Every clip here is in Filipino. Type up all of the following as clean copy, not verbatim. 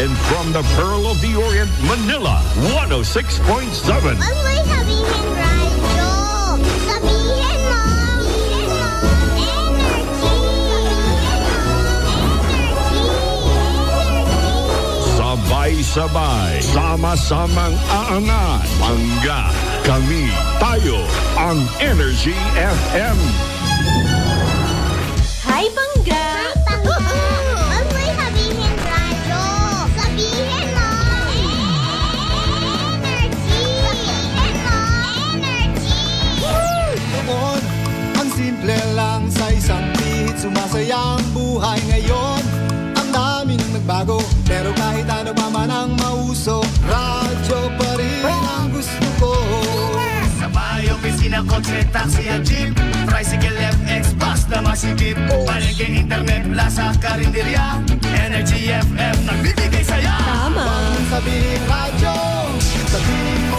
And from the Pearl of the Orient, Manila, 106.7. Huwag mo'y sabihin radyo. Sabihin mo. Sabay-sabay, sama-samang aangat, bangga, kami, tayo, ang Energy FM. Hi, Bangga! Huwag mo'y sabihin radyo. Sabihin mo. Energy. Sabihin mo. Energy. Noon, ang simple lang sa isang bihit. Sumasaya ang buhay ngayon. Ang daming nagbago, pero kahit ano pa man ang mauso, radyo pa rin ang gusto ko. Sa bahay, opisina, kotse, taxi at jeep, tricycle, FX, bus na masikip, palengke, internet, plaza, karinderya, Energy FM, nagbibigay saya. Tama! Huwag sabihin radyo, sabihin mo.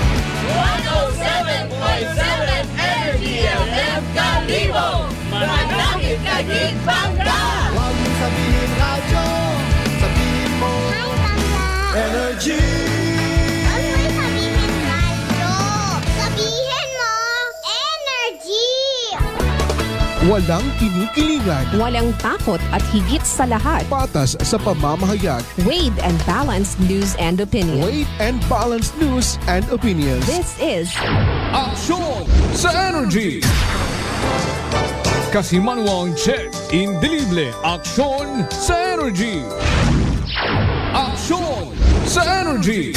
107.7 Energy FM Kalibo. Manakit kagig Bangga. Huwag sabihin radyo, sabihin mo. Hi, Bangga. Energy. Huwag mo'y sabihin radyo. Sabihin mo. Energy. Walang kinikilingan, Walang takot at higit sa lahat, patas sa pamamahayag, weighed and balanced news and opinion. weight and balanced news and opinions. This is Aksyon sa Energy! Kasimanwang check, indelible, aksyon sa Energy! Aksyon sa Energy!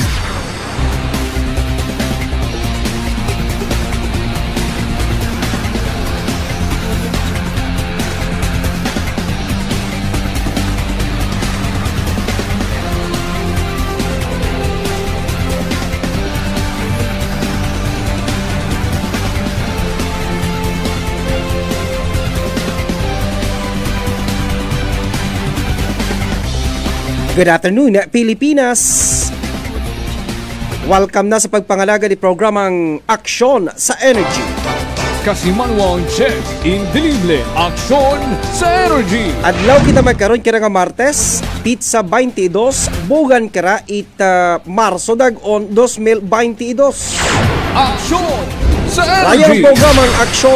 Good afternoon, Pilipinas! Welcome na sa pagpangalaga ni programang Aksyon sa Energy. Kasimanwang check, indelible, aksyon sa Energy! Adlaw kita magkaroon kira nga Martes, Pizza 22, bugan kira Marso dagon 2022. Aksyon sa Rayang Energy! programang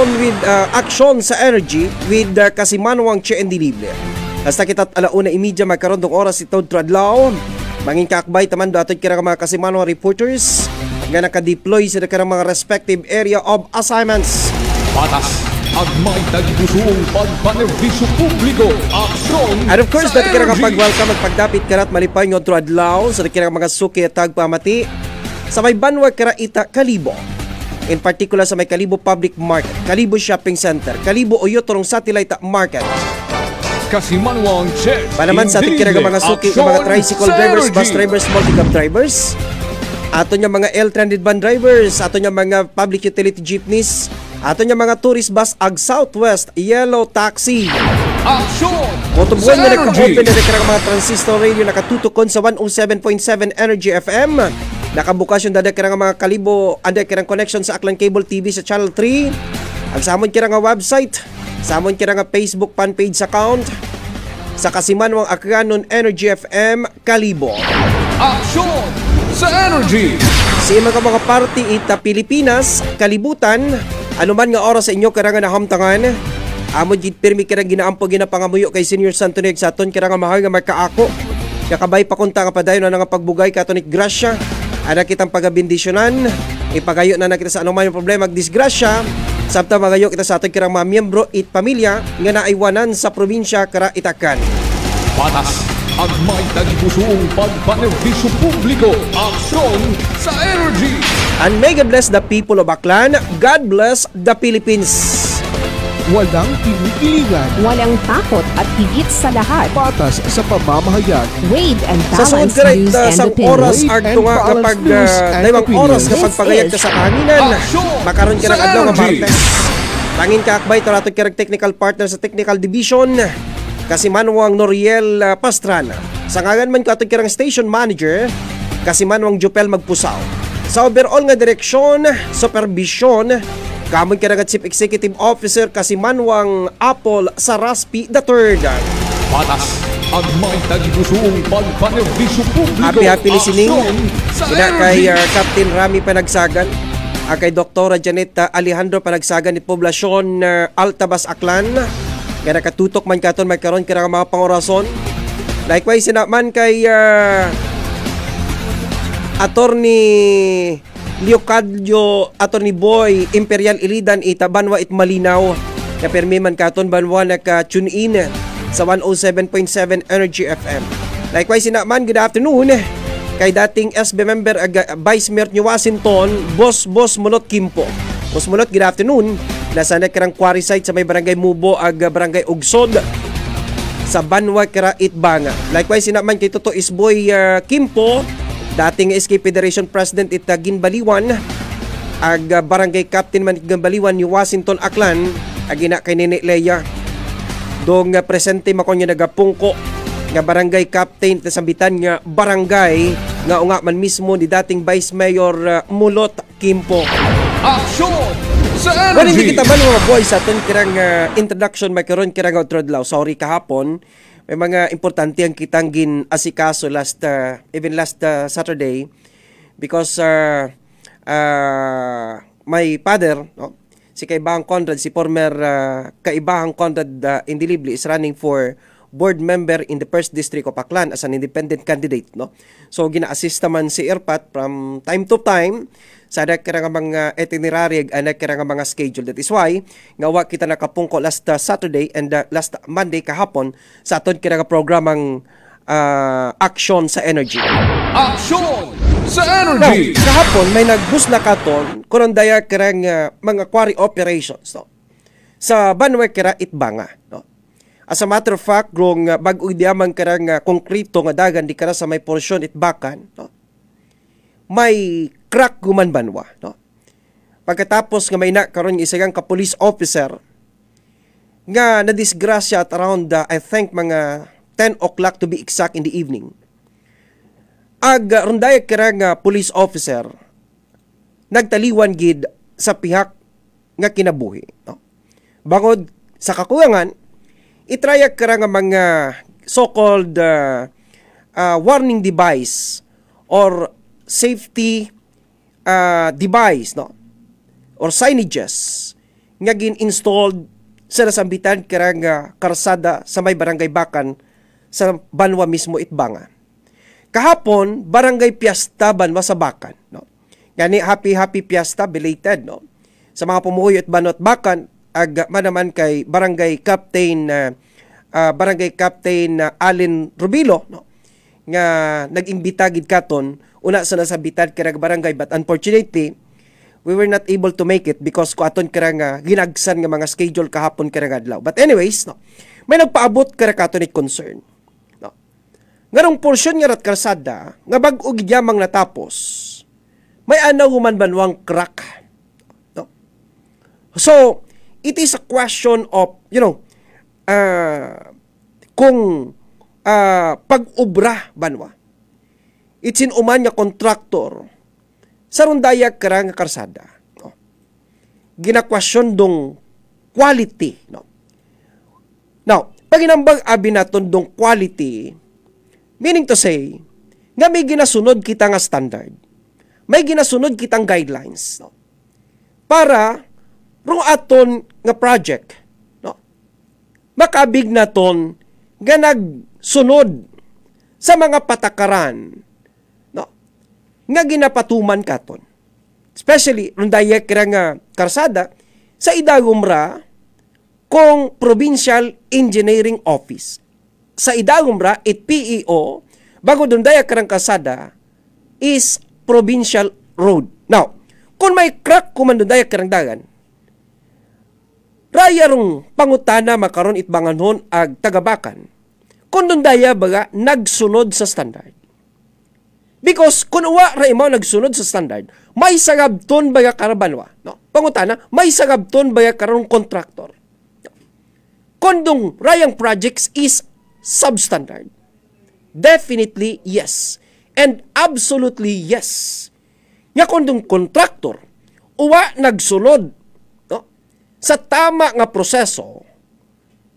Aksyon sa Energy with Kasimanwang Che Indelible. Hasta kita't alauna imidya magkaroon dong oras ito tradlaw. Mangin kakbay taman datot kira mga Kasimanwang reporters nga naka-deploy sa kanang mga respective area of assignments. Patas at may tagpusuong pagpanerbisyo publiko. Aksyon And of course, sa dati kira Energy! pag-welcome at pagdapit karat malipay ng tradlaw sa kira mga suki at tagpamati sa may banwa kira ita Kalibo. In particular sa may Kalibo Public Market, Kalibo Shopping Center, Kalibo Oyotorong Satellite Market. Kasimanwang check, Panaman sa ating kinaga mga suki, aksyon mga tricycle sa drivers, Energy! bus drivers, multi-cab drivers, ato niya mga L-Transit van drivers, ato niya mga public utility jeepneys, ato niya mga tourist bus ag Southwest Yellow Taxi. Aksyon Motubuan sa na Energy! naka-open na nagkarang mga transistor radio nakatutukon sa 107.7 Energy FM. Nakabukas yung dadakarang mga Kalibo, anda karang connection sa Aklan Cable TV sa Channel 3. Ang samon kira nga website, samon kira nga Facebook fan page account sa Kasimanwang Akranon Energy FM Kalibo. Aksyon sa Energy! Sa mga party ita Pilipinas, kalibutan, anuman nga oras sa inyo karang nahamtangan, amo jid pirmi kira ginaampo ginapangamuyo kay Senior Santonig sa aton kira nga mahal nga magkaako. Kakabay pa kunta nga padayon na nga pagbugay katonik grasya. Ana kitang pagabindisyonan, ipagayo na kita sa anuman yung problema ag disgrasya. Sabta magayo kita sa aton kirang mga miyembro it pamilya nga naaywanan sa probinsya kara Itakan. Patas at may tagpusuong pagpanerbisyo publiko. Aksyon sa Energy! And may God bless the people of Aklan, God bless the Philippines. walang kinikilingan, walang takot at higit sa lahat, patas sa pamamahayag, weighed and Sa balanced sunod news and sa oras opinion. art nga kapag daywang oras kapag pagayag ka sa kahanginan, makaroon ka ng adlaw nga Martes. Tangin ka akbay tarato kirag technical partner sa technical division Kasimanwang Noriel Pastrana. Sa ngagan man katong kirang station manager Kasimanwang Jopel Magpusaw. Sa overall nga direksyon, supervision kamon kirang Chief Executive Officer Kasimanwang Apple Saraspi III. patas ang may tagigusuong pagpanerbisyo publiko. Happy listening. Aksyon sa Sina kay energy. Captain Rami Panagsagan, kay Dr. Janet Alejandro Panagsagan ni Poblasyon Altabas Aklan. Kaya nakatutok man katon magkaroon kaya mga pangorason. Likewise sinaman kay Attorney Leocadio, Attorney Boy Imperial Ilidan Itabanwa it Malinaw. Kaya permi man katon banwa naka-tune in sa 107.7 Energy FM. Likewise sinaman, good afternoon kay dating SB member Vice Mayor ni Washington, Boss Mulot Kimpo. Boss Mulot, good afternoon. Nasa nakarang quarry site sa may barangay Mubo ag barangay Ugsod sa Banwa Kara Itbanga. Likewise sinaman kay Toto Isboy Kimpo, dating SK Federation President it Ginbaliwan ag barangay Captain man Ginbaliwan ni Washington Aklan agina kay Nene Leia. Dong presente makon nga nagapungko nga barangay captain ta sambitan nga barangay nga unga man mismo ni dating Vice Mayor Mulot Kimpo. Aksyon sa Well, hindi energy. kita ba mga boys sa aton kirang introduction magkaroon kirang outrodlaw. Sorry kahapon. May mga importante ang kitang gin-asikaso last Saturday because my father, no, si Kaibahang Conrad, si former Kaibahang Conrad Indilibli is running for board member in the 1st District of Aklan as an independent candidate, no. So gina-assist naman si Irpat from time to time sa nakira nga mga itinerary ag nakira nga mga schedule. That is why nga wa kita nakapungko last Saturday and last Monday kahapon sa aton kira nga programang action sa energy. Aksyon sa Now, energy. kahapon may nagbus na katon kuno daya kira nga mga quarry operations, no, sa Banwa Kara Itbanga, no. As a matter of fact, grong bag-o diamang karang konkrito nga dagan di kara sa may porsyon Itbakan, no, may crack guman banwa, no. Pagkatapos nga may karon isagang ka police officer nga nadisgrasya at around I think mga 10 o'clock to be exact in the evening. Ag runday karang police officer nagtaliwan gid sa pihak nga kinabuhi, no. Bangod sa kakuyangan, itrayak ka nga mga so-called warning device or safety device, no, or signages nga gin-installed sa nasambitan karang karsada sa may barangay Bakan sa Banwa mismo Itbanga. Kahapon, barangay Piesta Banwa sa Bakan, no. Gani happy Piesta belated, no, sa mga pumuhuyo at Banwa at Bakan ag manaman kay barangay captain Allen Rubilo, no, nga nag-imbita gid katon una sa nasabitan karag barangay, but unfortunately we were not able to make it because ko aton karang ginagsan nga mga schedule kahapon karag adlaw. But anyways, no, may nagpaabot karag katon it concern, no, ngarong porsyon nga rat karsada nga bag-o gid yamang natapos may anaw human banwang crack, no. So it is a question of, you know, kung pag-ubra banwa, it's in uman nga contractor sa rundaya karang karsada, no, ginakwasyon dong quality, no. Now, pag inambag abi naton dong quality, meaning to say nga may ginasunod kita nga standard, may ginasunod kitang guidelines, no, para rong aton nga project, no, makabig naton nga nagsunod sa mga patakaran, no, nga ginapatuman katon. Especially rong daya kira nga karsada sa idagumra kung Provincial Engineering Office. Sa idagumra it PEO bago dong daya karang karsada is provincial road. Now, kung may crack kuman dong daya karang dagan, raya rong pangutana makaron Itbanganhon ag Tagabakan kung daya baga nagsunod sa standard. Because kung uwa ra imaw nagsunod sa standard, may sagabton baga karabanwa, no? Pangutana, may sagabton baga karon contractor. Kung dong rayang projects is substandard, definitely yes. And absolutely yes. Nga kung dong contractor uwa nagsunod sa tama nga proseso,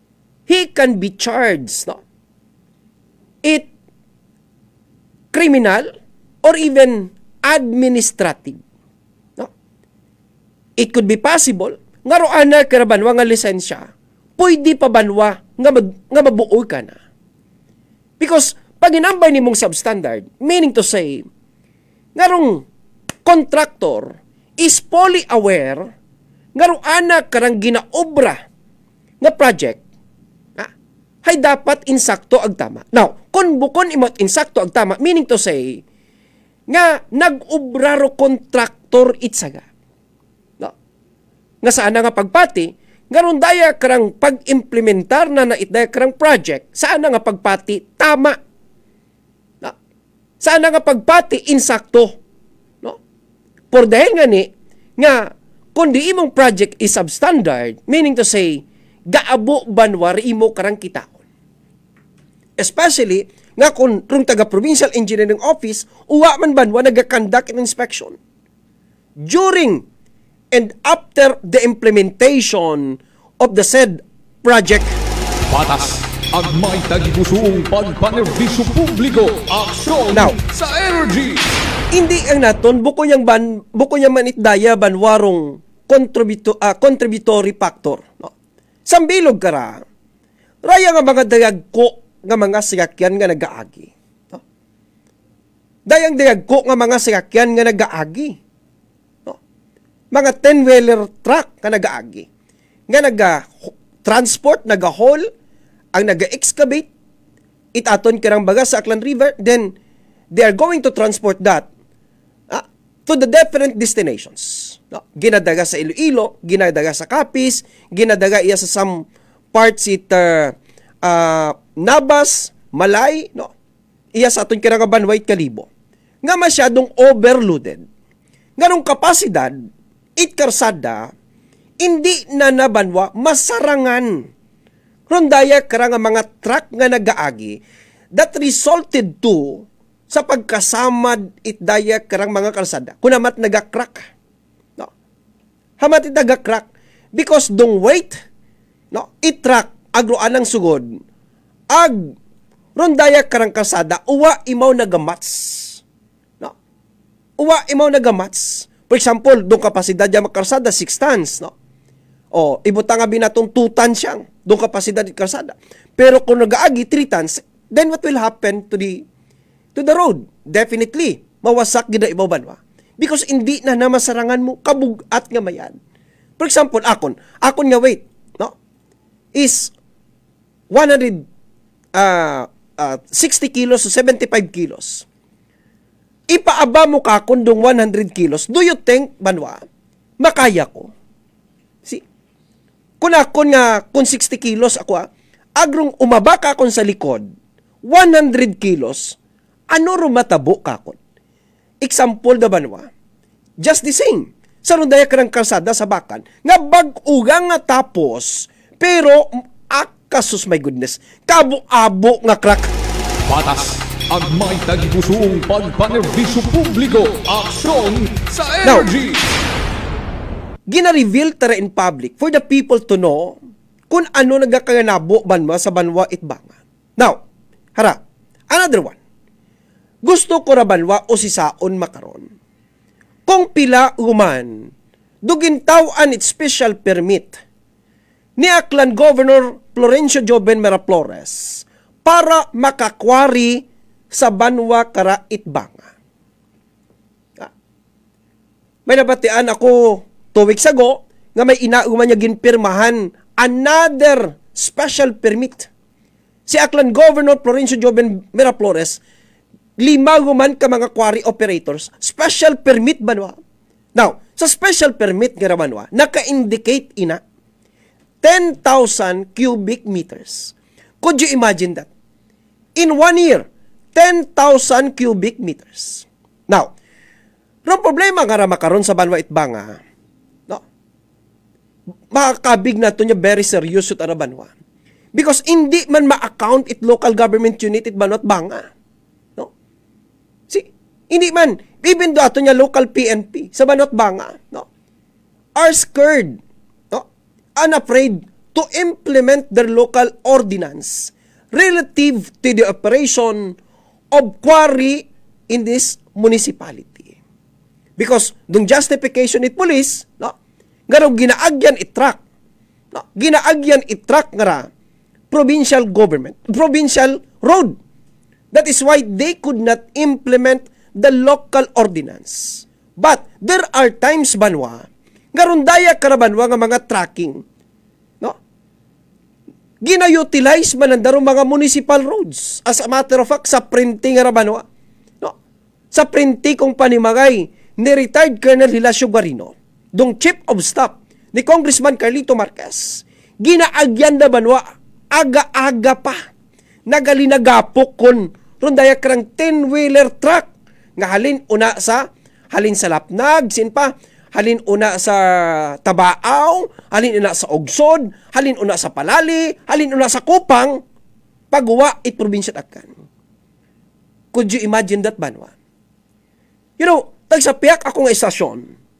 he can be charged, no? It criminal or even administrative. No? It could be possible nga roana ka banwa nga lisensya, pwede pa banwa nga mabuo ka na. Because pag inambay ni mong substandard, meaning to say, nga rong contractor is fully aware nga roana karang ginaobra nga project, hay dapat insakto ag tama. Now, kung bukon imot insakto ag tama, meaning to say, nga nag-obra ro contractor itsaga. No? Nga saan nga pagpati, nga ron daya karang pag-implementar na itdaya karang project, saan nga pagpati tama. No? Saan nga pagpati insakto. No? Por dahil nga ni, nga kung di imong project is substandard, meaning to say, gaabo banwa imo karang kitaon. Especially, nga kung taga-provincial engineering office, uwa man banwa nag-conduct an inspection. During and after the implementation of the said project. Patas ang may tagipusong pagpanerbisyo publiko. Aksyon Now, sa energy. Hindi ang naton, buko yang manitdaya banwarong contributory factor. No? Sambilog kara, raya nga mga dayagko nga mga sasakyan nga nagaagi. No? Dayang dayagko nga mga sasakyan nga nagaagi. No? Mga 10-wheeler truck nga nagaagi. Nga naga-transport, naga-haul, ang naga-excavate, itaton kirang baga sa Aklan River, then they are going to transport that to the different destinations. No? Ginadaga sa Iloilo, ginadaga sa Capiz, ginadaga iya sa some parts Nabas, Malay, no? Iya sa aton kinakaban White Kalibo. Nga masyadong overloaded. Nga nung kapasidad, itkarsada, hindi na nabanwa masarangan. Rondaya karang mga truck nga nagaagi that resulted to sa pagkasamad itdaya karang mga kalsada. Kunamat nagakrak. No? Hamat it nagakrak because dong weight, no, itrak agroan ang sugod ag rondaya karang kalsada uwa imaw nagamats. No? Uwa imaw nagamats. For example, dong kapasidad ya kalsada 6 tons, no? O ibutang nga binatong 2 tons siyang dong kapasidad it kalsada. Pero kung nagaagi 3 tons, then what will happen to the road? Definitely, mawasak gida ibaw banwa. Because hindi na namasarangan mo, kabugat nga mayan. For example, akon nga weight, no, is 160 kilos to 75 kilos. Ipaaba mo ka kundong 100 kilos. Do you think, banwa, makaya ko? See? Kung akon nga, kung 60 kilos ako, agrong umaba ka akon sa likod, 100 kilos, ano rumatabo kakon? Example da banwa, just the same. Sa rundaya ka ng kalsada sa bakan, nga bag-ugang nga tapos, pero, kasus my goodness, kabo-abo nga crack. Patas ang may tagipusong pagpanerbisyo publiko. Aksyon sa energy. Now, gina-reveal tara in public for the people to know kung ano nagkakanabo banwa sa banwa itbanga. Now, hara, another one. Gusto ko ra banwa o sisaon makaron. Kung pila uman, dugintawan it special permit ni Aklan Governor Florencio Joven Miraflores para makakwari sa banwa kara itbanga. May nabatian ako 2 weeks ago nga may inauman niya ginpirmahan another special permit. Si Aklan Governor Florencio Joven Miraflores, 5 man ka mga quarry operators, special permit banwa. Now, sa special permit nga banwa, naka-indicate ina 10,000 cubic meters. Could you imagine that? In 1 year, 10,000 cubic meters. Now, ang problema nga makaron sa banwa itbanga, no? Makakabig na ito niya very serious sa banwa. Because hindi man ma-account it local government unit it banwa at banga. No? See, hindi man, even do ato niya local PNP sa banwa at banga, no? Are scared, no? Unafraid to implement their local ordinance relative to the operation of quarry in this municipality. Because dung justification it police, no, garong ginaagyan itrak, no, ginaagyan itrak nga provincial government, provincial road. That is why they could not implement the local ordinance. But there are times banwa, garon daya karabanwa nga mga tracking, no? Gina-utilize man ang darong mga municipal roads. As a matter of fact, sa printing nga banwa, no? Sa printing kong panimagay ni retired Colonel Hilacio Guarino, dong chief of staff ni Congressman Carlito Marquez, ginaagyan na banwa aga-aga pa nagalinagapok kon rundaya karang 10-wheeler truck nga halin sa Lapnag, halin una sa Tabaaw, halin una sa Ogsod, halin una sa Palali, halin una sa Kupang, pagwa it probinsya Akan. Could you imagine that, banwa? You know, tagsapiak ako nga estasyon,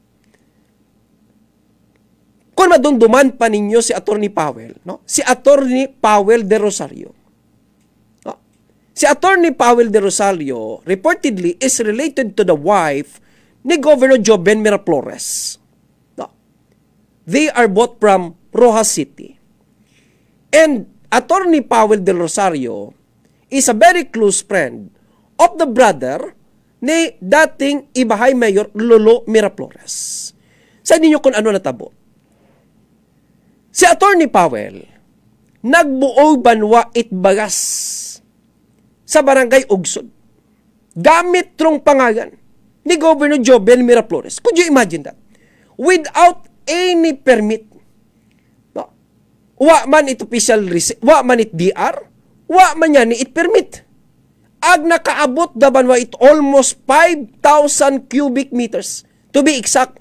kung madunduman pa ninyo si Attorney Powell, no? Si Attorney Powell de Rosario. No? Si Attorney Powell de Rosario reportedly is related to the wife ni Governor Joven Miraflores. No? They are both from Rojas City. And Attorney Powell de Rosario is a very close friend of the brother ni dating Ibahay Mayor Lolo Miraflores. Sa ninyo kung ano natabo? Si Attorney Powell, nagbuo banwa itbagas sa barangay Ugsod. Gamit trong pangalan ni Governor Joven Miraflores. Could you imagine that? Without any permit. No? Wa man it official receipt, wa man it DR, wa man yan it permit. Ag nakaabot da banwa it almost 5,000 cubic meters. To be exact,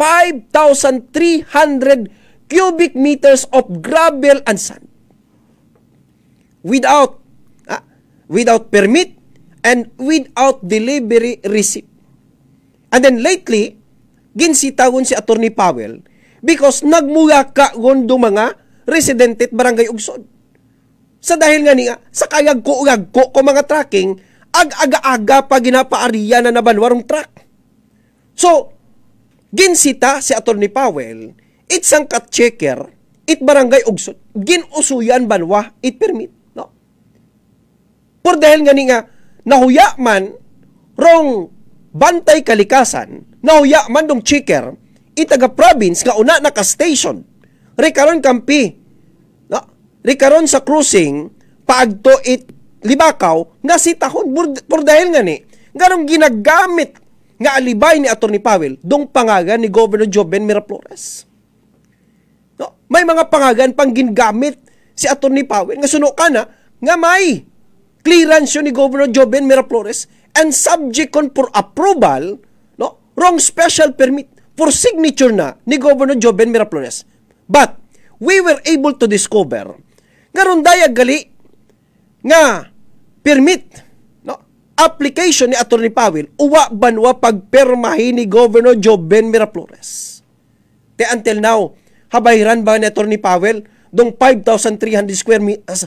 5,300 cubic meters of gravel and sand. Without permit and without delivery receipt. And then lately, ginsitagon si Attorney Powell because nagmuya ka gondo mga residente at barangay Ugsod. Sa dahil nga niya, sa kayagko ko mga tracking, ag-aga-aga pa ginapaariya na nabanwarong track. So, ginsita si Attorney Powell, isang kat-checker, it barangay Ugsod, ginusuyan banwa, it permit. No? Por dahil nga ni nga, nahuya man, rong bantay kalikasan, nahuya man dong checker, itaga-province nga una naka-station, rekaron kampi, no? Rekaron sa cruising, paagto it libakaw, nga sitahon, por dahil nga ni, ganong ginagamit nga alibay ni Attorney Powell, dong pangagan ni Governor Joven Miraflores. No? May mga pangagan pang gingamit si Attorney Powell nga suno ka na nga may clearance yun ni Governor Joven Miraflores and subject kon for approval, no, wrong special permit for signature na ni Governor Joven Miraflores. But we were able to discover nga rundaya gali nga permit, no, application ni Attorney Powell uwa banwa pagpermahin ni Governor Joven Miraflores. Until now, habayran ba ni Attorney Powell dong 5,300 square meters,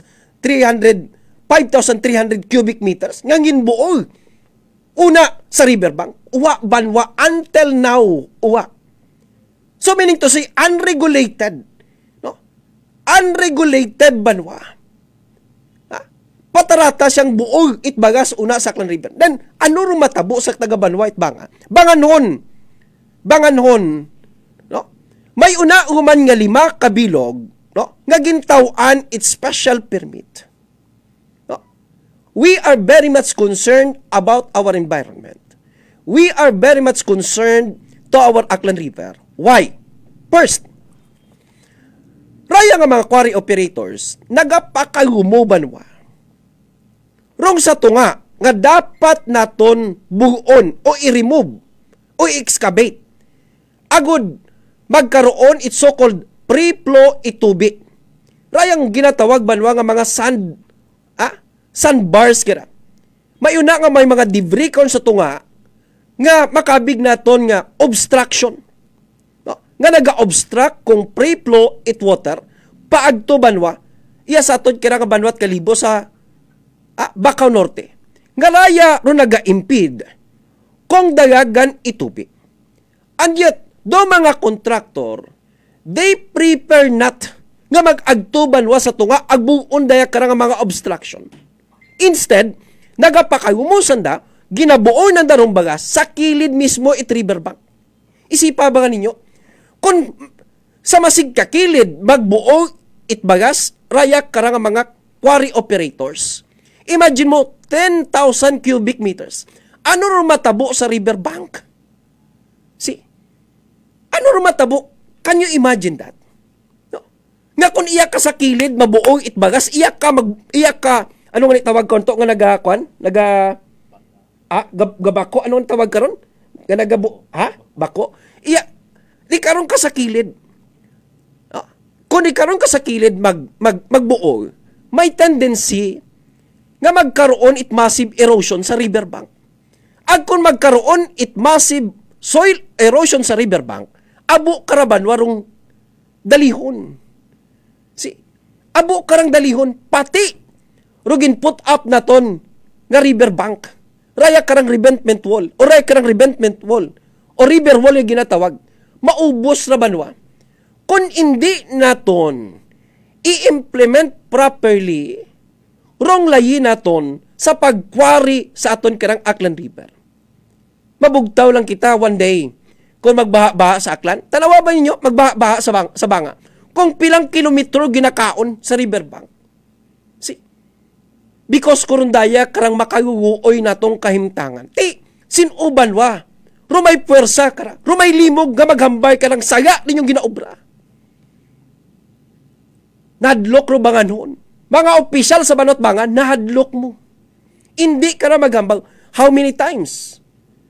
5,300 cubic meters nga ginbuo una sa riverbank, uwa banwa until now, uwa. So meaning to say unregulated, no? Unregulated banwa. Patarata siyang buo itbagas una sa Aklan River. Then ano ro matabo sa taga Banwa itbanga? Banganhon, no? May una human nga 5 kabilog, no, nga gintawan its special permit. No? We are very much concerned about our environment. We are very much concerned to our Aklan River. Why? First, raya nga mga quarry operators nagapakagumo banwa. Rong sa tunga nga dapat naton bugon o i-remove o i-excavate. Agud magkaroon it so-called pre-flow itubi. Rayang ginatawag banwa nga mga sandbars kira. Mayuna nga may mga debris kon sa tunga nga makabig naton nga obstruction. No? Nga naga-obstruct kung pre-flow it water paagto banwa, iya sa aton kira nga banwat kalibo sa Bacau Norte. Nga raya ro naga-impede kung dayagan itubi. And yet, do mga kontraktor, they prepare not nga mag-agto banwa sa tunga agbuon daya kara nga mga obstruction. Instead, nagapakayumusan da, ginabuo ng darong bagas sa kilid mismo it riverbank. Isipa ba nga ninyo? Kung sa masig kakilid, magbuo it bagas, raya kara nga mga quarry operators. Imagine mo, 10,000 cubic meters. Ano rin matabo sa riverbank? See? Ano rin matabo? Can you imagine that? No? Nga kung iyak ka sa kilid, mabuong itbagas, iyak ka, ano nga tawag ko ito nga nagakwan? Gabako? Ano nga tawag ka ron? Bako? Iyak, di karon ka sa kilid. Kung di karon ka sa kilid, magbuo, may tendency nga magkaroon it massive erosion sa riverbank. At kung magkaroon it massive soil erosion sa riverbank, abo karaban warong dalihon. Abo karang dalihon, pati rugin put up na ton nga riverbank. Raya karang revetment wall, o raya karang revetment wall, o river wall yung ginatawag, maubos na banwa. Kung hindi naton i-implement properly, rong layin naton sa pagkwari sa aton karang Aklan River. Mabugtaw lang kita one day kung magbaha-baha sa Aklan. Tanawa ba ninyo? Magbaha-baha sa banga. Kung pilang kilometro ginakaon sa riverbank. Because kurundaya karang makayuuoy natong kahimtangan. Sinuban wa. Rumay puwersa kara. Rumay limog nga maghambay karang saya ninyong ginaobra. Nadlok ro bangan hon. Mga opisyal sa banot bangan, nahadlok mo. Hindi ka na maghambang. How many times?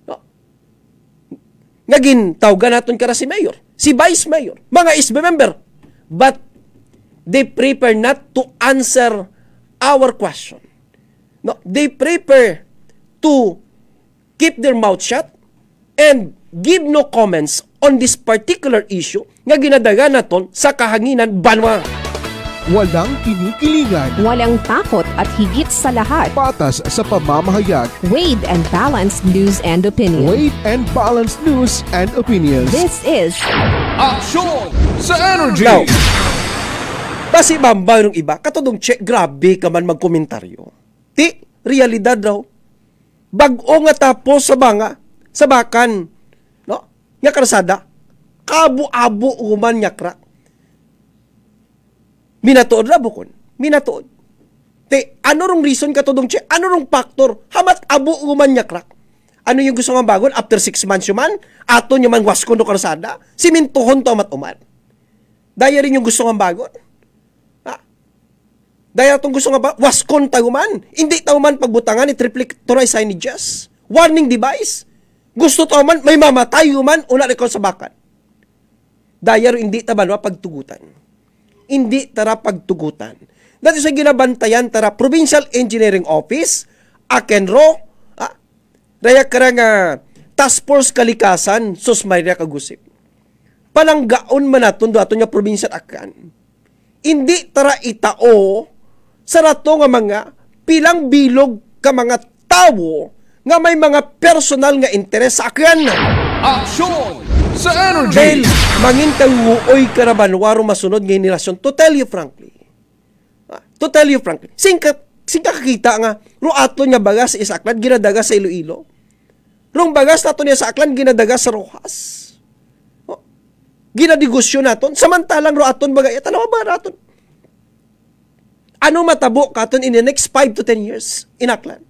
Ngagin, tawgan natin ka na si Mayor, si Vice Mayor, mga SB member. But they prepare not to answer our question. No, they prepare to keep their mouth shut and give no comments on this particular issue nga ginadaga naton sa kahanginan banwa. Walang kinikilingan. Walang takot at higit sa lahat. Patas sa pamamahayag. Weighed and balanced news and opinion. Weighed and balanced news and opinions. This is Aksyon sa Energy. Now, basi bambay ng iba, katodong grabe ka man magkomentaryo. Realidad daw. Bag-o nga tapos sa bakan, no? Nga karasada, kabu-abo uman nyakra. Minatuod na bukon. Minatuod. Ano rong reason ka to dong che? Ano rong factor? Hamat abo uman niya crack. Ano yung gusto nga bagon? After 6 months yuman, ato nyo man waskon do karsada, simintuhon to amat uman. Daya rin yung gusto nga bagon. Daya itong gusto nga ba? Waskon taguman. Hindi taguman pagbutangan ni triplicatory signages. Warning device. Gusto to man, may mamatay yuman, una rin sa bakan. Daya rin hindi tabanwa pagtugutan. Hindi tara pagtugutan. Dati sa ginabantayan tara Provincial Engineering Office, Akenro, daya karang Task Force Kalikasan, Susmayria Kagusip. Palanggaon man naton do ato nya probinsya Akan. Hindi tara itao sa rato nga mga pilang bilog ka mga tawo nga may mga personal nga interes sa Akan. Aksyon sa Energy. Dahil mangin kang uoy karabanwaro masunod ngayon nilasyon. To tell you frankly. Singka kakita nga, ro ato niya bagas sa Isaklan, ginadaga sa Iloilo. Rong bagas nato niya sa Aklan, ginadaga sa Rojas. Ginadigusyo naton, samantalang ro aton bagay, tanawa ba naton? Ano matabo katon in the next 5 to 10 years in Aklan?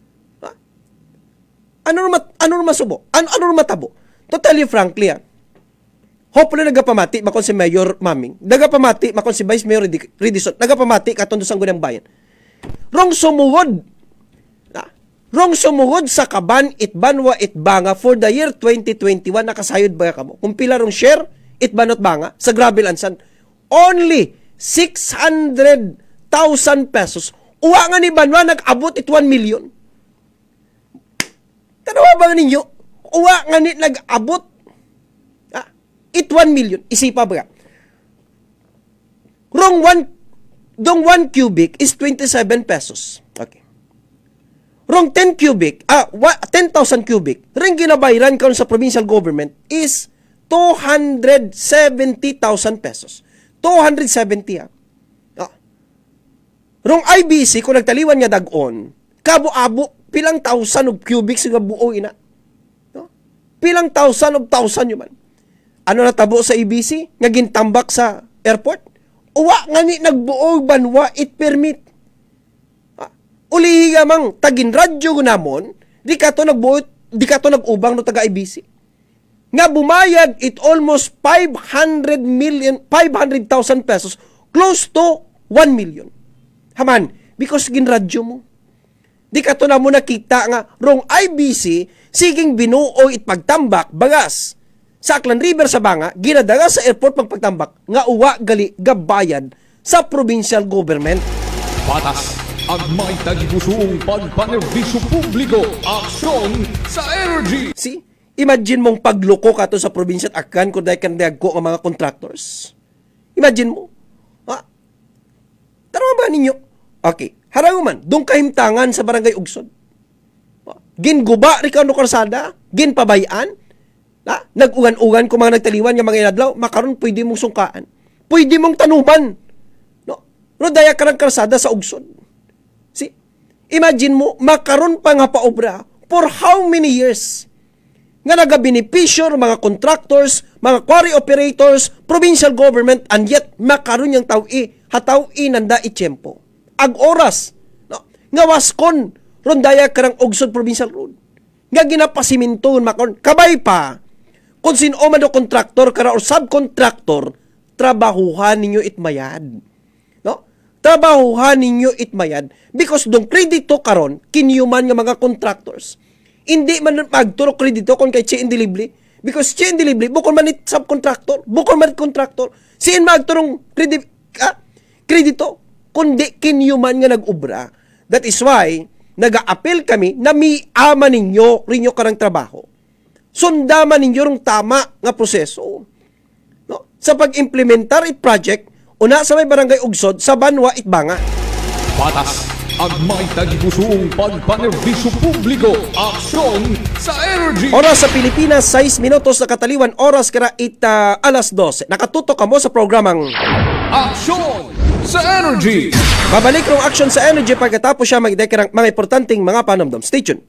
Ano masubo? Ano matabo? To tell you frankly, hopefully nagapamati makon si Mayor Maming, nagapamati makon si Vice Mayor Ridison, nagapamati katon sa Gunang Bayan. Rong sumuwod sa Kaban, Itbanwa, Itbanga for the year 2021, nakasayod ba ka mo? Kung pila rong share, Itbanot Banga, sa Grabe Lansan, only 600,000 pesos. Uwa nga ni Banwa, nag-abot it 1 million. Tanawa ba ninyo? Uwa nga ni nag-abot it 1 million. Isipa ba? Dong 1 cubic is 27 pesos. Okay. Rong 10 cubic, 10,000 cubic, ring ginabayaran karon sa provincial government is 270,000 pesos. 270 Rong IBC, kung nagtaliwan nga dag-on, kabo-abo, pilang thousand of cubic nga buo ina. No? Pilang thousand yun man. Ano natabo sa IBC? Nga gintambak sa airport? Uwa nga ni nagbuo banwa it permit. Ulihi nga mang tagin radyo namon, di ka to nag-ubang no taga IBC. Nga bumayad it almost 500,000 pesos, close to 1 million. Haman, because ginradyo mo. Di ka to na mo nakita nga, rong IBC, siging binuo it pagtambak, bagas, sa Aklan River sa Banga, ginadaga sa airport pagpagtambak, nga uwa gali gabayad sa provincial government. Patas ang may tagipusong pagpanerbisyo publiko, aksyon sa energy. See? Imagine mong pagloko ka to sa probinsya at akan kung dahil kandiag ko ang mga contractors. Imagine mo. Tara ba ninyo? Okay. Haranguman, doon kahimtangan sa barangay Ugsod. Ginguba, Ricardo Corsada, ginpabayan, nag-ugan-ugan kung mga nagtaliwan ng mga inadlaw, makaroon pwede mong sungkaan. Pwede mong tanuman. No? Rodaya ka ng karsada sa Ugsod. See? Imagine mo, makaroon pa nga paobra for how many years? Nga nagabenepisyo mga contractors, mga quarry operators, provincial government, and yet makaroon yung hataw-i nanda itiyempo. Ag oras, no? Nga waskon, rondaya karang Ugsod Provincial Road. Nga ginapasiminton, makon, kabay pa, kung sino man o contractor, kara o subcontractor, trabahuhan ninyo itmayad. No? Trabahuhan ninyo itmayad. Because dong kredito karon, kinyuman nga mga contractors. Hindi man magturok kredito kung kay chain delivery. Because chain delivery, bukol man it subcontractor, bukol man it contractor, siin magturong kredito, kundi kinyuman nga nag-ubra. That is why, nag-a-appeal kami na miama ninyo rinyo karang trabaho. Sundaman ninyo rong tama nga proseso. No? Sa pag-implementar it project, una sa may barangay Ugsod, sa Banwa it Banga. Patas ang may tagipusong pagpanerbisyo publiko, aksyon sa energy. Oras sa Pilipinas, 6 minutos na kataliwan, oras kara alas 12. Nakatutok ka mo sa programang Aksyon sa energy. Babalik rong action sa energy pagkatapos siya mag-dekerang mga importanteng mga panamdam. Stay tuned.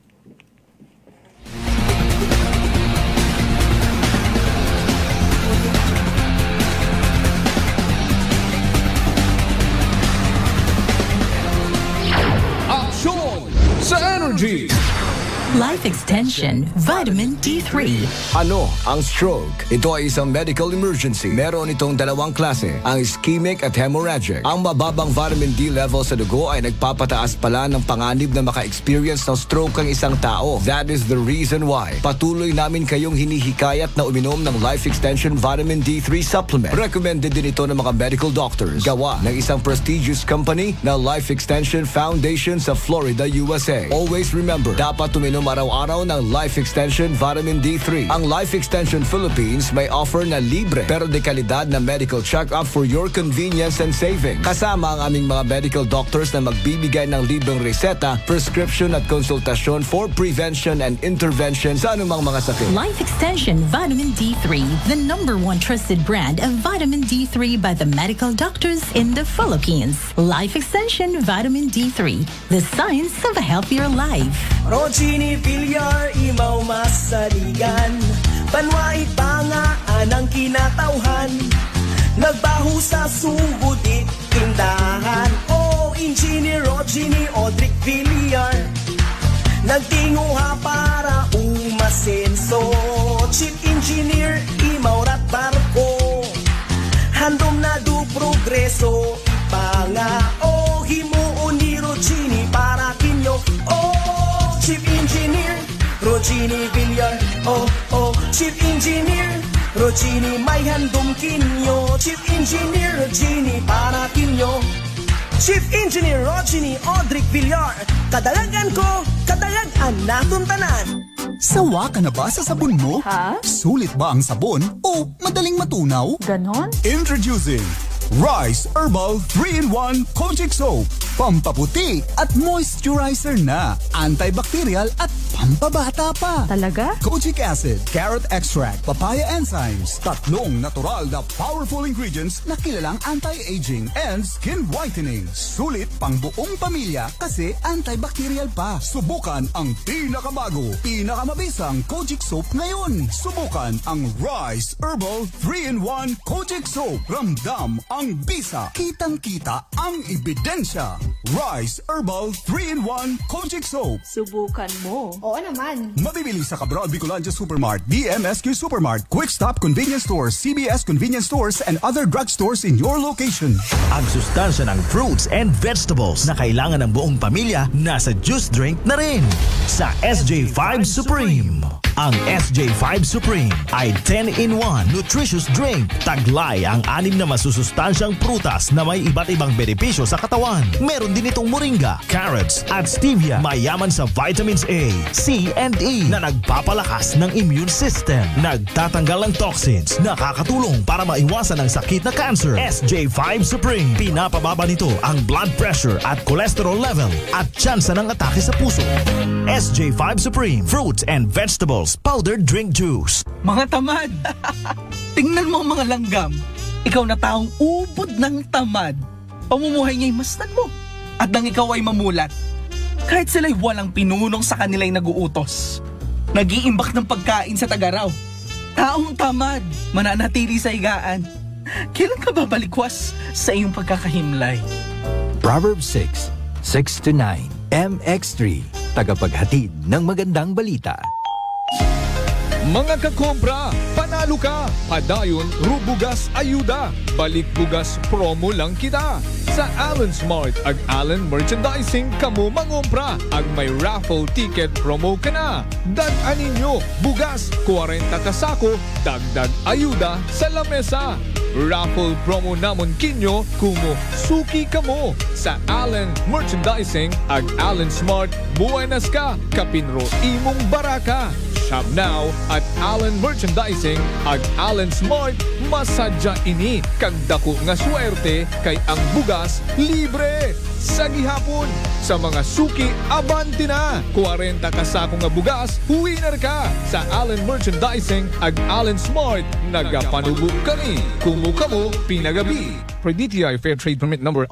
Aksyon sa energy. Life Extension Vitamin D3. Ano ang stroke? Ito ay isang medical emergency. Meron itong dalawang klase, ang ischemic at hemorrhagic. Ang mababang vitamin D level sa dugo ay nagpapataas pala ng panganib na maka-experience ng stroke ang isang tao. That is the reason why patuloy namin kayong hinihikayat na uminom ng Life Extension Vitamin D3 Supplement. Recommended din ito ng mga medical doctors. Gawa ng isang prestigious company na Life Extension Foundation sa Florida, USA. Always remember, dapat uminom araw-araw ng Life Extension Vitamin D3. Ang Life Extension Philippines may offer na libre pero de kalidad na medical check-up for your convenience and savings. Kasama ang aming mga medical doctors na magbibigay ng libreng reseta, prescription at konsultasyon for prevention and intervention sa anumang mga sakit. Life Extension Vitamin D3, the #1 trusted brand of vitamin D3 by the medical doctors in the Philippines. Life Extension Vitamin D3, the science of a healthier life. Rogini Villar, imaw masaligan, banwait pangaan ang kinatauhan, nagbaho sa sugod tindahan. O Engineer Rogini Odric Villar, nagtinguha para umasenso. Chief Engineer imaw rat barko, handom na du progreso ipanga. O himuon ni Rogini para kinyo. Chief Engineer Rogini Villar, Chief Engineer Rogini may handom kinyo. Chief Engineer Rogini para kinyo. Chief Engineer Rogini Odric Villar, kadalagan ko, kadalagan natong tanan. Sawa ka na ba sa sabon mo? Ha? Sulit ba ang sabon o madaling matunaw? Ganon? Introducing Rice Herbal 3-in-1 Kojic Soap. Pampaputi at moisturizer na. Antibacterial at pampabata pa. Talaga? Kojic acid, carrot extract, papaya enzymes. Tatlong natural na powerful ingredients na kilalang anti-aging and skin whitening. Sulit pang buong pamilya kasi antibacterial pa. Subukan ang pinakabago, pinakamabisang Kojic Soap ngayon. Subukan ang Rice Herbal 3-in-1 Kojic Soap. Ramdam ang bisa. Kitang-kita ang ebidensya. Rice Herbal 3-in-1 Kojic Soap. Subukan mo. Oo naman. Mabibili sa Cabral Bicolandia Supermart, DMSQ Supermart, Quick Stop Convenience Stores, CBS Convenience Stores, and other drugstores in your location. Ang sustansya ng fruits and vegetables na kailangan ng buong pamilya nasa juice drink na rin sa SJ5 Supreme. Ang SJ5 Supreme ay 10-in-1 nutritious drink. Taglay ang 6 na masusustansyang prutas na may iba't ibang benepisyo sa katawan. Meron din itong moringa, carrots at stevia. Mayaman sa vitamins A, C, and E na nagpapalakas ng immune system. Nagtatanggal ng toxins. Nakakatulong para maiwasan ang sakit na cancer. SJ5 Supreme. Pinapababa nito ang blood pressure at cholesterol level at tsansa ng atake sa puso. SJ5 Supreme. Fruits and vegetables powdered drink juice. Mga tamad! Tingnan mo ang mga langgam. Ikaw na taong ubod ng tamad. Pamumuhay niya'y masdan mo. At nang ikaw ay mamulat, kahit sila'y walang pinunong sa kanila'y naguutos. Nag-iimbak ng pagkain sa tagaraw. Taong tamad, mananatili sa higaan. Kailan ka babalikwas sa iyong pagkakahimlay? Proverbs 6, 6-9, MX3, tagapaghatid ng magandang balita. Mga kakompra, panalo ka! Padayon, Rubugas Ayuda. Balik bugas promo lang kita. Sa Allen Smart ag Allen Merchandising kamo mangompra. Ag may raffle ticket promo ka na. Dag-anin nyo, bugas, 40 kasako, dagdag ayuda sa lamesa. Raffle promo namon kinyo kumo suki kamo. Sa Allen Merchandising ag Allen Smart, buenas ka, kapinro imong baraka. Shop now at Allen Merchandising ag Allen Smart. Masadya ini kag dako nga swerte kay ang bugas libre sa gihapon. Sa mga suki, abanti na. 40 kasako nga bugas, winner ka. Sa Allen Merchandising ag Allen Smart, nagapanubo kami. Kumu kamo pinagabi. For DTI Fair Trade Permit number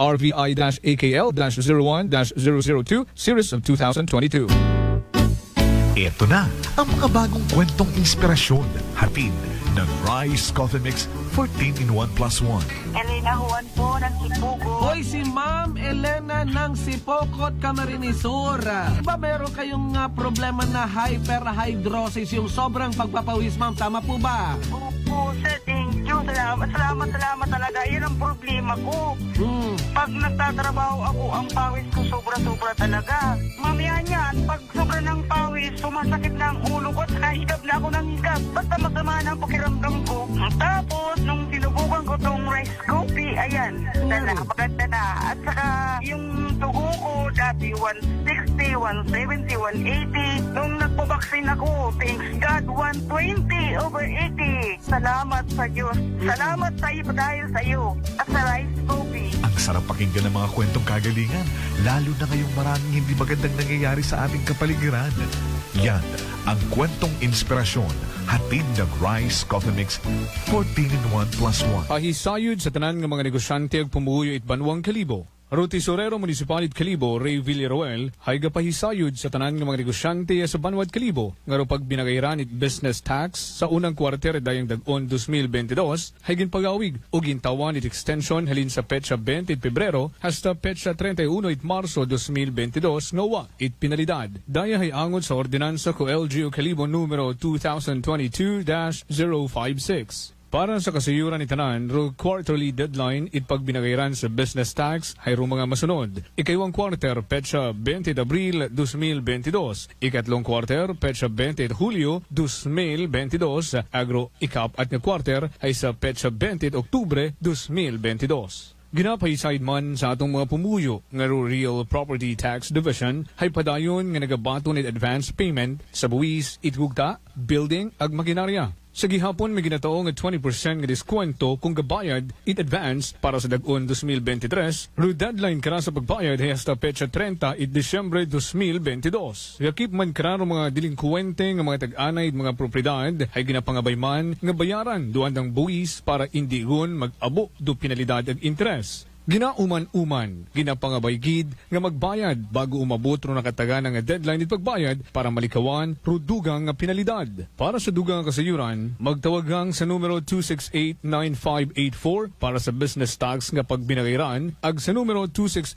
RVI-AKL-01-002 Series of 2022. Ito na ang mga bagong kwentong inspirasyon. Hatid ng Rice Coffee Mix 14-in-1+1. Elena Juan po ng Sipugo. Hoy, si Ma'am Elena ng Sipokot, Camarines Sur. Ba meron kayong problema na hyperhidrosis, yung sobrang pagpapawis, ma'am? Tama po ba? Opo, sir. Thank you. Salamat talaga. Yan ang problema ko. Pag nagtatrabaho ako, ang pawis ko sobra-sobra talaga. Mamaya niyan, pag sobra ng pawis, sumasakit na ang ulo ko at higab na ako ng higab. Basta masama na ang pakiramdam ko. Tapos, nung sinubukan ko tong rice coffee, ayan, maganda na. At saka, yung tugo ko, dati 160, 170, 180. Nung nagpabaksin ako, thanks God, 120/80. Salamat sa Diyos. Salamat sa iyo dahil sa iyo. At sa rice coffee. Ang sarap pakinggan ng mga kwentong kagalingan, lalo na ngayong maraming hindi magandang nangyayari sa ating kapaligiran. Yan ang kwentong inspirasyon. Hatid ng Rice Coffee Mix 14-in-1+1. Pahisayod sa tanan ng mga negosyante ag pumuyo it Banwang Kalibo. Rotisorero Munisipalit Kalibo, Ray Villaroel, hayga pahisayod sa tanan ng mga negosyante sa Banwad Kalibo. Ngaro pag binagayran it business tax sa unang kwarter dayang dag-on 2022, haygin pagawig o gintawan it extension halin sa petsa 20 Pebrero hasta petsa 31 it Marso 2022 ngawa it pinalidad. Daya hayangon sa ordinansa ko LGU Kalibo numero 2022-056. Para sa kasayuran ni tanan, ro quarterly deadline itpag binagayran sa business tax ay ro mga masunod. Ikaywang quarter, petsa 20 de Abril 2022. Ikatlong quarter, petsa 20 de Hulyo 2022. Agro ikap at nga quarter ay sa petsa 20 de Oktubre 2022. Ginapahisayad man sa atong mga pumuyo nga Real Property Tax Division ay padayon nga nagabato ni advance payment sa buwis, itgugta, building ag makinarya. Sa gihapon may ginataong 20% nga diskwento kung gabayad in advance para sa dag-on 2023. Ru deadline kara sa pagbayad hasta petsa 30 it Disyembre 2022. Yakip man kararo mga delinkwente nga mga tag-anay mga propriedad ay ginapangabay man nga bayaran duan ng buwis para indigon mag-abo do penalidad ag interes. Ginauman-uman, ginapangabaygid nga magbayad bago umabot ro nakatagan nga deadline it pagbayad para malikawan ro dugang nga penalidad. Para sa dugang kasayuran, magtawagang sa numero 268-9584 para sa business tax nga pagbinagayran ag sa numero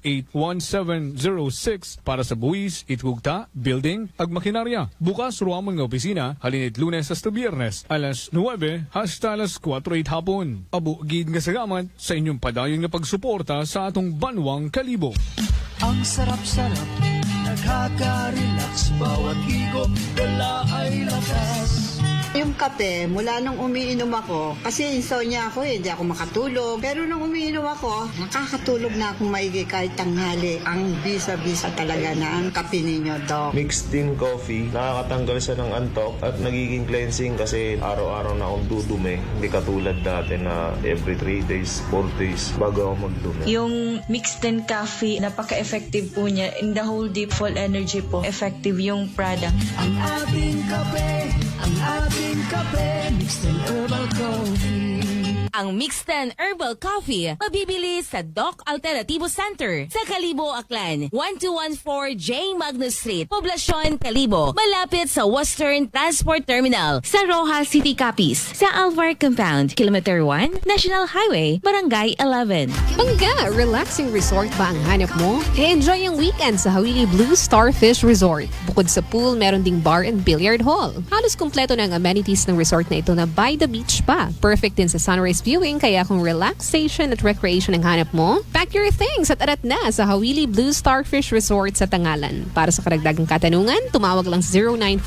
268-1706 para sa buwis, itugta, building ag makinarya. Bukas ro amon nga opisina halinit Lunes hasta Biyernes alas 9 hasta alas 4 hapon. Abo gid nga sagamat sa inyong padayon nga pagsuporta sa atong banwang Kalibo. Ang sarap-sarap, nakaka-relax, bawat higop, dala ay lakas. Yung kape, mula nung umiinom ako, kasi insomnia ako hindi ako makatulog. Pero nung umiinom ako, nakakatulog na akong maigi kahit tanghali. Ang bisa-bisa talaga na ang kape ninyo, Doc. Mixed in coffee, nakakatanggal siya ng antok at nagiging cleansing kasi araw-araw na akong dudumi. Hindi katulad dati na every 3 days, 4 days bago ako magdumi. Yung mixed in coffee, napaka-effective po niya. In the whole deep full energy po, effective yung product. Ang ating kape, ang ating kape, mixed in herbal coffee. Ang Mixed in Herbal Coffee mabibili sa Doc Alternativo Center sa Kalibo, Aklan, 1214 J. Magnus Street, Poblasyon, Kalibo, malapit sa Western Transport Terminal, sa Rojas City, Capiz, sa Alvar Compound, Kilometer 1, National Highway, Barangay 11. Bangga, relaxing resort ba ang hanap mo? E-enjoy ang weekend sa Hawili Blue Starfish Resort. Bukod sa pool, meron ding bar and billiard hall. Halos kumpleto ng amenities ng resort na ito na by the beach pa. Perfect din sa sunrise viewing, kaya kung relaxation at recreation ang hanap mo, pack your things at arat na sa Hawili Blue Starfish Resort sa Tangalan. Para sa karagdagang katanungan, tumawag lang sa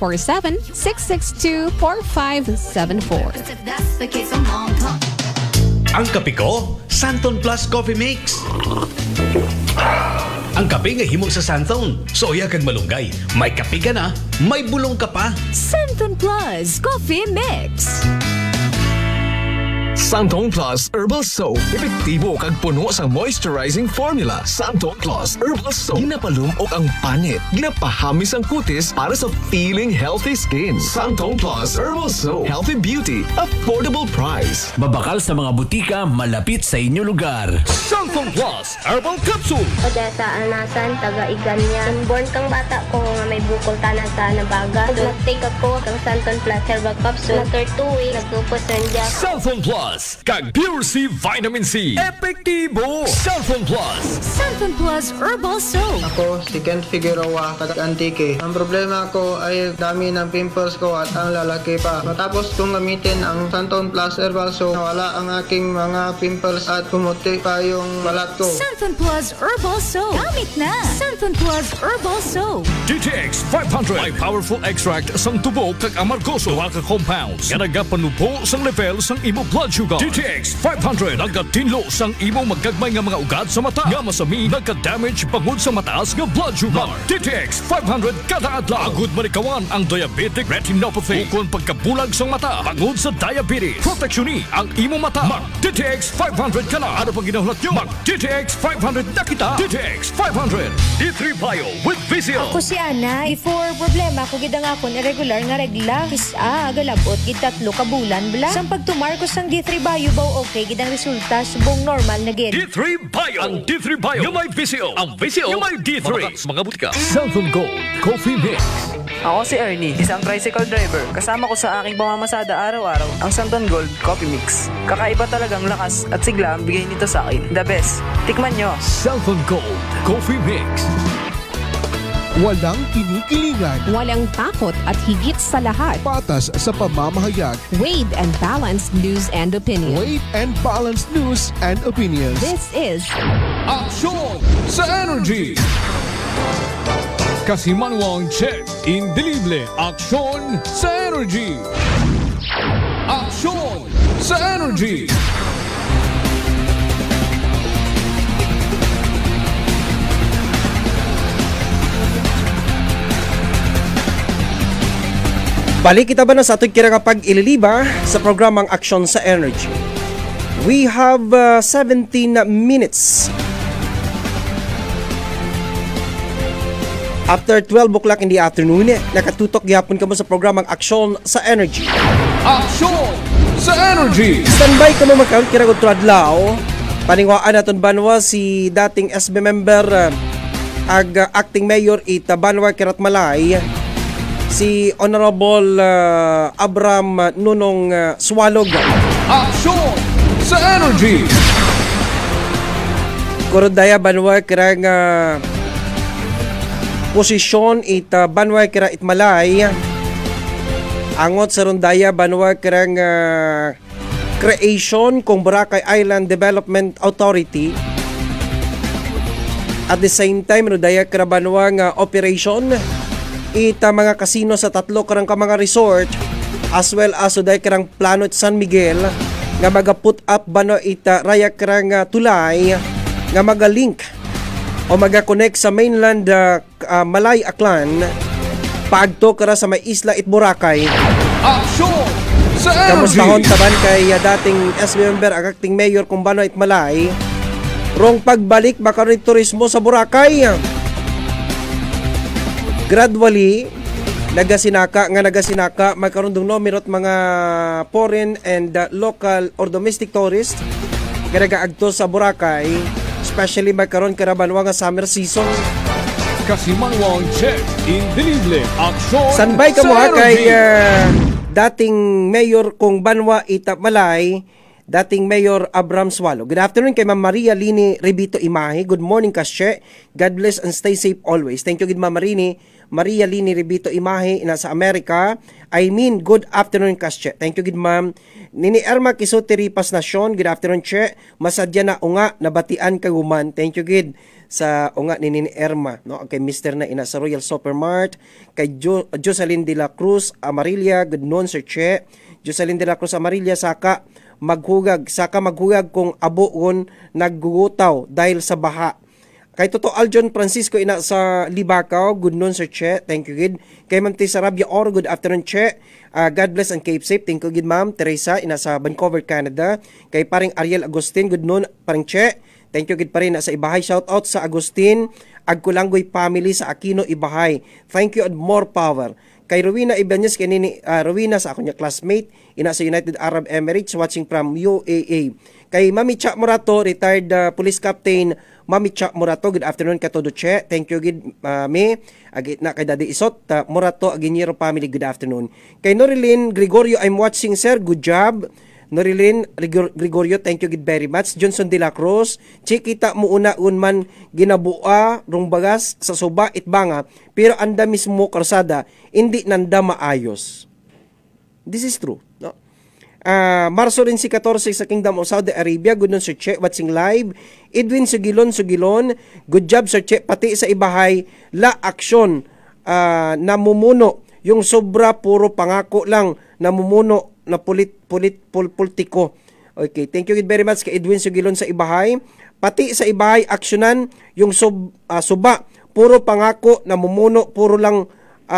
0947-662-4574. Ang kape ko, Santon Plus Coffee Mix. Ang kape nga himo sa Santon, soya kag malunggay. May kape ka na, may bulong ka pa. Santon Plus Coffee Mix. Santon Plus Herbal Soap. Epektibo kag puno sa moisturizing formula. Santon Plus Herbal Soap. Ginapalumok ang panit. Ginapahamis ang kutis para sa feeling healthy skin. Santon Plus Herbal Soap. Healthy beauty. Affordable price. Babakal sa mga butika malapit sa inyo lugar. Santon Plus Herbal Capsule. Odessa Anasan, taga Iganya. Born kang bata ko nga may bukol tanan sa nabaga. Nag-take ako kang Santon Plus Herbal Capsule. After 2 weeks, nagtupos nandiyan. Santon Plus kag Pure C Vitamin C. Epektibo. Santon Plus. Santon Plus Herbal Soap. Ako si Kent Figueroa, taga Antique. Ang problema ko ay dami ng pimples ko at ang lalaki pa. Matapos kong gamitin ang Santon Plus Herbal Soap, nawala ang aking mga pimples at pumuti pa yung balat ko. Santon Plus Herbal Soap. Gamit na. Santon Plus Herbal Soap. DTX 500. May powerful extract sang tubo kag amargoso. Duha ka compounds nga nagapanubo sang level sang imo blood sugar. DTX 500 nagatinlo sang imo magkagmay nga mga ugat sa mata nga masami nagka-damage pangod sa mataas nga blood sugar. DTX 500 kada adlaw agud manikawan ang diabetic retinopathy ukon pagkabulag sang mata pangod sa diabetes. Proteksyon ang imo mata. Mag DTX 500 kana. Ano pang ginahulot nyo? Mag DTX 500 na kita. DTX 500 D3 Bio with Vizio. Ako si Ana. Before problema ko gid ang akon irregular nga regla. Kisa galabot gid 3 ka bulan bla. Sang pagtumar ko sang D3 Bio baw okay gid ang resulta subong normal na gid. D3 Bio. Ang D3 Bio nga may Vizio. Ang Vizio nga may D3. Mga butika. Santon Gold Coffee Mix. Ako si Ernie, isang tricycle driver. Kasama ko sa aking pamamasada araw-araw ang Santon Gold Coffee Mix. Kakaiba talagang lakas at sigla ang bigay nito sa akin. The best. Tikman nyo. Santon Gold Coffee Mix. Walang kinikilingan. Walang takot at higit sa lahat. Patas sa pamamahayag. Weighed and balanced news and opinion. Weighed and balanced news and opinions. This is Aksyon sa Energy. Kasimanwang check indelible. Aksyon sa Energy. Aksyon sa Energy. Balik kita ba na sa ating kinakapag ililiba sa programang Aksyon sa Energy. We have 17 minutes after 12 o'clock in the afternoon. Nakatutok gihapon ka mo sa programang Aksyon sa Energy. Aksyon sa Energy! Standby ka mo magkaroon kinagod adlaw. Paningwaan natin banwa si dating SB member acting mayor ita Banwa Kirat Malay, si Honorable Abram Nunong Swalog. Aksyon sa Energy! Korodaya Banwa Kirang posisyon ita Banwa Kirat Malay. Angot sa Rondaya Banwa Kirang creation kung Boracay Island Development Authority. At the same time, Rondaya Kirang Banwa nga operation ita mga kasino sa tatlo karang ka mga resort, as well as uday karang plano at San Miguel nga maga-put up bano ita raya karang tulay nga maga-link o maga-connect sa mainland Malay Aklan paagto kara sa may isla it Boracay. Aksyon sa Energy! Kamustahon taban kay dating SB member ang acting mayor kung bano it Malay rong pagbalik makaroon turismo sa Boracay. Gradually nagasinaka magkaroon dong nomirot mga foreign and local or domestic tourists nga nagaagto sa Boracay, especially magkaroon karabanwa nga summer season. Kasimanwang check in delivery. Aksyon Sanbay ka mo sa kay Energy! dating mayor kung Banwa Ita Malay, dating Mayor Abram Swalog. Good afternoon kay Ma'am Maria Lini Ribito Imahe. Good morning, Kasye. God bless and stay safe always. Thank you, good Ma'am Maria Lini Ribito Imahe, nasa Amerika. Good afternoon, Kasye. Thank you, good Ma'am. Nini Erma Kisote Ripas Nasyon. Good afternoon, Che. Masadya na unga, nabatian kaguman. Thank you, good sa unga ni Nini Erma. No? Kay Mr. na ina sa Royal Supermart. Kay Jocelyn de la Cruz Amarilla. Good noon, Sir Che. Jocelyn de la Cruz Amarilla, saka maghugag kung abuon naggugutaw dahil sa baha. Kay Toto Aljon Francisco ina sa Libacao, good noon, Sir Che. Thank you, good. Kay Ma'am Tisa Rabia Oro, good afternoon, Che. God bless and keep safe. Thank you, good Ma'am Teresa ina sa Vancouver, Canada. Kay paring Ariel Agustin, good noon, paring Che. Thank you, good pa rin sa Ibahay. Shout out sa Agustin Agkulanggoy family sa Aquino, Ibahay. Thank you and more power. Kay Rowena Ibanez, kay Nini Rowena sa ako niya classmate ina sa United Arab Emirates, watching from UAE. Kay Mami Cha Morato, retired police captain Mami Cha Morato, good afternoon ka todo, Che. Thank you, good me. Agit na kay Daddy Isot Morato Aguinero family, good afternoon. Kay Norilyn Gregorio, I'm watching, sir, good job. Norilyn Gregorio, thank you very much. Johnson de la Cruz, chikita mo una unman ginabua rong bagas sa suba itbanga, pero anda mismo karsada hindi nanda maayos. This is true, no? Marso rin si 14 sa Kingdom of Saudi Arabia, good noon, Sir Che, watching live. Edwin Sugilon, good job, Sir Che, pati sa Ibahay la aksyon namumuno, yung sobra puro pangako lang namumuno na politiko. Okay, thank you very much kay Edwin Sugilon sa Ibahay. Pati sa Ibahay aksyonan yung suba, puro pangako, namumuno, puro lang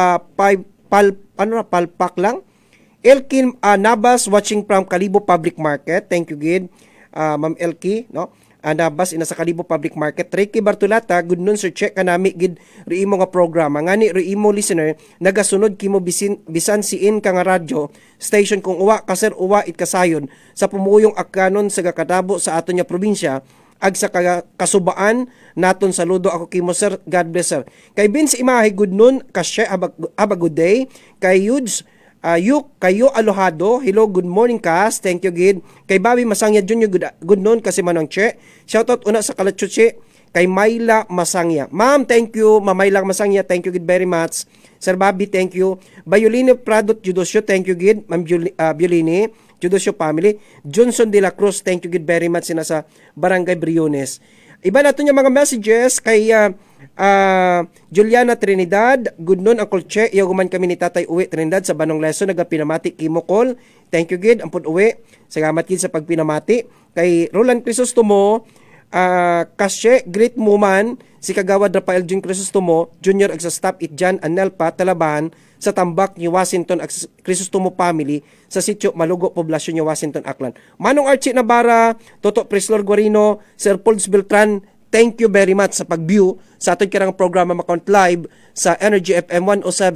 palpak lang. Elkin Nabas, watching from Kalibo Public Market. Thank you, good Ma'am Elki, no? Nabas ina sa Kalibo Public Market. Ricky Bartolata, good noon, Sir, check kanami gid riimo nga programa. Ngani riimo listener nagasunod kimo bisan siin ka nga radyo station kung uwa kaser uwa it kasayon sa pumuyong akanon sa kakadabo sa aton nya probinsya ag sa kasubaan naton. Saludo ako kimo, sir. God bless, sir. Kay Vince Imahe, good noon, Kasye, have a good day. Kay Yudes kayo Alohado, hello, good morning, Kas. Thank you, good. Kay Bobby Masangya Jr., good noon kasi manang Che. Shoutout una sa Kalatsuchi kay Mayla Masangya. Ma'am, thank you. Mayla Masangya, thank you, good very much. Sir Bobby, thank you. Bayolini Pradot Judosyo, thank you, good. Ma'am Biolini Judosyo family. Johnson de la Cruz, thank you, good very much, sina sa Barangay Briones. Iba nato niya mga messages kay Juliana Trinidad, good noon, Uncle Che. Iyaguman kami ni Tatay Uwi Trinidad sa Banong Leso, nagapinamati Kimokol. Thank you, good. Ampun Uwi, salamat gid sa pagpinamati. Kay Roland Crisostomo, Kasye, great muman, si Kagawad Rafael Jun Crisostomo, Jr. ag sa Stop It Jan Anelpa, Talabahan, sa Tambak ni Washington ag Crisostomo family, sa sitio Malugo, Poblasyon ni Washington, Aklan. Manong Archie Navarra, Toto Prislor Guarino, Sir Pauls Beltran, thank you very much sa pag-view sa ating kirang programa Makount Live sa Energy FM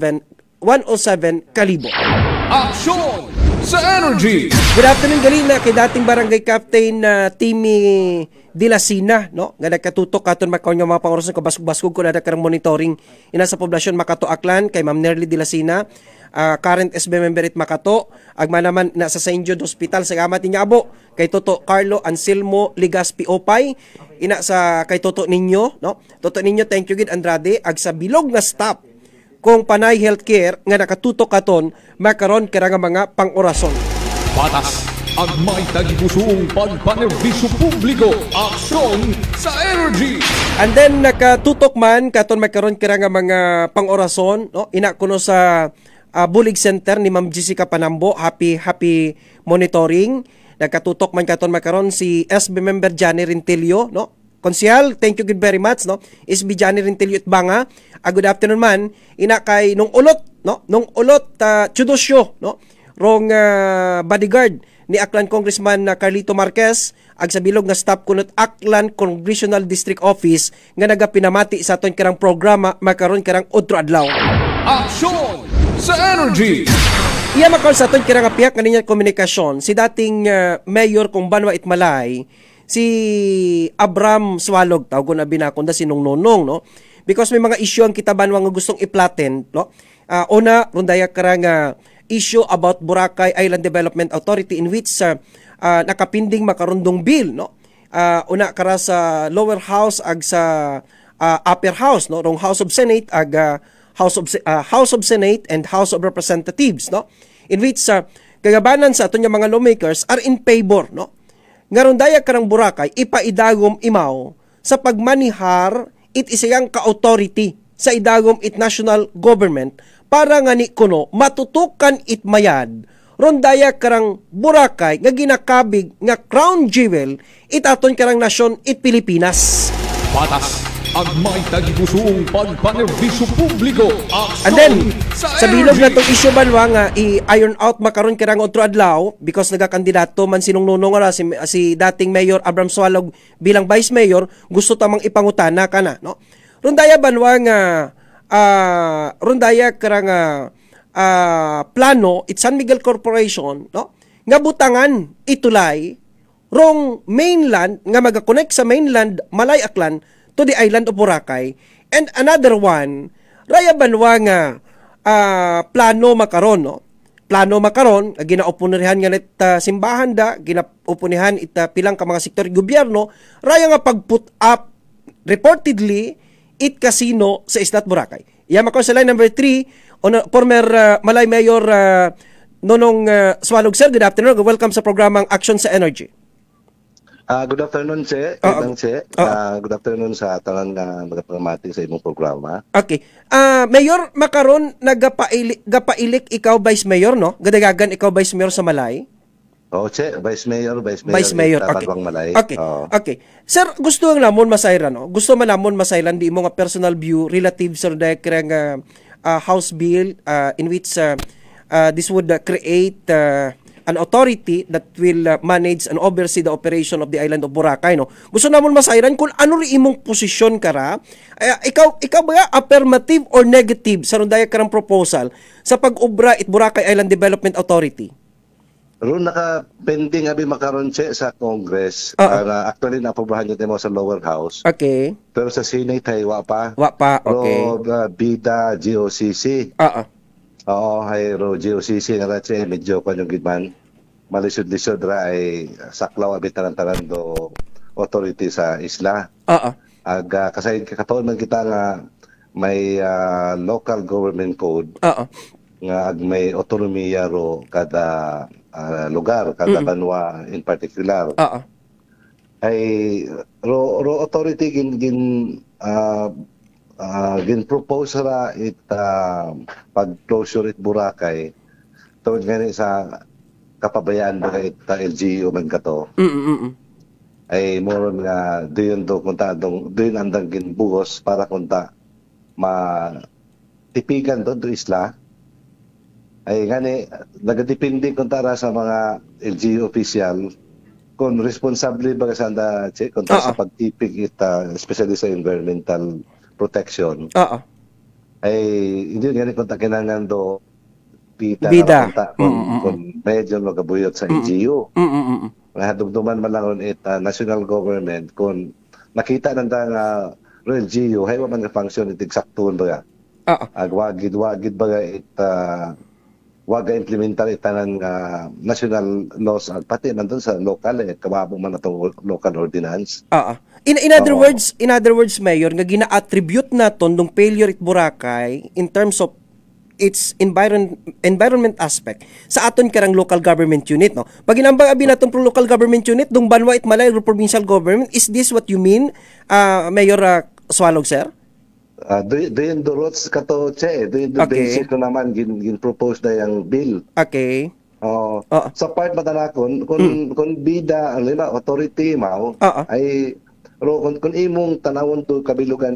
107 Kalibo. Aksyon sa Energy! Good afternoon, galing na kay dating barangay captain na Timmy Dilasina, no? Nga nagkatutok katon makaon nga mga pangorosan ko basug-basug ko na karang monitoring ina sa poblasyon Makato Aklan kay Ma'am Nerly Dilasina, current SB member it Makato, agma naman na sa St. Jude Hospital sa gamat niya abo kay Toto Carlo Anselmo Ligaspi Opay, ina sa kay Toto Ninyo, no? Toto Ninyo, thank you gid Andrade, ag sa bilog na staff kung Panay Healthcare nga nakatutok katon makaron kara nga mga pang-orason. Patas ang may tagipusoong pagpanerbisyo publiko. Aksyon sa Energy! And then nakatutok man katon makaron kara nga mga pang-orason, no? Ina kuno sa Bulig Center ni Ma'am Jessica Panambo, happy monitoring. Nakatutok man katon makaron si SB member Johnny Rintilio, no? Konsyal, thank you very much, no? SB Johnny Rintilio Itbanga. Good afternoon man. Ina kay nung ulot, no? Nung ulot Chudosyo, no? Rong bodyguard ni Aklan Congressman Carlito Marquez ag sa bilog nga staff kunot Aklan Congressional District Office nga nagapinamati sa aton kirang programa makaron kirang udto adlaw. Aksyon sa Energy! Iya makon sa aton kirang apiak nga niya komunikasyon si dating mayor kung Banwa Itmalay, si Abram Swalog, tawag ko na binakunda si Nong Nonong, no? Because may mga issue ang kita Banwa nga gustong i-platen, no? Una, rundaya karang issue about Boracay Island Development Authority in which nakapinding makarundong bill, no? Una kara sa lower house ag sa upper house, no? Rong House of Senate ag House of Senate and House of Representatives, no? In which kagabanan sa aton nga mga lawmakers are in favor, no? Ngaron daya karang Boracay ipaidagom imaw sa pagmanihar it isayang ka-authority sa idagom it national government para nga ni kuno matutukan it mayad ron daya karang Boracay nga ginakabig nga crown jewel it aton karang nasyon it Pilipinas. Patas ang may tagipusoong pagpanerbisyo publiko. And then sa bilog na itong issue Banwa nga i-iron out makaron kirang otro adlaw because nagakandidato man sinong nunong nga si dating Mayor Abram Swalog bilang Vice Mayor, gusto tamang ipangutana kana, no? Rundaya Banwa nga rundaya karang plano it San Miguel Corporation, no? Nga butangan itulay rong mainland nga magakonect sa mainland Malay Aklan to the island of Boracay, and another one raya Banwa nga plano makaron, no? Plano makaron ginaopunihan nga net simbahan da ginaopunihan pilang ka mga sektor gobyerno raya nga pag-put up reportedly it casino sa islat Boracay. Iya makon sa line number 3 former Malay Mayor Nonong Swalog. Sir, good afternoon, welcome sa programang Action sa Energy. Good afternoon, Che. Good afternoon sa tanan nga magapamati sa imong programa. Okay. Mayor, makaron gapailik ikaw Vice Mayor, no? Gadagagan ikaw Vice Mayor sa Malay? Oo, Che. Vice Mayor. Okay. Malay. Okay. Okay. Sir, gusto nga namon masayran, no? Gusto man namon masayran di mo nga personal view relative sa kirang House Bill in which this would create an authority that will manage and oversee the operation of the island of Boracay, no? Gusto namon masayran kung ano ri imong posisyon kara. Ikaw ba affirmative or negative sa rundaya karang proposal sa pag-ubra it Boracay Island Development Authority? Ron naka-pending abi makaron, Che, sa Congress. Actually napobrahan niyo mo sa lower house. Okay. Pero sa Senate ay wa pa, okay. Bida GOCC. Oo, hay ro GOCC nga Che, medyo kanyang gidman malisod-lisod ra ay saklaw abi tanan-tanan do authority sa isla. Kasay kataon man kita nga may local government code. Nga may autonomiya ro kada lugar, kada banwa in particular. Ay ro authority gin propose ra it pag-closure it Boracay tungod gani sa kapabayaan ba it LGU man kato. ay more nga doon do kunta doon andang ginbuhos para kunta tipigan do isla ay gani nagadepende kunta ra sa mga LGU official kung responsable ba sanda kunta sa pagtipig especially sa environmental protection. Ay hindi gani kunta kinahanglan do bida kung medyo magabuyot sa LGU. Hadugduman man lang national government kung nakita nanda nga LGU hay man nga function it eksakton ba wagid baga waga implementar itanan national laws pati nandun sa local kababo man atong local ordinance. In other words Mayor nga gina-attribute naton dong failure at Boracay in terms of its environment aspect sa aton karang local government unit, no? Pag inambang abi naton pro local government unit dong Banwa it Malay provincial government, is this what you mean, Mayor Swalog, sir? Doon roads kato doon basic ko naman gin propose na yung bill. Okay. Sa part matanakon kung bida alina authority mao ay kung imong tanawon to kabilugan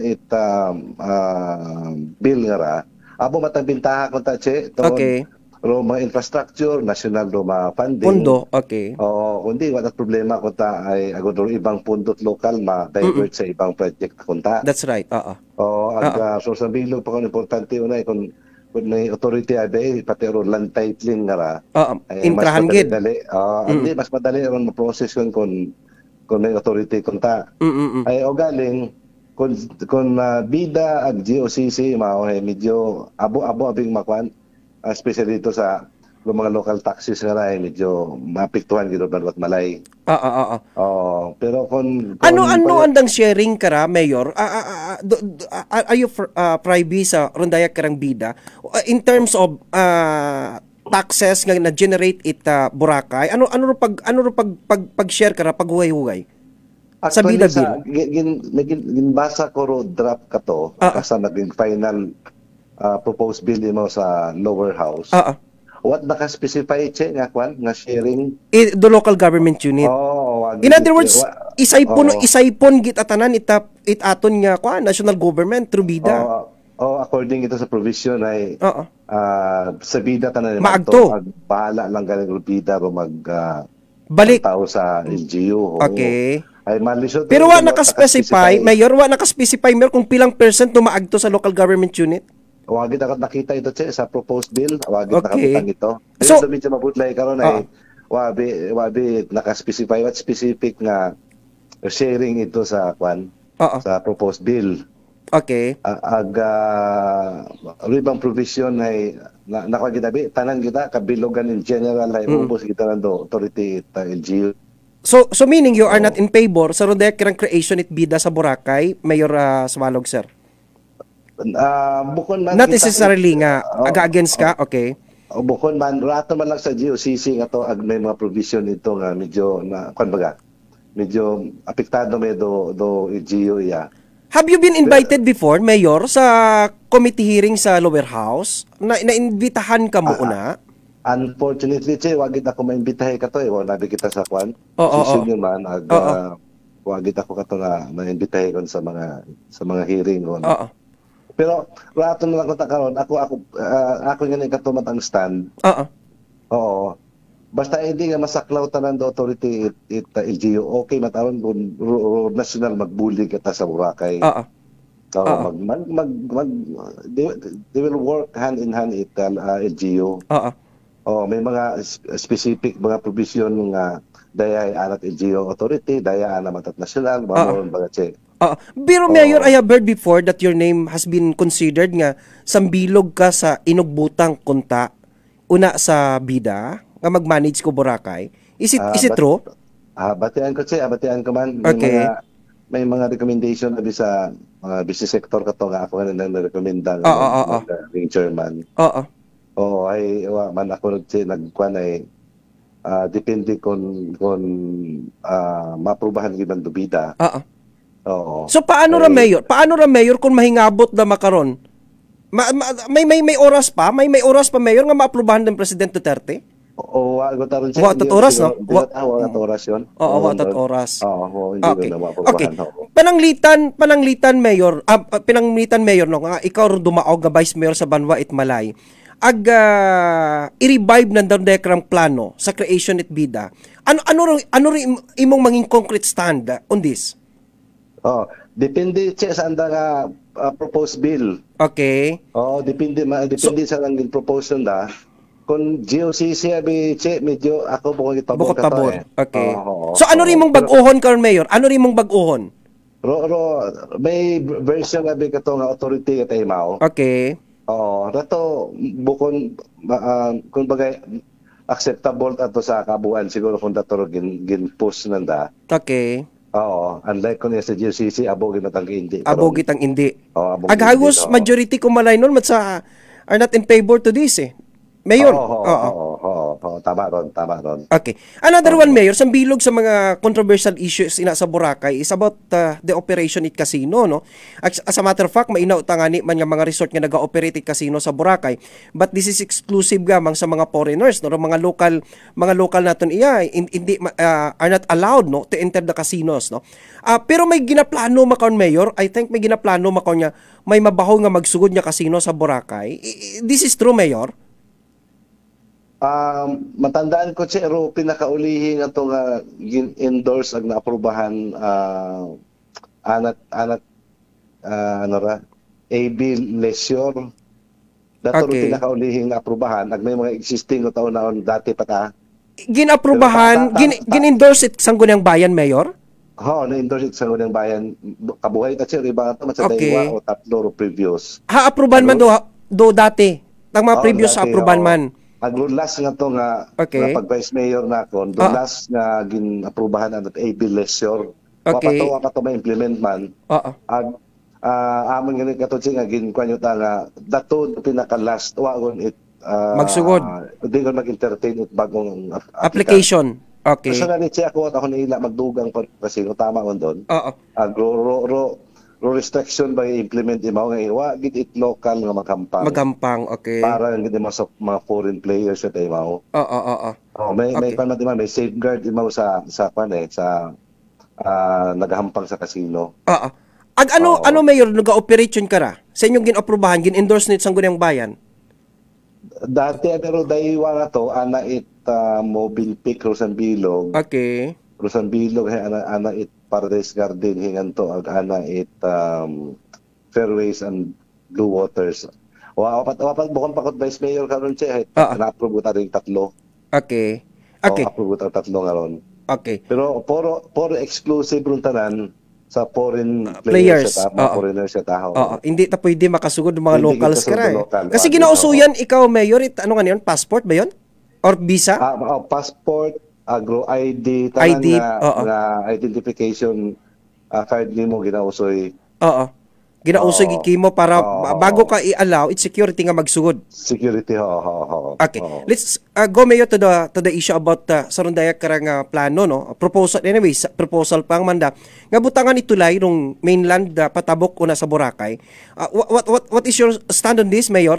bill nga ra abo matambintaha ko ta mga infrastructure national funding pundo kundi wala problema ko ta ay agod ibang pundot local ma-divert sa ibang project kunta. That's right. So sa bilog pa ko importante unay kung may authority ay pati ron land titling nga ra intrahan gid hindi mas madali ron ma-process kung may authority kunta ay o galing kung bida ag GOCC mao medyo abo abing makwan especially dito sa mga local taxes nga medyo mapiktuhan gid Banwa Malay. Pero kung ano andang sharing kara Mayor are you privy sa Rondayak karang bida in terms of taxes nga na generate Boracay ano pag share kara pag huway sa bida bill ginbasa ko ro draft kato kasi naging final proposed bill mo sa lower house. What naka-specify nga kwan nga sharing the local government unit. In other words, isaypon git atanan aton nga kwan national government through bida. According ito sa provision ay sa bida tanan maagto bahala lang galing bida ro balik tao sa LGU. Okay. Ay malisod. Pero wa naka-specify, Mayor, Mayor kung pilang percent maagto sa local government unit? Wagid ako nakita ito sa proposed bill, wagid nakabutang ito. So medyo mabutlay karon ay wabi naka-specify what specific nga sharing ito sa kwan sa proposed bill. Okay. Ribang provision ay nakagitabi tanan kita kabilogan in general ay ubos kita nando authority LGU. So meaning you are not in favor sa Rondayak karang creation it bida sa Boracay, Mayor Swalog, sir? Bukon man not necessarily nga aga-against ka, okay? Bukon man rato man lang sa GOCC nga to may mga provision ito nga medyo na kumbaga medyo apektado do LGU ya. Have you been invited before, Mayor, sa committee hearing sa lower house? Na-imbitahan ka mo una? Unfortunately, wagid ako maimbitahe ka to nabi kita sa kwan. Senior man wagid ako kato na maimbitahe kon sa mga hearing kon. Pero rato na lang ko ta karon ako nga katumat ang stand. Basta hindi nga masaklaw tanan do authority LGU okay mataron kung national magbulig kita sa Boracay. They will work hand in hand LGU. May mga specific mga provision nga daya anak LGU authority, daya anak national, mamoron baga Pero Mayor, I have heard before that your name has been considered nga sambilog ka sa inugbutang kunta una sa bida nga mag-manage ko Boracay. Is it true? Batian ko man. May mga recommendation na sa business sector kato nga ako nga nang-recommenda nga ring chairman. Ay man ako nagkuan ay depende kung maaprubahan gid ang dubida. So paano ra Mayor kung mahingabot na makaron? May oras pa, Mayor nga maaprubahan ng President Duterte? O wag taron siya. Wa tat oras no? Wa oras yun. Oo, wa tat oras. Oo, hindi Okay. na mapupuhan. Okay. Pananglitan mayor, pinanglitan mayor no nga ikaw ro dumaog nga vice mayor sa Banwa Itmalay. I-revive nandang dekrang plano sa creation it bida. Ano rin imong manging concrete stand on this? Oh, depende sa anda nga proposed bill. Okay. Oh, depende sa nang propose nda. Kung GOCC abi medyo ako bukod Bukod pabor. Okay. Oh, so ano rin mong bag-ohon karon mayor? Ano rin mong bag-ohon? May version abi kato nga authority katay mao. Okay. Oo, dato bukon kung bagay acceptable ato sa kabuuan siguro kung dato gin-post nanda. Okay. Oo, unlike kung sa GOCC abogit matang hindi. Abogit ang hindi. Oo, Aghagos majority ko malay nun sa are not in favor to this eh. Mayor. Oo. Tama ron. Okay. Another one, Mayor, sa bilog sa mga controversial issues sa Boracay is about the operation it casino, no? As a matter of fact, mainaw tangani man nga mga resort nga naga-operate it casino sa Boracay, but this is exclusive gamang sa mga foreigners, no? Mga local naton hindi are not allowed, no, to enter the casinos, no? Pero may ginaplano makaon, Mayor. I think may ginaplano makaon nga may mabaho nga magsugod nga casino sa Boracay. This is true, Mayor? Matandaan ko pero pinakaulihin ato nga endorse ag naaprubahan AB Leisure. Dato okay. Pinakaulihin nga aprubahan ag may mga existing taon dati pa ta. Ginaprubahan, gin-endorse it sang Guniang Bayan, Mayor? Na-endorse it sang Guniang Bayan. Kabuhay ta siya iba ta sa daywa o tatlo previous. Aprubahan man do dati. Tang mga previous aprubahan man. Last nga to nga pag vice mayor na ako, last nga gin-aprubahan ang AB Leisure. Papatawa pa to ma-implement man. Amon nga kato nga gin-kwanyo ta nga dato pinaka-last wagon it magsugod. Di ko mag-entertain it bagong application. Okay. So nga ni siya ako nila magdugang pa kasi tama on doon. Restriction by implement imaw nga wa gid it local nga magampang. Okay. Para gid mo sa mga foreign players sa imaw. May safeguard imaw sa nagahampang sa casino. Ano mayor nag-operation kara sa inyong gin-aprubahan gin-endorse nit sang Guniang Bayan? Dati pero daywa na to ana it Mobile Peak Rosanbilog. Okay. Rosanbilog ana it Paradise Garden hingan to ag ana it Fairways and Blue Waters. Wapat bukon pa kod vice mayor karon siya na-approve ta ring tatlo. Okay. Approve ta tatlo ngaron. Okay. Pero puro exclusive ron tanan sa foreign players foreigners sa taho. Hindi ta pwede makasugod mga locals kara. Kasi ginausuyan ikaw mayor ano nga niyon passport ba yon? Or visa? Passport, agro ID, na identification card nimo ginausoy. Ginausoy gikimo para bago ka i-allow it's security nga magsugod. Security Okay. Let's go mayor to the issue about sa rondaya karang plano no. Proposal proposal pang manda nga butangan itulay rong mainland patabok una sa Boracay. What is your stand on this, Mayor?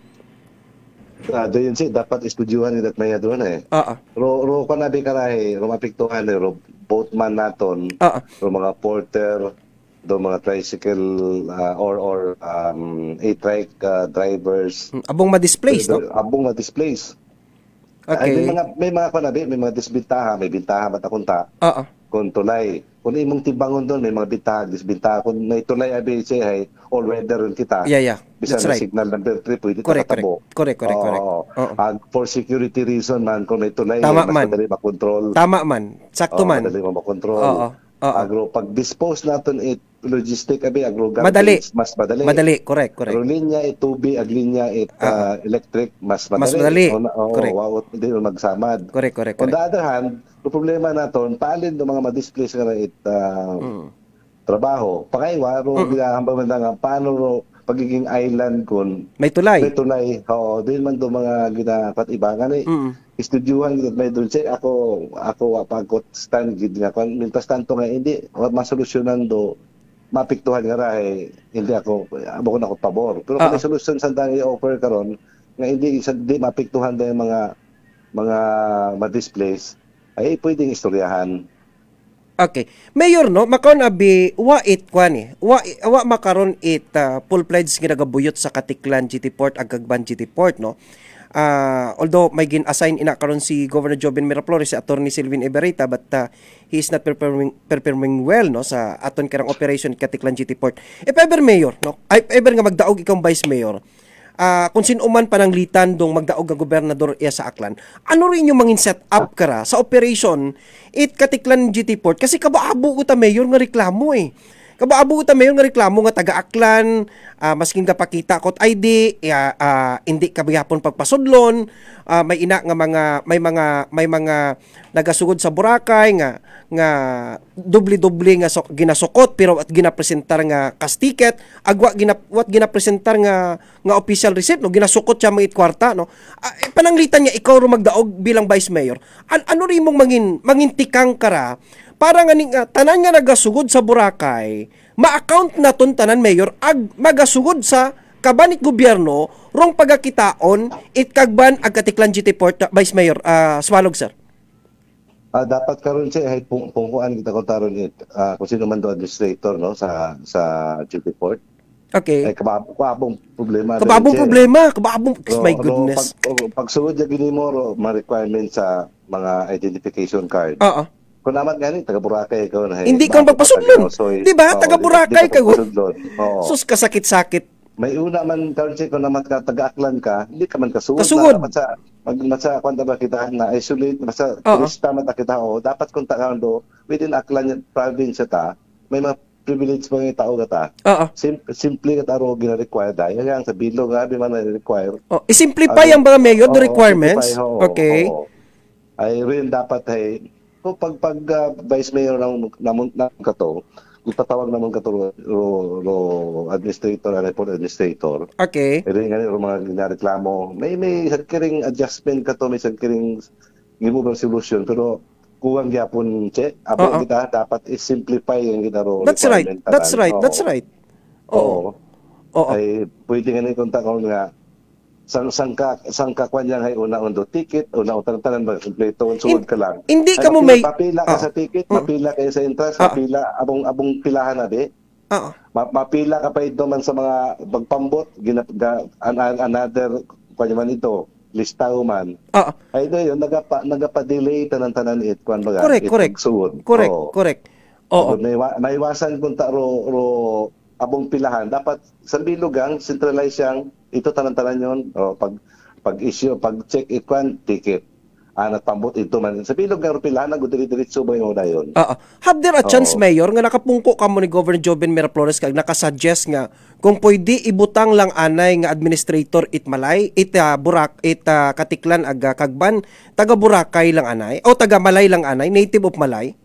Doon siya, dapat estudyuhan nila at maya doon eh. Ro ka nabi karahe, mapiktuhan eh, boatman naton, mga porter, mga tricycle or A-trike drivers. Abong ma-displace, no? Abong ma-displace. Okay. May mga kanabi, may mga disbintaha, may bintaha matakunta. Kung tulay. Kung imong tibangon doon, may mga bintaha, disbintaha. Kung may tulay abi siya, all weather rin kita. Bisa na signal number 3, pwede takatabo. Correct. For security reason man, kung may tulay, mas madali makontrol. Tama man. Sakto man. Madali makontrol. Pag-dispose natin logistic abi madali. Mas madali. Madali, correct. Pero linya tubi ag linya electric mas madali. Mas madali. Correct. Hindi magsamad. Correct. On the other hand, yung problema naton paalin do mga ma-displace nga trabaho. Pakaywa ro ginahambang nga paano pagiging island kun may tulay. Din man do mga ginapat ibangan estudyuhan gid may dulce ako pagkot stand gid nga kun mintas tanto nga hindi masolusyonan do mapiktuhan nga rahe hindi ako pabor pero kung solusyon sa dang i-offer karon nga hindi mapiktuhan da yung mga mga ma-displace ay pwedeng istoryahan. Okay. Mayor, no, makaon abi wa it kwan eh. Wa makaron it full-fledged ginagabuyot sa Katiklan GT Port ag Kagban GT Port, no. Although may gin-assign ina karon si Governor Joven Miraflores si Attorney Sylvin Eberita, but he is not performing well, no, sa aton karang operation Katiklan GT Port. If ever mayor, no, if ever nga magdaog ikaw vice mayor, kung sinuman pananglitan dong magdaog ang gobernador iya sa Aklan, ano rin yung mangin set up kara sa operation it Katiklan GT Port? Kasi kabaabo ko ta mayor nga reklamo eh. Kabaabo ko ta mayor nga reklamo nga taga Aklan, masking kapakita kot ID, hindi kabihapon pagpasudlon, may ina nga may mga nagasugod sa Boracay nga doble-doble nga ginasukot pero at ginapresentar nga kas ticket, agwa ginapresentar nga official receipt, no, ginasukot siya mga kwarta, no. Pananglitan niya ikaw ro magdaog bilang vice mayor. Ano rin mong mangin tikang kara para nga tanan nga nagasugod sa Boracay, ma-account naton tanan mayor ag magasugod sa kabanit gobyerno rong pagakitaon it Kagban ag Katiklan GT Port, Vice Mayor Swalog, sir. Dapat karon siya ay pungkuan kita kung taron it kung sino man do administrator, no, sa GT Port. Okay. Ay kababong problema. My goodness. Pag sugod ya ginimo ma requirement sa mga identification card. Oo. Kung naman gani taga Boracay ikaw na. Hindi ka magpasudlon. Di ba? Taga Boracay ka. Sus kasakit-sakit. May una man karon siya kung naman ka taga Aklan ka, hindi ka man kasugod. Masa kwanta ba kita na isolate masa turista man ta kita dapat kung tagaan do within Aklan province ta may mga privilege mga tao kata. Simple ka taro gina-require dahil yang sa bilog nga di man na-require. I-simplify ang mga mayor the requirements. Okay. Ay rin dapat ay pag vice mayor namon kato ipatawag naman kato ro administrator and report administrator. Okay. Rin nga ro mga ginareklamo may sagkiring adjustment kato, may sagkiring gimubang solution pero kuwang gyapon apo kita dapat i-simplify ang ginaro. That's right. Oo. Ay pwede nga ni kontak ko nga sangka kwan yang hay una undo ticket una tanan ba kompleto sugod ka lang. Hindi ka mo may mapila ka sa ticket, mapila ka sa entrance, mapila abong pilahan na di. Mapila ka pa ito man sa mga pagpambot another kwan man ito listaw man. Ay dayon nagapa-delay tanan-tanan it kwan baga. Correct. Oo. May iwasan kung ta ro abong pilahan dapat sa bilugang centralize yang ito tanan-tanan yon pag issue pag check ikwan ticket natambot ito man sa bilog nga pilahan diri-diretso ba yung dayon. Have there a chance mayor nga nakapungko ka mo ni Governor Joven Miraflores kag nakasuggest nga kung pwede ibutang lang anay nga administrator Malay Katiklan ag Kagban taga Boracay lang anay o taga Malay lang anay, native of Malay?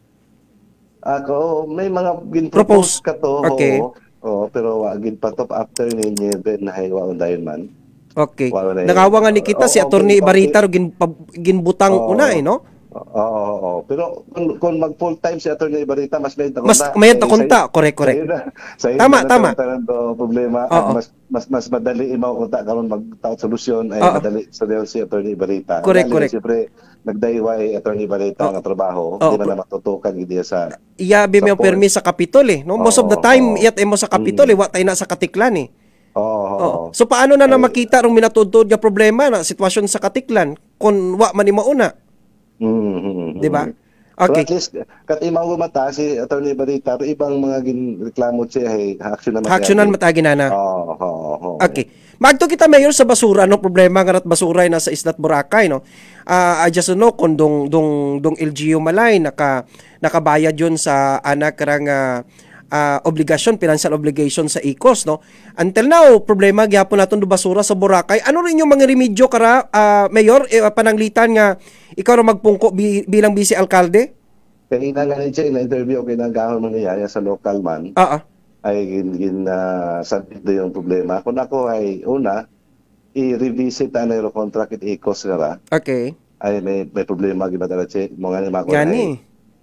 Ako may mga gin-propose ka to. Okay. Pero wagin pa to after ninyo na haywa dayon man. Okay. Nangawangan ni kita si Attorney Ibarita ginbutang una no? Oo. Pero kung mag full time si Attorney Ibarita mas may takunta. Correct. Tama. Problema mas madali imaw unta karon magtaot solusyon ay madali sa si Attorney Ibarita. Correct. Siyempre nagdayway Attorney Ibarita nga trabaho, di man na matutukan gid sa iyabi mo permi sa Kapitol no? Most of the time iyat mo sa Kapitol wa tay na sa Katiklan So paano na makita rong minatudtod nga problema na sitwasyon sa Katiklan kung wa man mauna? Di ba? Okay. At least kat imaw mata si Attorney Ibarita ibang mga ginreklamo siya ay aksyonan matagi na. Okay. Magto kita mayor sa basura no problema nga basura na sa Islat Boracay no. I just know kung dong LGU Malay nakabayad yon sa anak karang obligasyon, financial obligation sa ICOS no. Until now problema gyapon naton do basura sa Boracay. Ano rin yung mga remedyo kara mayor pananglitan nga ikaw ra magpungko bilang vice alkalde? Kailangan siya na-interview kinagahon man niya sa local man. Ay sabit do yung problema. Kung ako ay una i-revisit ang aero contract at ICOS kara. Okay. Ay may problema gibadala siya mga ni mako.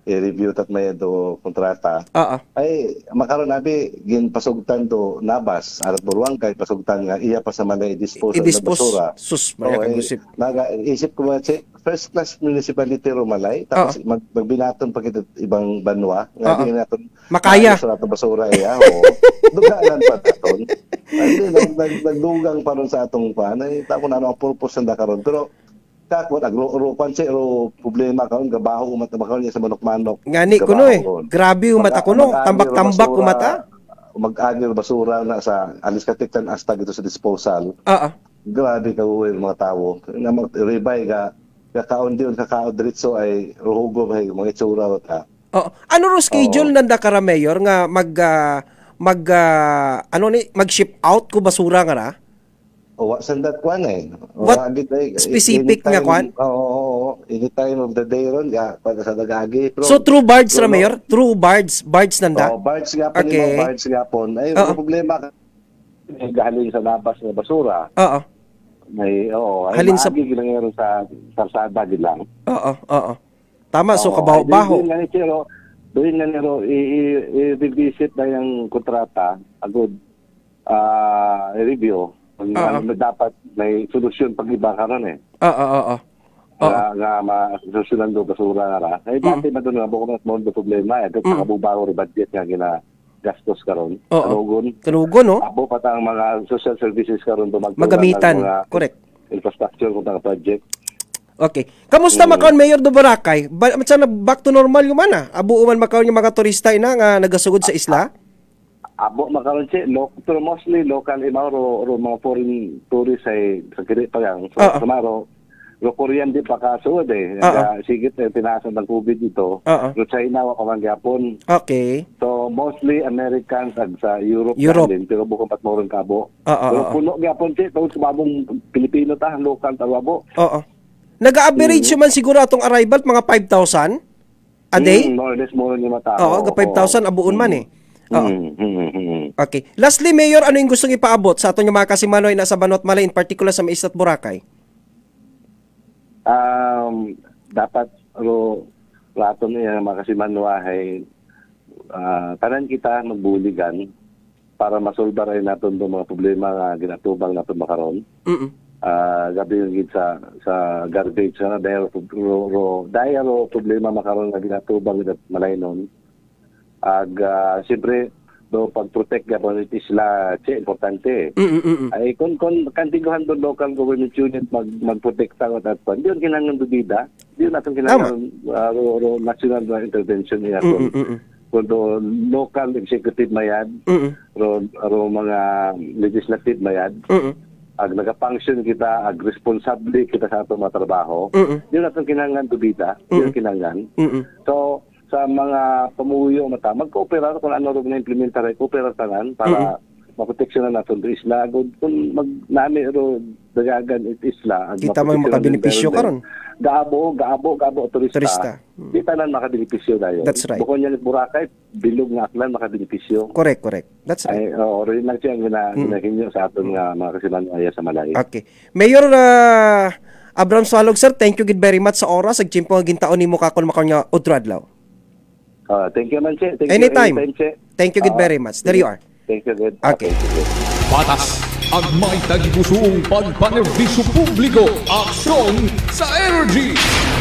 i-review tat may do kontrata. Ay makaron abi ginpasugtan do nabas arat buruang kay pasugtan nga iya pa sa manay dispose ng basura. Sus, mayakagusip. Isip ko first class municipality Romalay tapos magbinaton pa kita ibang banwa nga di naton makaya sa basura iya dugaan pa taton. Nagdugang pa ron sa atong pan ay tako na ang purpose ng karon pero takot agro-ropan si problema karon gabaho umata makaron sa manok-manok ngani kuno grabe umata kuno tambak-tambak umata mag-agir basura na sa alis katiktan hasta dito sa disposal grabe ka mga tawo na ribay ka kakaon diyon kakaon diretso ay ruhugo ay mga itsura ta ano ro schedule nanda kara mayor nga mag-ship out ko basura nga ra? Sandat kwan What specific nga kwan? Oo, any time of the day ron, para sa nag-agi. So, true bards ra, Mayor? True bards nanda? Bards nga po, bards nga po. Ay, problema galing sa labas na basura. Halin sa ginangero sa karsada lang. Tama, so kabaho-baho. Doon nga nero, i-revisit na yung kontrata, agad, i-review. Dapat may solusyon pag iba ka ron nga ma-solusyonan do basura nga ra. Ay dati na doon nga buko mas mo problema at nakabubago ri budget nga ginagastos karon. Kanugon no? Abo pa tang mga social services karon do magamitan. Correct. Infrastructure kung tang project. Okay. Kamusta makaon Mayor do Boracay? Back to normal yung mana? Abo man makaon yung mga turista ina nga nagasugod sa isla? Abo makaron si pero mostly local ro mga foreign tourists ay sa kiri pa yang sumaro ro Korean di pa kasuod sigit tinasan ng COVID dito ro China wa man gyapon. Okay. So mostly Americans ag sa Europe din pero bukod pat moron kabo pero puno gyapon si tawod kumabong Pilipino ta local tawabo. Naga-average man siguro atong arrival mga 5,000 a day? More or less more ni mata. 5,000 abuon man Okay. Lastly, Mayor, ano yung gustong ipaabot sa atong mga kasimanoy na sa Banwat Malay, in particular sa Maislat Boracay? Dapat raton niya mga kasimanoy tanan kita magbuligan para masolba rin natin itong mga problema nga ginatubang natin makaroon. Gabi yung sa garbage na dahil problema makaroon nga ginatubang malay nun. Siyempre, pag-protect gabon isla, importante. Ay, kung kantigohan doon local government unit mag-protekta ko at pan, diyon kinangan do bida, diyon natin kinangan national intervention niya. Kung local executive mayad, mga legislative mayad, nag-function kita, responsable kita sa atong mga trabaho, diyon natin kinangan do bida, diyon kinangan. So, sa mga pamuyo mata mag-cooperate kung ano ro na implementar ay cooperate tanan para maproteksyonan naton do isla kung magnami ro dagagan it isla kita man makabenepisyo karon gaabo turista. Di tanan makabenepisyo dayon. That's right. Bukod niya Boracay bilog nga aklan makabenepisyo. Correct. That's right. Rin lang siya ginahinyo sa aton nga mga kasimanoy sa Malay. Okay. Mayor Abram Swalog sir, thank you very much sa oras ag chimpo gintaon nimo kakon makaw udradlaw. Thank you man, Che. Anytime. Thank you very much. There you are. Thank you, good. Okay. Patas ang may tagibusong pagpanerbisyo publiko. Aksyon sa energy.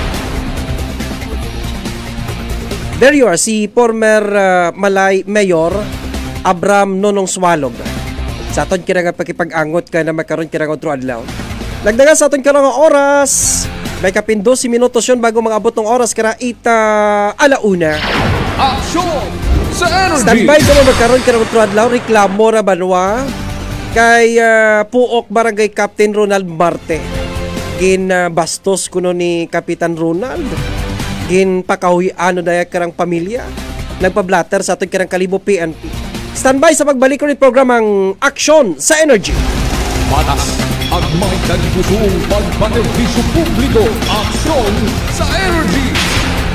There you are, si former Malay Mayor Abram Nonong Swalog. Sa aton kira nga pagkipag-angot ka na magkaroon kira nga adlaw. Lagdagan sa aton kira nga oras. May kapin 12 minutos yun bago mag-abot ng oras kara alauna. Aksyon sa energy. Standby ka mo magkaroon ka ng adlaw. Reklamo ra banwa kay Puok Barangay Captain Ronald Marte. Bastos kuno ni Kapitan Ronald. Pakawi ano daya karang pamilya. Nagpa-blatter sa ating karang Kalibo PNP. Standby sa pagbalik ko ni programang Aksyon sa Energy. Patas ang may tagibusong pagpanerbisyo publiko. Aksyon sa energy.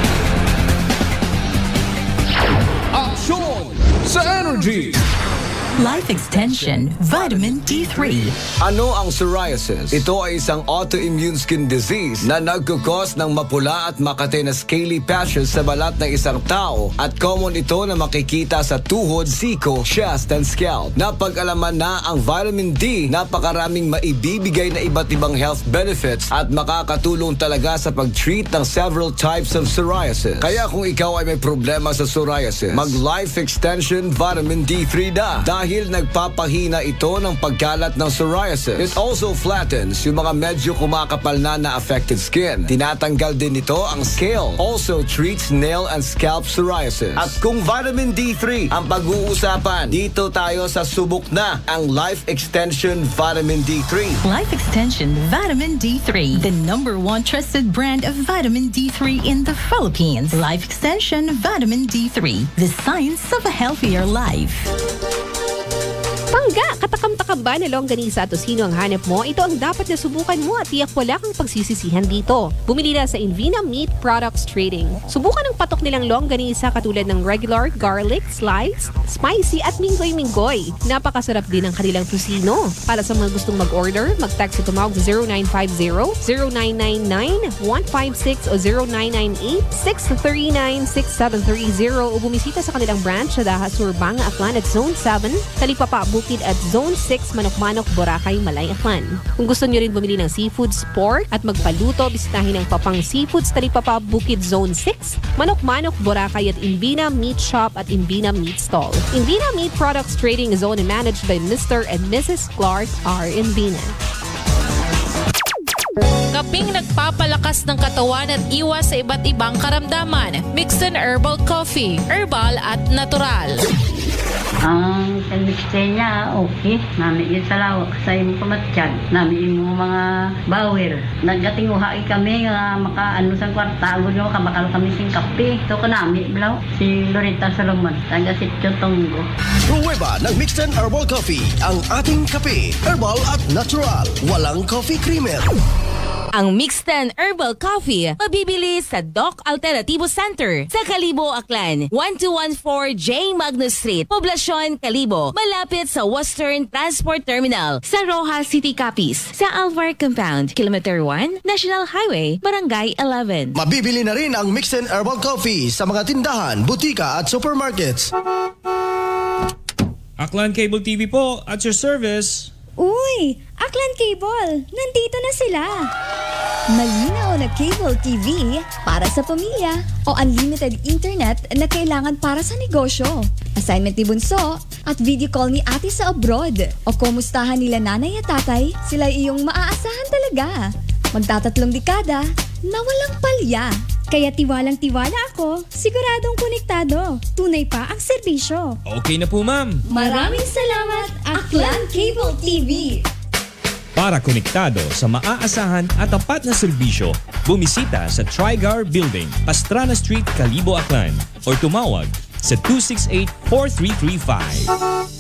Aksyon sa energy. Life Extension Vitamin D3. Ano ang psoriasis? Ito ay isang autoimmune skin disease na nagkukos ng mapula at makate na scaly patches sa balat ng isang tao at common ito na makikita sa tuhod, siko, chest, and scalp. Napag-alaman na ang vitamin D, napakaraming maibibigay na iba't ibang health benefits at makakatulong talaga sa pag-treat ng several types of psoriasis. Kaya kung ikaw ay may problema sa psoriasis, mag-Life Extension Vitamin D3 na dahil nagpapahina ito ng pagkalat ng psoriasis. It also flattens yung mga medyo kumakapal na affected skin. Tinatanggal din ito ang scale. Also treats nail and scalp psoriasis. At kung vitamin D3 ang pag-uusapan, dito tayo sa subok na ang Life Extension Vitamin D3. Life Extension Vitamin D3, the #1 trusted brand of vitamin D3 in the Philippines. Life Extension Vitamin D3, the science of a healthier life. Pangga! Katakam-takam ba na longganisa at tosino ang hanap mo? Ito ang dapat na subukan mo at tiyak wala kang pagsisisihan dito. Bumili na sa Invina Meat Products Trading. Subukan ang patok nilang longganisa katulad ng regular, garlic, sliced, spicy at minggoy-minggoy. Napakasarap din ang kanilang tosino. Para sa mga gustong mag-order, mag-text o tumawag sa 0950-0999-156 o 0998-639-6730 o bumisita sa kanilang branch sa Daha Surbanga, Aklan at Zone 7, Talipapa, Bukid at Zone 6, Manok-Manok, Boracay, Malay, Aklan. Kung gusto nyo rin bumili ng seafoods, pork at magpaluto, bisitahin ang Papang Seafoods, Talipapa, Bukid, Zone 6, Manok-Manok, Boracay at Invina Meat Shop at Invina Meat Stall. Invina Meat Products Trading is owned and managed by Mr. and Mrs. Clark R. Invina. Kaping nagpapalakas ng katawan at iwas sa iba't ibang karamdaman. Mixed Herbal Coffee, herbal at natural. Ang mixte niya, okay. Nami yung salawak sa imong pamatsyag. Nami yung mga bawer. Nagatinguhai kami nga makaano sa kwarta. Agod nga makabakalo kami sing kape. Ito ka nami, blaw. Si Loretta Solomon. Taga Sitio Tonggo. Pruweba ng Mixed Herbal Coffee. Ang ating kape, herbal at natural. Walang coffee creamer. Ang Mixed Herbal Coffee mabibili sa Doc Alternativo Center sa Kalibo, Aklan, 1214 J. Magnus Street, Poblacion, Kalibo, malapit sa Western Transport Terminal, sa Rojas City, Capiz, sa Alvar Compound, Kilometer 1, National Highway, Barangay 11. Mabibili na rin ang Mixed Herbal Coffee sa mga tindahan, butika at supermarkets. Aklan Cable TV po, at your service. Uy! Aklan Cable! Nandito na sila! Malinaw na cable TV para sa pamilya o unlimited internet na kailangan para sa negosyo. Assignment ni Bunso at video call ni ate sa abroad. O kumustahan nila nanay at tatay, sila iyong maaasahan talaga. Magtatatlong dekada na walang palya. Kaya tiwalang-tiwala ako, siguradong konektado. Tunay pa ang serbisyo. Okay na po, ma'am. Maraming salamat, Aklan Cable TV. Para konektado sa maaasahan at tapat na serbisyo, bumisita sa Trigar Building, Pastrana Street, Kalibo, Aklan o tumawag sa 268-4335.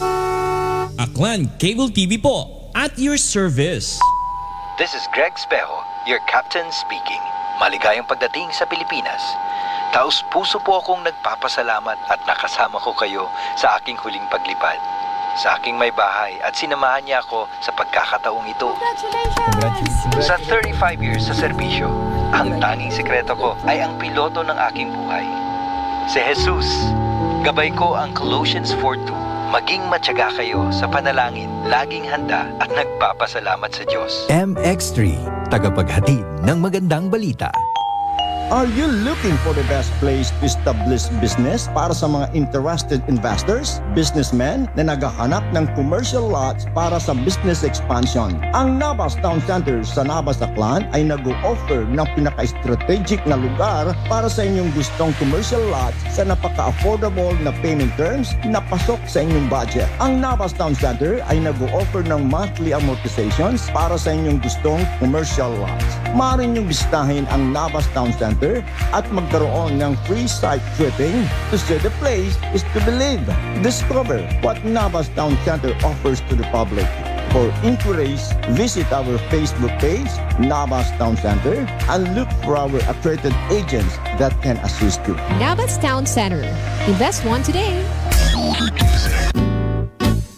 Aklan Cable TV po, at your service. This is Greg Spejo, your captain speaking. Maligayang pagdating sa Pilipinas. Taos-puso po akong nagpapasalamat at nakasama ko kayo sa aking huling paglipad. Sa aking may bahay at sinamahan niya ako sa pagkakataong ito. Congratulations! Sa 35 years sa serbisyo, ang tanging sekreto ko ay ang piloto ng aking buhay. Si Jesus. Gabay ko ang Colossians 4:2. Maging matyaga kayo sa panalangin, laging handa at nagpapasalamat sa Diyos. MX3, tagapaghatid ng magandang balita. Are you looking for the best place to establish business para sa mga interested investors, businessmen na naghahanap ng commercial lots para sa business expansion? Ang Navas Town Center sa Navas, Aklan ay nag-o-offer ng pinaka-strategic na lugar para sa inyong gustong commercial lots sa napaka-affordable na payment terms na pasok sa inyong budget. Ang Navas Town Center ay nag-o-offer ng monthly amortizations para sa inyong gustong commercial lots. Maaari niyong bisitahin ang Navas Town Center at magkaroon ng free site tripping to see the place is to believe. Discover what Navas Town Center offers to the public. For inquiries, visit our Facebook page, Navas Town Center, and look for our accredited agents that can assist you. Navas Town Center. Invest one today.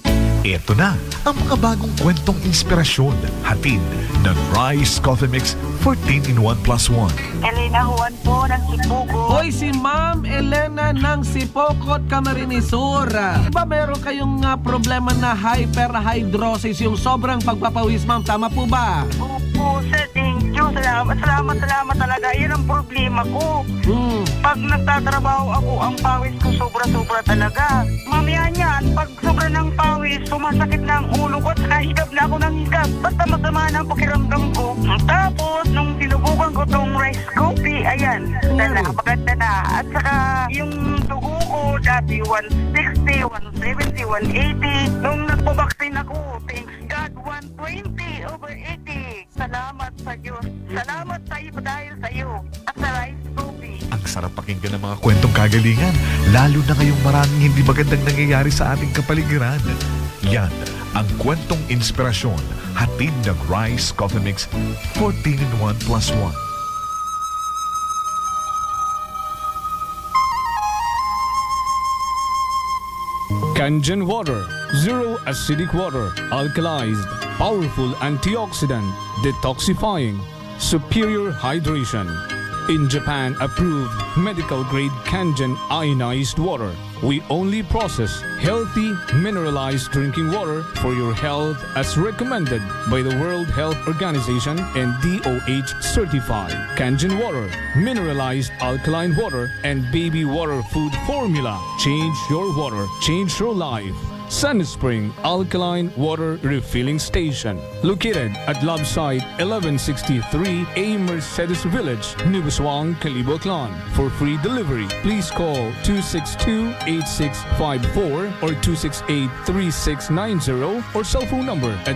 Ito na ang mga bagong kwentong inspirasyon, hatid ng Rice Coffee Mix 14-in-1 + 1. Elena Juan po ng Sipugo. Hoy, si Ma'am Elena ng Sipokot, Camarines Sur. Diba meron kayong problema na hyperhidrosis, yung sobrang pagpapawis, ma'am? Tama po ba? Opo, sir. Thank you. Salamat talaga. Yan ang problema ko. Pag nagtatrabaho ako, ang pawis ko sobra-sobra talaga. Mamaya niyan, pag sobra ng pawis, sumasakit na ang ulo ko at higab na ako ng higab. Basta masama na ang pakiramdam ko. Tapos, nung sinubukan ko tong rice coffee, ayan, maganda na. At saka, yung dugo ko, dati 160, 170, 180. Nung nagpabaksin ako, thanks God, 120/80. Salamat sa Diyos. Salamat sa iyo dahil sa iyo. At sa rice coffee. Ang sarap pakinggan ng mga kwentong kagalingan, lalo na ngayong maraming hindi magandang nangyayari sa ating kapaligiran. Yan ang kwentong inspirasyon, hatid ng Rice Coffee Mix 14-in-1 + 1. Kangen water, zero acidic water, alkalized, powerful antioxidant, detoxifying, superior hydration. In Japan approved medical grade Kangen ionized water. We only process healthy mineralized drinking water for your health as recommended by the World Health Organization and DOH certified. Kangen water, mineralized alkaline water, and baby water food formula. Change your water, change your life. SunSpring Alkaline Water Refilling Station. Located at Love Site 1163A Mercedes Village, Nubuswang, Kalibo, Aklan. For free delivery, please call 262-8654 or 268-3690 or cell phone number at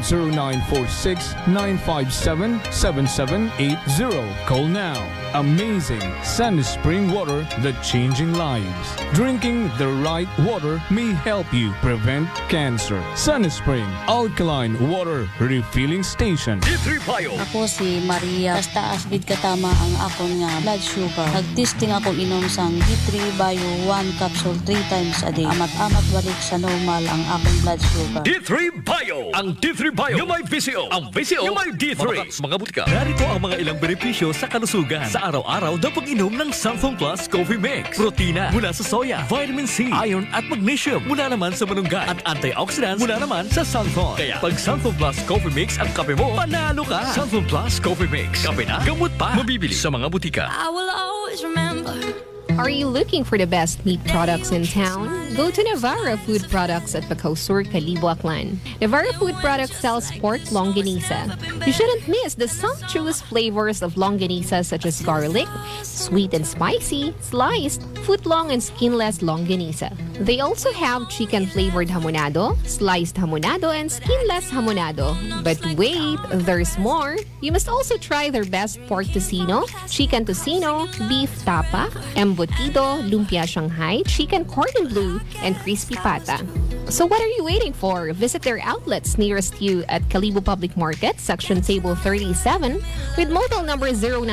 0946-957-7780. Call now. Amazing SunSpring water that's changing lives. Drinking the right water may help you prevent cancer. SunSpring Alkaline Water Refilling Station. D3 Bio. Ako si Maria. Taas gid katama ang akon nga blood sugar. Nagtesting ako inom sang D3 Bio 1 capsule 3 times a day. Amat-amat balik sa normal ang akong blood sugar. D3 Bio. Ang D3 Bio yung may VCO. Ang VCO yung may D3. Mga butika. Narito ang mga ilang benepisyo sa kalusugan. Sa araw-araw na pag-inom ng Sunflower Plus Coffee Mix. Protina mula sa soya, vitamin C, iron at magnesium mula naman sa malunggay at antioxidants mula naman sa sunflower. Kaya pag Sunflower Plus Coffee Mix ang kape mo, panalo ka! Sunflower Plus Coffee Mix. Kape na, gamot pa. Mabibili sa mga butika. I will always remember. Are you looking for the best meat products in town? Go to Navarra Food Products at Bacaw Sur, Kalibo, Aklan. Navarra Food Products sells pork longanisa. You shouldn't miss the sumptuous flavors of longanisa such as garlic, sweet and spicy, sliced, foot-long and skinless longanisa. They also have chicken-flavored hamonado, sliced hamonado, and skinless hamonado. But wait, there's more! You must also try their best pork tocino, chicken tocino, beef tapa, embutido, lumpia Shanghai, chicken cordon bleu, and crispy pata. So what are you waiting for? Visit their outlets nearest you at Kalibo Public Market, Section Table 37, with mobile number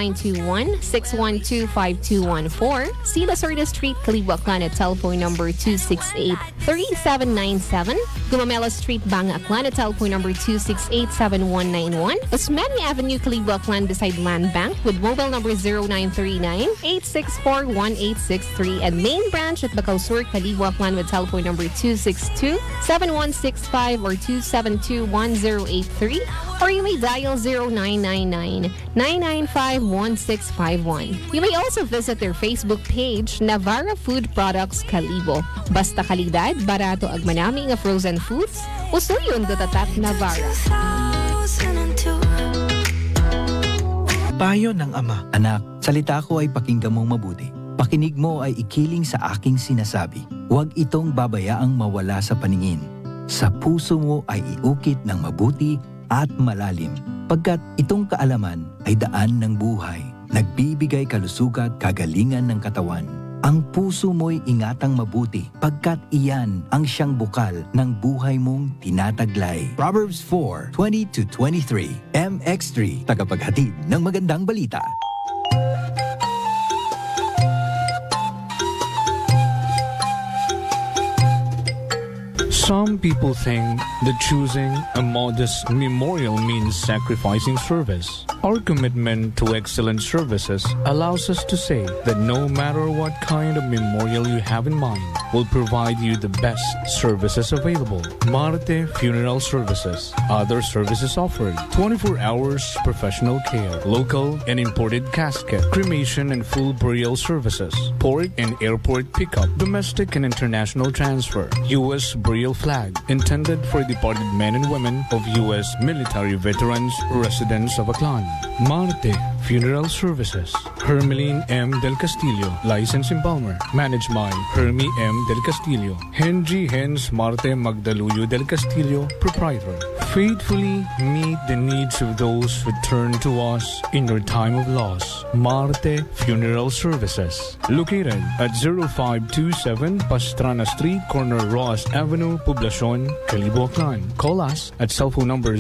0921-612-5214, Sila Sorda Street, Kalibo, Aklan at telephone number 268-3797, Gumamela Street, Banga, Aklan at telephone number 268-7191, Osmeña Avenue, Kalibo, Aklan beside Land Bank with mobile number 0939-864-1863, and main branch at Bacaw Sur, Kalibo, Aklan with telephone number 262-7165 or 272-1083, or you may dial 0999-995-1651. You may also visit their Facebook page, Navarra Food Products Kalibo. Basta kalidad, barato ag manami nga frozen foods, usuyon do tatak Navarra. Payo ng ama. Anak, salita ko ay pakinggan mong mabuti. Pakinig mo ay ikiling sa aking sinasabi. Huwag itong babayaang mawala sa paningin. Sa puso mo ay iukit ng mabuti at malalim. Pagkat itong kaalaman ay daan ng buhay. Nagbibigay kalusugan, kagalingan ng katawan. Ang puso mo'y ingatang mabuti pagkat iyan ang siyang bukal ng buhay mong tinataglay. Proverbs 4:20-23. MX3, tagapaghatid ng magandang balita. Some people think that choosing a modest memorial means sacrificing service. Our commitment to excellent services allows us to say that no matter what kind of memorial you have in mind, we'll provide you the best services available. Marte Funeral Services. Other services offered: 24 hours professional care, local and imported casket, cremation and full burial services, port and airport pickup, domestic and international transfer, U.S. burial flag, intended for departed men and women of U.S. military veterans residents of Aklan. Marte Funeral Services. Hermeline M. Del Castillo, license in Palmer. Managed by Hermie M. Del Castillo. Henry Hens Marte Magdaluyo Del Castillo, proprietor. Faithfully meet the needs of those who turn to us in your time of loss. Marte Funeral Services. Located at 0527 Pastrana Street, corner Ross Avenue, Poblacion, Calibo, Aklan. Call us at cell phone number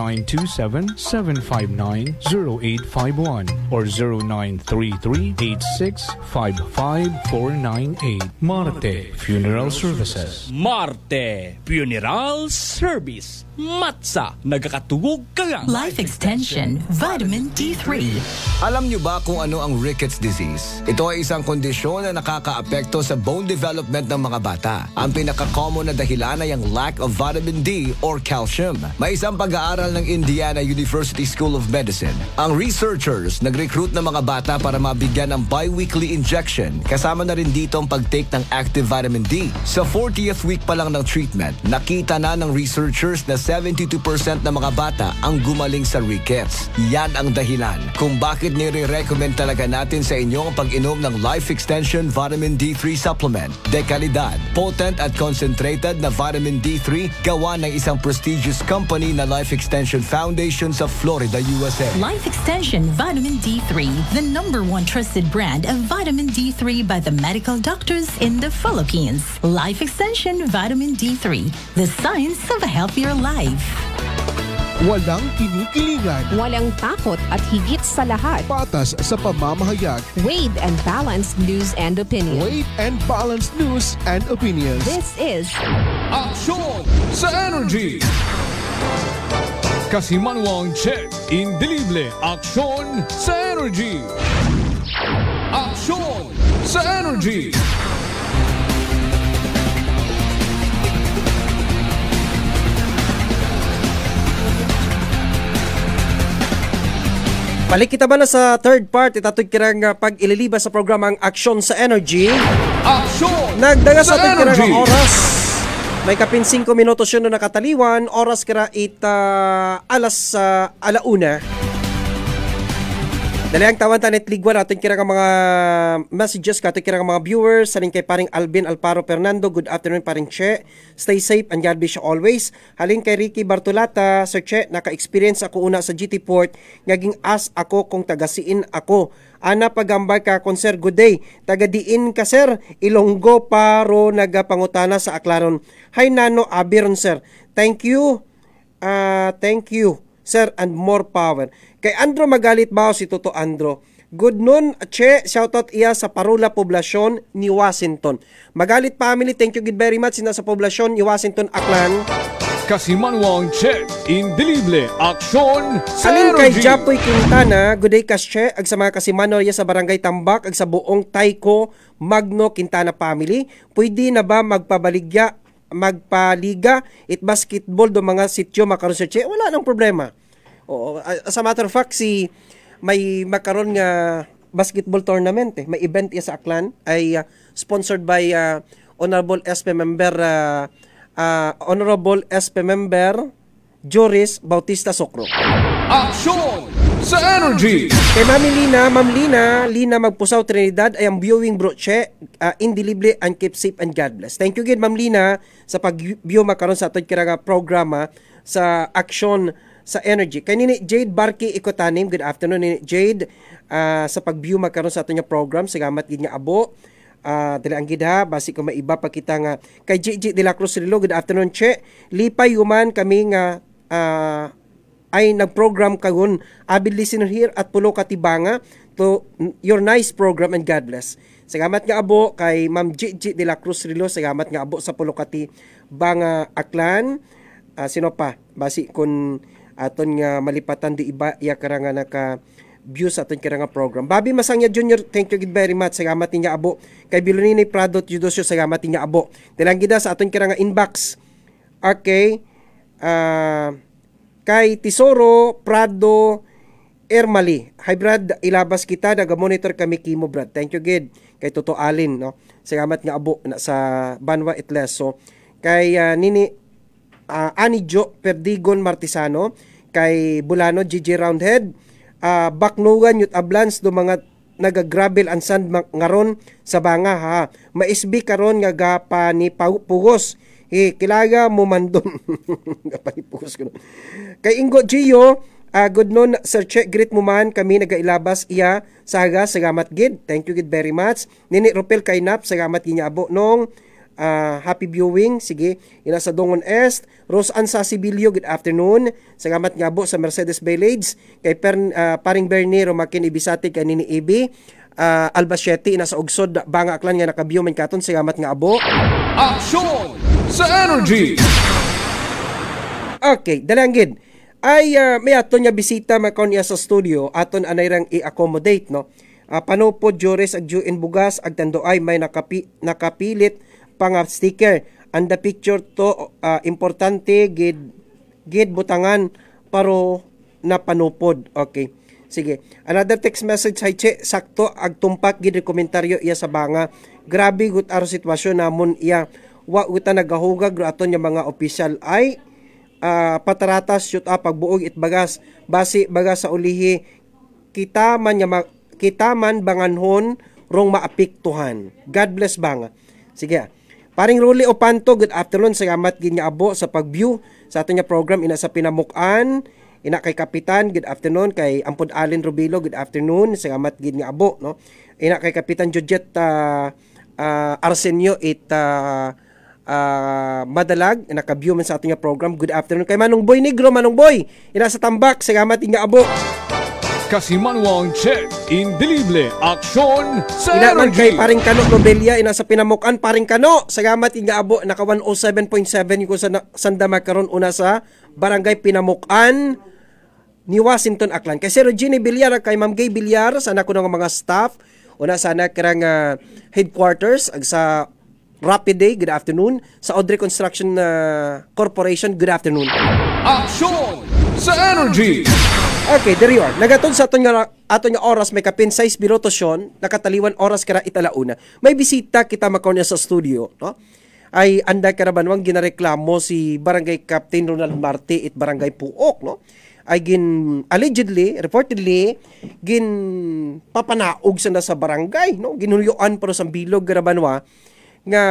0927-759-0851 or 0933-8655498. Marte Funeral Services. Marte Funeral Service. Matsa, nagakatugog ka nga. Life Extension Vitamin D3. Alam niyo ba kung ano ang rickets disease? Ito ay isang kondisyon na nakakaapekto sa bone development ng mga bata. Ang pinaka-common na dahilan ay ang lack of vitamin D or calcium. May isang pag-aaral ng Indiana University School of Medicine. Ang researchers nag-recruit ng mga bata para mabigyan ng bi-weekly injection. Kasama na rin dito ang pag-take ng active vitamin D. Sa 40th week pa lang ng treatment, nakita na ng researchers na 72% ng mga bata ang gumaling sa rickets. Yan ang dahilan kung bakit nire-recommend talaga natin sa inyo ang pag-inom ng Life Extension Vitamin D3 Supplement. De kalidad, potent at concentrated na vitamin D3 gawa ng isang prestigious company na Life Extension Foundation sa Florida, USA. Life Extension Vitamin D3, the #1 trusted brand of vitamin D3 by the medical doctors in the Philippines. Life Extension Vitamin D3, the science of a healthier life. Walang kinikilingan. Walang takot at higit sa lahat. Patas sa pamamahayag. Weighed and balanced news and opinion. Weighed and balanced news and opinions. This is Aksyon sa Energy. Kasimanwang check. Indelible. Aksyon sa Energy. Aksyon sa Energy. Balik kita ba na sa third part, itatoy kirang pag-ililiba sa programang Aksyon sa Energy. Aksyon Nagdaga sa sa ating Energy. kirang oras. May kapin 5 minutos yun na nakataliwan. Oras kira alas alauna. Dali ang tawan tanit ligwan natin kirang mga messages ka, kirang mga viewers. Salin kay paring Alvin Alparo Fernando. Good afternoon paring Che. Stay safe and God bless you always. Halin kay Ricky Bartolata. Sir Che, naka-experience ako una sa GT Port. Ngaging as ako kung tagasiin ako. Ana pagambay ka kon sir, good day. Tagadiin ka sir, Ilonggo paro nagapangutana sa Aklaron. Hi Nano Abiron sir. Thank you. Thank you sir and more power. Kay Andro Magalit ba si Toto Andro? Good noon, Che. Shoutout iya sa Parula Poblacion ni Washington. Magalit family, thank you very much. Sina sa Poblacion ni Washington, Aklan. Kasimanwang check. Indelible. Aksyon sa Alin Energy. kay Japoy Quintana, good day Kasche, ag sa mga Kasimano iya sa Barangay Tambak, ag sa buong Taiko, Magno, Quintana family. Pwede na ba magpaliga it basketball do mga sityo makaroon sa Che? Wala nang problema. O, as a matter of fact, may makaroon nga basketball tournament may event iya sa Aklan ay sponsored by Honorable SP Member Joris Bautista Socro. Aksyon sa Energy. Kay Ma'am Lina Magpusaw Trinidad ay ang viewing broche, indelible and keep safe and God bless. Thank you again Ma'am Lina sa pag-view makaroon sa atong kiraga programa sa Aksyon sa Energy. Kay Nini Jade Barki Ikotanim, good afternoon Nini Jade, sa pag-view makaroon sa atong program, salamat gid nga abo. Dili ang gidha, basi ko maiba pa kita nga kay JJ de la Cruz Rilo, good afternoon Che. Lipay human kami nga ay nag-program kagon. Avid listener here at pulo katibanga to your nice program and God bless. Salamat nga abo kay Ma'am Gigi de la Cruz Rilo. Salamat nga abo sa pulo katibanga Aklan. Sino pa? Basi kun aton nga malipatan di iba iya karanga naka views aton karanga program. Bobby Masangya Jr., thank you very much. Salamat niya abo. Kay Bilonini Prado Judosio, salamat niya abo. Dalang gida sa aton karanga inbox. Okay. Kay Tesoro Prado Ermali. Hi Brad, ilabas kita, naga-monitor kami kimo Brad. Thank you gid. Kay Toto Alin, no. Salamat nga abo na sa Banwa Itles. So kay Nini Ani Jo Perdigon Martisano, kay Bulano Gigi Roundhead, Baknugan Yut Ablans do mga nagagravel and sand ngaron sa banga ha. Maisbi karon nga gapa ni Pugos. Kilaga mo mandon. Pagipugos ko. Kay Ingo Gio, good noon Sir Che, greet mo man kami nagailabas iya saga, salamat gid. Thank you gid very much. Nini Ropel Kainap, salamat ginya abo nong happy viewing. Sige, ina sa Dongon Est. Rose Ann Sasibilio, good afternoon. Salamat nga abo sa Mercedes Village. Kay paring Bernie Romakin Ibisati kay Nini Ibi. Albacete ina sa Ugsod Banga Aklan nga naka-view man katon, salamat nga abo. Action sa Energy. Okay, dalanggid. Ay may aton nga bisita makon iya sa studio, aton anayrang i-accommodate no. Panupod Jores ag Juin Bugas ag tandoay may nakapilit pang sticker. And the picture to importante gid butangan paro na panupod. Okay. Sige. Another text message, hi Che, sakto ag tumpak gid komentaryo iya sa banga. Grabe gut aro sitwasyon namon iya. Wa uta nagahugag ro aton nga mga opisyal ay pataratas shoot up pagbuog itbagas basi bagas sa ulihi kita man banganhon rong maapektuhan. God bless banga. Sige. Paring Ruli Opanto, good afternoon. Salamat gid nga abo sa pag-view sa aton nga program ina sa Pinamukan. Ina kay Kapitan, good afternoon. Kay Ampod Allen Rubilo, good afternoon. Salamat gid nga abo no. Ina kay Kapitan Jojet Arsenio Madalag, naka-view man sa ating program. Good afternoon kay Manong Boy Negro, Manong Boy. Ina sa Tambak, salamat nga abo. Kasimanwang Che, indelible, aksyon sa Ina man Energy. kay paring Kano Nobelia, ina sa Pinamukan, paring Kano. Salamat nga abo, naka 107.7 ko sa Sandama karon una sa Barangay Pinamukan ni Washington Aklan. Kay Sir Regine Villar, kay Ma'am Gay Villar, sana ko ng mga staff. Una sana karang headquarters ag sa Rapid Day, good afternoon. Sa Audrey Construction Corporation, good afternoon. Action sa Energy. Okay, there you are. Nagatod sa aton nga oras, may kapin 6 minutos yon, nakataliwan oras kara italauna. May bisita kita makonya sa studio, no? Ay anday karabanwang ginareklamo si Barangay Captain Ronald Marte it Barangay Puok, no? Ay reportedly papanaog sa barangay, no? Ginulyoan pero sa bilog karabanwa nga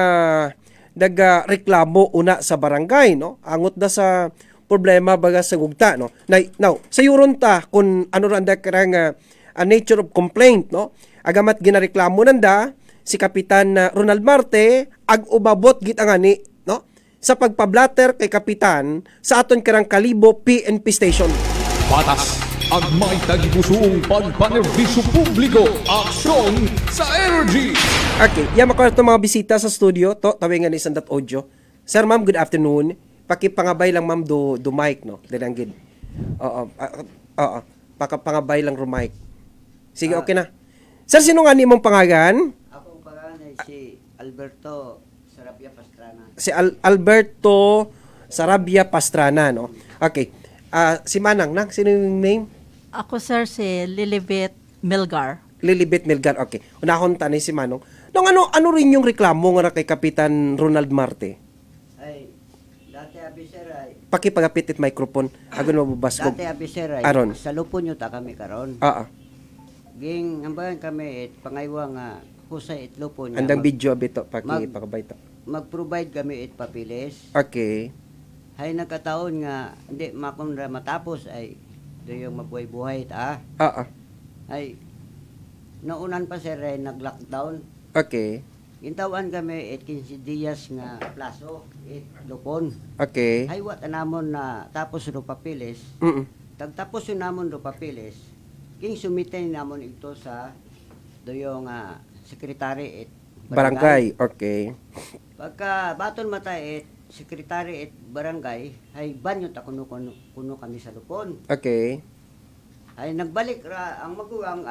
nagreklamo una sa barangay, no? Angot na sa problema baga sa gugta, no? Now, sa yuron ta kung ano randa karang nature of complaint, no? Agamat ginareklamo nanda si Kapitan Ronald Marte ag ubabot git angani, no? Sa pagpablatter kay Kapitan sa aton karang Kalibo PNP station. Patas ang may tagibusong pagpanerbisyo publiko. Aksyon sa Energy. Okay, yan makuha itong mga bisita sa studio. Tawingan isang audio. Sir, ma'am, good afternoon. Pakipangabay lang, ma'am, do mic, no? Dalanggid. Oo. Pakapangabay lang ro mic. Sige, okay na. Sir, sino nga ni mong pangalan? Akong pangalan ay si Alberto Sarabia Pastrana. Si Alberto Sarabia Pastrana, no? Okay. Si Manang, sino yung name? Ako, sir, si Lilibet Milgar. Lilibet Milgar, okay. Unahon tanay si Manong. Nung ano rin yung reklamo nga kay Kapitan Ronald Marte? Ay, dati abiser ay... Pakipagapit it microphone. Agon mabubas ko. Dati abiser ay... Aron. Sa lupo nyo ta kami karon. Ging, ambagan kami pangaywa nga husay it lupo niya. Andang video abito, pakipakabay to. Mag-provide kami it papilis. Okay. Hay nagkataon nga, hindi, makon matapos ay yung mabuhay-buhay ta. Ay, naunan pa sir ay nag-lockdown. Okay. Gintawan kami 15 dias nga plaso, lupon. Okay. Ay, wat namon na tapos no papilis. tagtapos yun namon do papilis, king sumitay namon ito sa do yung secretary at barangay. Okay. Pagka baton matay secretary at barangay, ay banyo ta kuno kami sa lupon. Okay. Ay nagbalik ra ang maguwang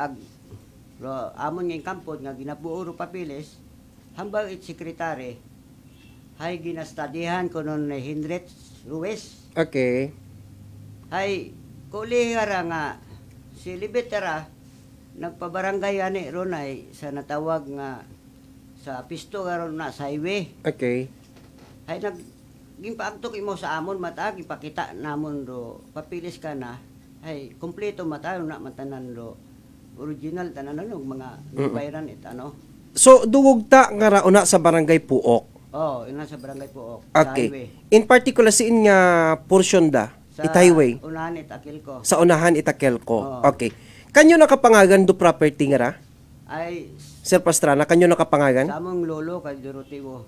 amon nga kampon nga ginabuo ro papilis, hambang it secretary hay ginastadihan ko nun ni Hendrix Ruiz. Okay. Hay kulihara nga si Libetera nagpabarangay ani ron ay sa natawag nga sa pisto karon na sa highway. Okay. Hay gimpaagtok imo sa amon mata gipakita namon do papilis ka na hay kompleto mata na matanan do original tanan mga bayran it ano. So dugog ta nga ra una sa barangay Puok. Oh, ina sa barangay Puok. Okay. In particular siin nga portion da it highway. Sa unahan Itakelko. Sa unahan Itakelko. Okay. Kanyo nakapangagan do property nga ra? Ay Sir Pastrana, kanyo nakapangagan? Sa among lolo kay Doroteo.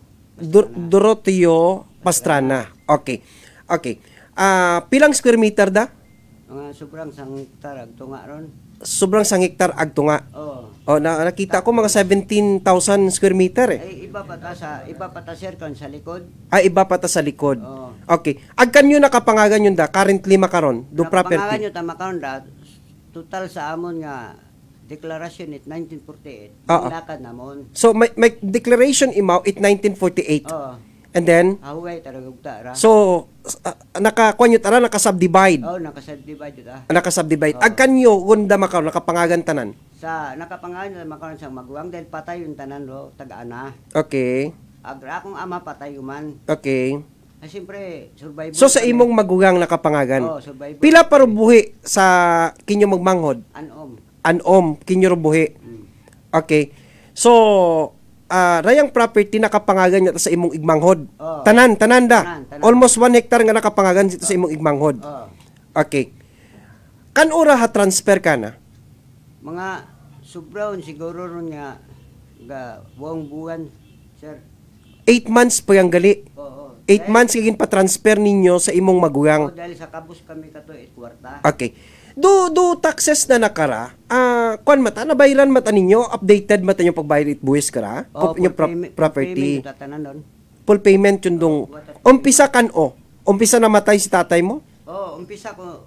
Doroteo Pastrana. Okay. Okay. Pilang square meter da? Sobrang sang hektar agtunga ron. Sobrang sang hektar agtunga. Oh, nakita ko mga 17,000 square meter Ay iba pa ta sir kon sa likod. Iba pa ta sa likod. Okay. Agkanyo nakapangagan yun da currently makaron do property. Nakapangagan yun ta makaron da total sa amon nga declaration it 1948. Lakad namon. So may declaration imaw it 1948. And then Huway taragugta ra. So naka-kuan tara naka-subdivide. Naka-subdivide ta. Naka-subdivide. Agkanyo gunda makaron nakapangagan tanan. Sa nakapangagan makaron sang maguwang dahil patay yung tanan ro taga-ana. Okay. Agra akong ama patay man. Okay. Siyempre, survival. So sa imong magugang nakapangagan. Survival. Pila pa buhi sa kinyo magmanghod? Anom kinyo buhi. Okay. So rayang property nakapangagan niya sa imong igmanghod. Tanan da. Almost 1 hectare nga nakapangagan dito sa imong igmanghod. Okay. Kan ora ha transfer ka na? Mga sobraon siguro ron nga buong buwan, sir. 8 months po yung gali. 8 months kagin pa-transfer ninyo sa imong magugang. Dahil sa kabus kami kato 8 kwarta. Okay. Do taxes na nakara. Kuan mata nabayaran mata ninyo, updated mata yung pagbayad it buwis kara. Property. Full payment yun dong. Umpisa kan umpisa namatay si tatay mo? Umpisa ko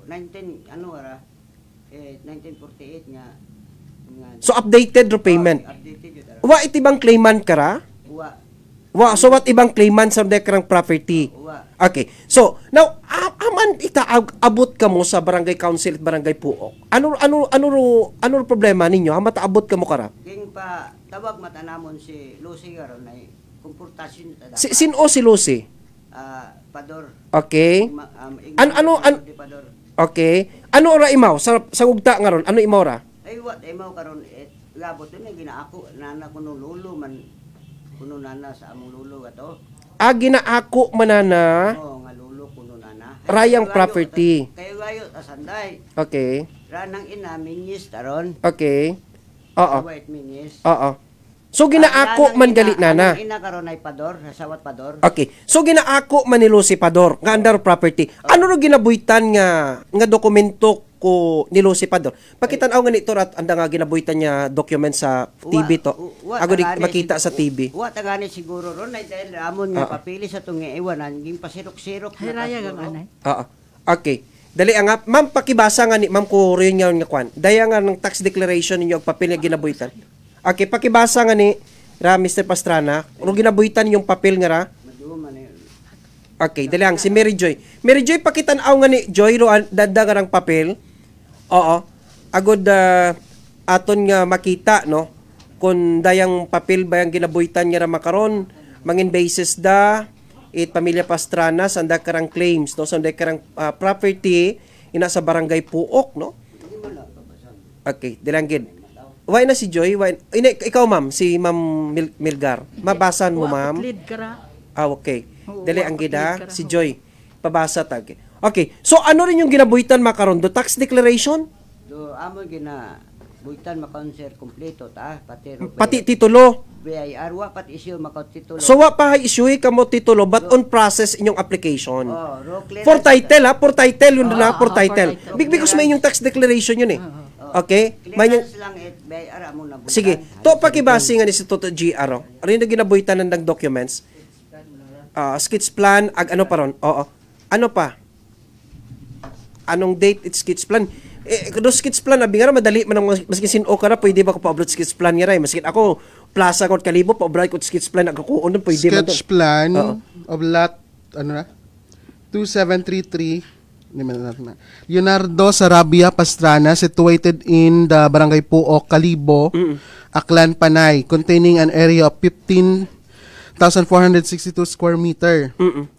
1948 nga. So updated ro payment. Wa itibang claimant kara? So what ibang claimant sa dekrang property? Okay. So, now aman abot ka mo sa barangay council at barangay Puok. Ano problema ninyo? Hamata abot ka mo kara? King pa tawag mata namon si Lucy karon ay komportasyon ta. Sino si Lucy? Pador. Okay. Okay. Ano ora imaw sa ugta nga ron? Ano imaw ra? Ay what imaw karon labot ni ginaako nana kuno lulo man kuno nana sa among lulo ato. Ginaako manana. Nga lulo kuno nana. Rayang property. Kayo gayo tasanday. Okay. Ranang ina minyis taron. Okay. Oo. White minyis. Oo. So ginaako man gali nana. Ina karon ay pador, sawat pador. Okay. So ginaako man ni Lucy Pador nga under property. Ano ro ginabuhitan nga dokumento ko ni Lucy Pador? Pakitan-aw nga nito at anda nga ginabuhitan niya document sa TV to. Ako di makita sa TV. Wa tagani siguro ron ay dahil amon nga papili sa tong iwanan ging pasirok-sirok na raya gang anay. Okay. Dali nga ma'am pakibasa nga ni ma'am ko rin nga kwan. Daya nga ng tax declaration ninyo og papel nga ginabuhitan. Okay, pakibasa nga ni Mr. Pastrana, kung ginabuhitan yung papel nga ra. Okay, dali ang si Mary Joy. Mary Joy, pakitan-aw nga ni Joy, dada nga ng papel. Oo. Agod aton nga makita, no? Kung dayang papel ba yung ginabuhitan nga ra makaron, mangin basis da, pamilya Pastrana, sanda karang claims, no? Sanda karang property, ina sa barangay Puok, no? Okay, dilanggid. Why na si Joy? Ikaw ma'am, si Ma'am Milgar. Mabasan mo ma'am? Okay. Dali ang gida, si Joy. Pabasa tag. Okay. So ano rin yung ginabuhitan makaron do tax declaration? Do amo buitan makaon sir kompleto ta Pati titulo. BIR wa pat issue makaon titulo. So wa pa issue kamo titulo but on process inyong application. Clearance. For title for title yun na for title. Because may inyong tax declaration yun eh. Okay? May Clearance lang BIR amo na buitan. Sige, to pakibase nga ni si Toto GR. Rin na ginabuhitan ng documents. Skits plan, ano pa ron? Oo. Ano pa? Anong date it's skits plan? Kudo skits plan, abi nga madali man maski sin o ka pwede ba ko pa-upload skits plan nga ray? Maski ako Plaza Court Kalibo pa-upload ko skits plan nagkukuon doon pwede man. Sketch plan of lot ano na? 2733 Leonardo Sarabia Pastrana, situated in the Barangay Puok, Kalibo, Aklan, Panay, containing an area of 15,462 square meter.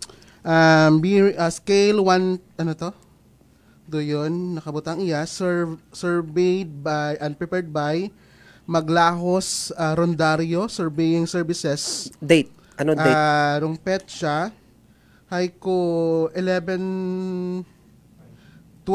Scale 1, ano to? Doon, nakabutang iya, surveyed by, and prepared by Maglahos Rondario Surveying Services. Date? Anong date? Rong petsa, Haiko 11/21/5,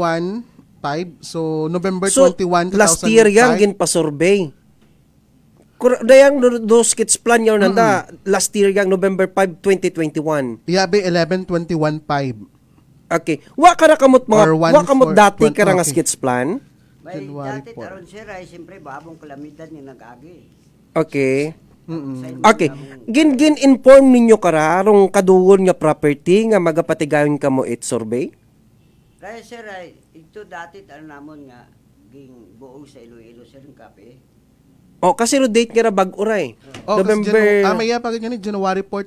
so November 21, 2005. Last year yang ginpa-survey. Dayang do skits plan yaw nanda, last year yang November 5, 2021. Yabe 11/21/5. Okay. Wa ka na kamot dati ka nga skits plan? May dati taron sir ay siyempre babong kalamidad ni nag-agi. Okay. Okay. Gin-inform ninyo kararong kadugon nga property nga magapatigayon ka mo it survey? Kaya sir ay ito dati namon nga ging buo sa Iloilo sir ng kape. Kasi no date nga ra bag-o ray. November. Maya pa ganyan January 4,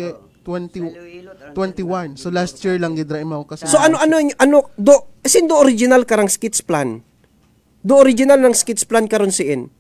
2021. So last year lang gidra mo kasi. So ano do original karang skits plan? Do original ng skits plan karon siin?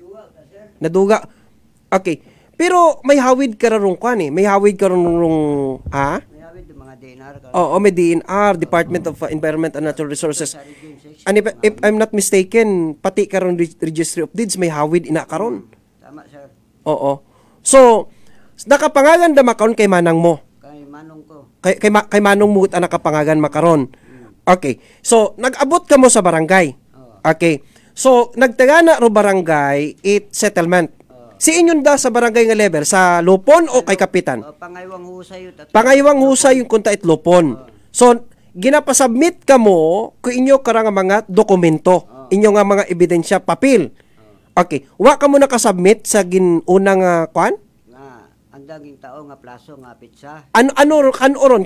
Naduga. Okay. Pero may hawid ka rong kwan eh. May hawid ka rong ha? May hawid mga DNR. May DNR, Department of Environment and Natural Resources. And if I'm not mistaken, pati karon Registry of Deeds may hawid ina karon. Tama sir. Oo. So nakapangalan da makaron kay manang mo. Kay manong ko. Kay manong mo ta nakapangalan makaron. Okay. So nag-abot ka mo sa barangay. Okay. So nagtagana ro barangay it settlement. Si inyon da sa barangay nga level sa Lupon o kay kapitan? Pangaywang husay yun. Pangaywang husay yung kunta it Lupon. So ginapasubmit ka mo kung inyo karang mga dokumento, inyo nga mga ebidensya, papel. Okay. Wa ka mo nakasubmit sa ginunang kwan? Ang daging tao nga plaso nga pizza. Ano ron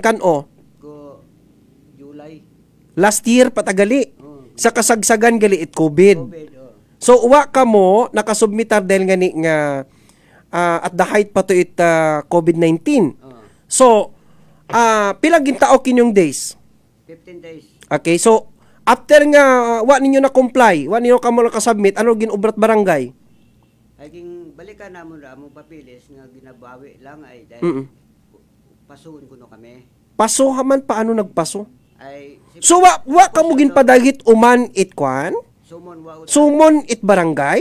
Ko July. Last year patagali. Sa kasagsagan gali it COVID. So uwa ka mo nakasubmitar dahil nga at the height pa to it COVID-19. So pila gintao kinyong days? 15 days. Okay, so after nga wa ninyo na comply, wa ninyo ka mo nakasubmit, ano ginubrat barangay? Ay balikan namon ra among papilis nga ginabawi lang ay dahil pasuon kuno kami. Paso man paano nagpaso? Ay so wa ka mo ginpadagit uman it kwan? Sumon it barangay?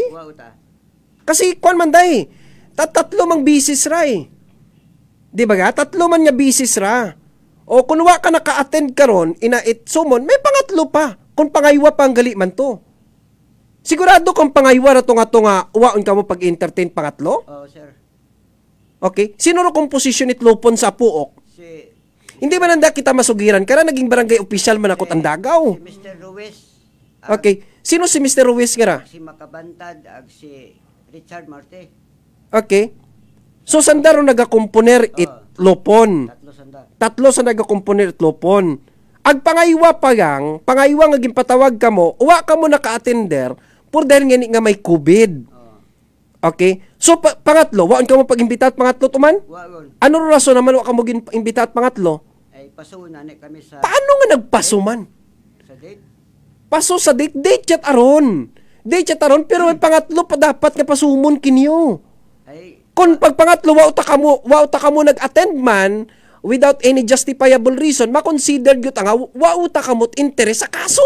Kasi kwan man day. Tatlo mang bisis ra eh. Di ba ga? Tatlo man nga bisis ra. O kung wa ka naka-attend karon ina it sumon, may pangatlo pa. Kung pangaywa pa ang gali man to. Sigurado kung pangaywa na to nga uwaon ka mo pag-entertain pangatlo? Sir. Okay. Sino ro composition it Lupon sa Puok? Hindi ba nanda kita masugiran? Kaya naging barangay official man ako tandagaw. Si Mr. Ruiz. Okay. Sino si Mr. Ruiz nga ra? Si Makabantad ag si Richard Marte. Okay. So sandaro nagakomponer it Lupon. Tatlo sa nagakomponer it Lupon. Ag pangaywa pa yang, pangaywa nga ginpatawag ka mo, uwa ka mo naka-attender por dahil nga may COVID. Okay? So pangatlo, waan ka mo pag-imbita at pangatlo tuman? Ano rason naman wa ka mo gin-imbita at pangatlo? Ay paso na kami sa paano nga nagpaso man? Sa date? Paso sa date chat aron. Date chat aron pero may pangatlo pa dapat nga pasumon kinyo. Kung pag pangatlo wa uta ka mo nag-attend man without any justifiable reason, ma-consider gyud nga wa uta ka mo interest sa kaso.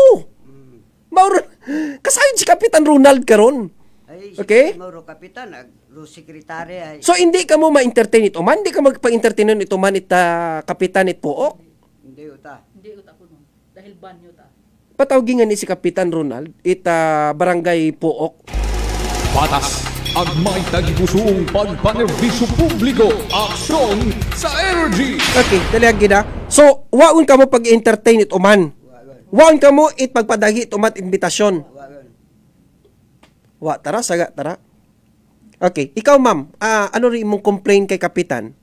Kasayod si Kapitan Ronald karon. Okay? Mauro kapitan ag sekretary ay. So hindi ka mo ma-entertain ito man, hindi ka magpa-entertain ito man ita kapitan it Puok. Hindi uta kuno dahil banyo ta. patawgingan ni si Kapitan Ronald ita barangay Puok. Patas ang may tagpusuong pagpanerbisyo publiko. Aksyon sa energy. Okay, dalihan gina. So, waon ka mo pag-entertain it uman. Waon ka mo it pagpadahi it umat imbitasyon. Wa, tara, saga, tara. Okay, ikaw ma'am, ano rin mong complain kay Kapitan?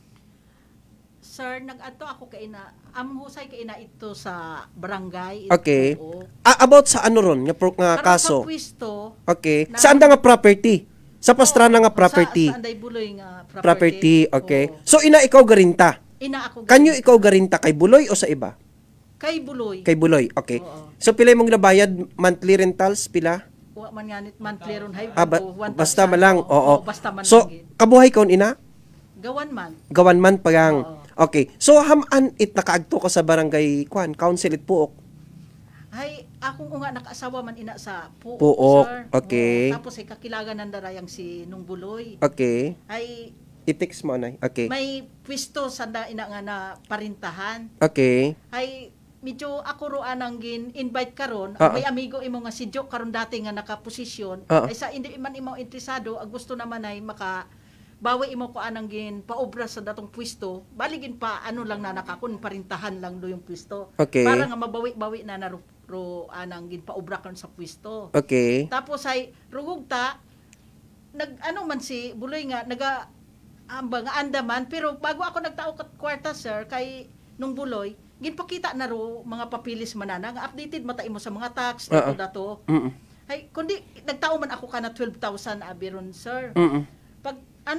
Sir, nag-ato ako kay ina, husay kay ina ito sa barangay. Okay. About sa ano ron, nga kaso? Karon sa pwisto. Okay. Saan da nga property? Sa pastrana nga property. Sa anday buloy nga property, okay. So ina ikaw garinta. Ina ako. Kanyo ikaw garinta kay buloy o sa iba? Kay buloy. Kay buloy, okay. So pila mong nabayad monthly rentals pila? Wa man ganit monthly ron hay. Basta malang, oo. Basta man. So kabuhay kon ina? Gawan man. Gawan man pagang. Okay. So haman it nakaagto ka sa barangay council it Puok. Hay, akong nga nakaasawa man ina sa Puok, sir. Okay. Tapos ay kakilagan ng darayang si Nung Buloy. Okay. Ay, i-text mo na. Okay. may pwisto sa ina nga na parintahan. Okay. Ay, medyo ako roan ang invite karon. May amigo imo nga si Jo karon dati nga nakaposisyon. Ay sa hindi man imo interesado, ang gusto naman ay bawi imo ko anang paobra sa datong pwisto, baligin pa ano lang na nakakun parintahan lang do yung pwisto. Okay. Para nga mabawi-bawi na anang paobra kan sa pwisto. Okay. Tapos ay rugog ta ano man si Buloy nga nga andaman, pero bago ako nagtao kat kwarta sir kay Nung Buloy, ginpakita na mga papilis manana nga updated mata imo sa mga tax dato. Ay kundi nagtao man ako kana 12,000 abiron sir. Pag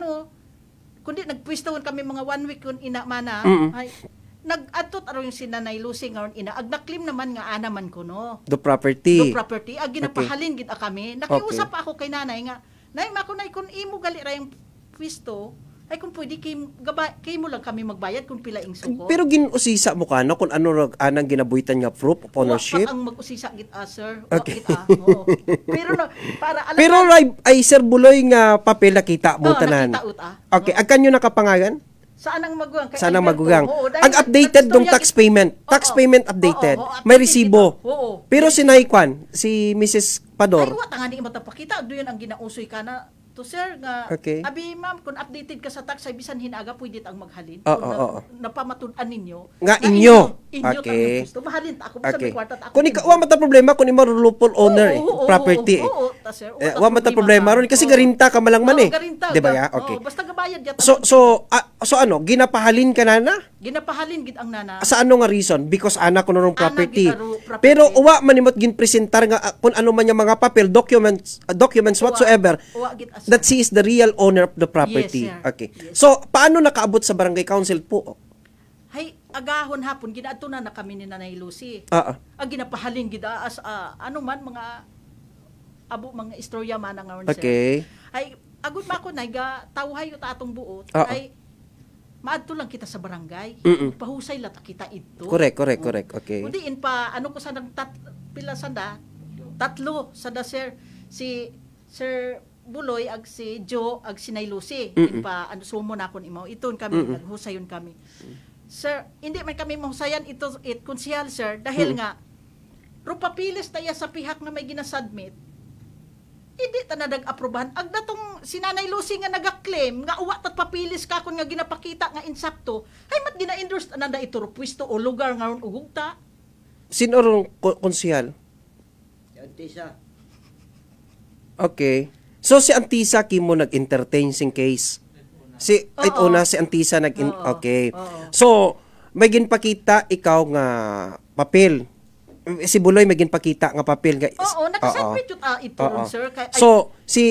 kundi nagpwistawan kami mga 1 week kun ina mana, ay nag-adtot yung sinanay Lucy ngayon ina, agnaklim naman nga anaman ko no. The property. Ginapahalin gid kami. Nakiusap pa ako kay nanay nga, nay mako nay kun imo gali ra yung pwisto, ay kung pwede kay mo lang kami magbayad kung pila ing suko. Pero ginusisa mo ka no kung ano anang ginabuhitan nga proof of ownership. Wa ang mag-usisa gid sir. Okay. Pero para alam. Pero ay Sir Buloy nga papel nakita mo tanan. Okay, agkan nyo nakapangalan? Saan ang magugang? Saan ang magugang? Ang updated dong tax payment. Tax payment updated. May resibo. Pero si Naikwan, si Mrs. Pador. Ay, wa tangani mo tapakita. Doon ang ginausoy ka na. To sir nga, abi ma'am, kung updated ka sa tax, ay bisan hinaga, pwede ang maghalin. Napamatunan ninyo. Nga inyo. Okay. Gusto, mahalin ta ako. Okay. Kung wa mata problema, kung imo lawful owner property. Wa mata problema ron kasi garinta ka malang man eh. Di ba ya? Okay. Basta gabayad yata. So ano, ginapahalin ka nana? Ginapahalin gid ang nana. Sa ano nga reason? Because ana ko nung property. Pero uwa man imot ginpresentar nga kung ano man yung mga papel, documents whatsoever. That she is the real owner of the property. Yes, okay. Yes. So, paano nakaabot sa barangay council po? Hay, agahon hapon, ginaadto na kami ni Nanay Lucy. Ang ginapahalin gida as ano man, mga mga istorya man nga ron, okay. Sir. Ay, agud ma ko na, tawhay yung tatong buot. Ay, maadto lang kita sa barangay. Pahusay lata kita ito. Correct. Okay. Kundi pa, ano ko sa pila sanda, tatlo sada sir, si Sir Buloy ag si Jo ag si Nay Lucy pa sumo na kon imo iton kami naghusayon kami. Sir, hindi man kami mahusayan ito konsehal sir dahil nga papilis taya sa pihak na may ginasubmit. Hindi ta nadag-aprobahan ag datong si Nanay Lucy nga naga-claim nga uwa tat papilis ka kon nga ginapakita nga insakto. Hay mat gina-endorse nanda ito pwesto o lugar nga ugugta. Sino rong konsehal? Antisa. Okay. So si Antisa kimo nag-entertain sing case. Si si Antisa okay. So may ginpakita ikaw nga papel. Si Buloy may ginpakita nga papel nga. Nakasubmit ito sir. So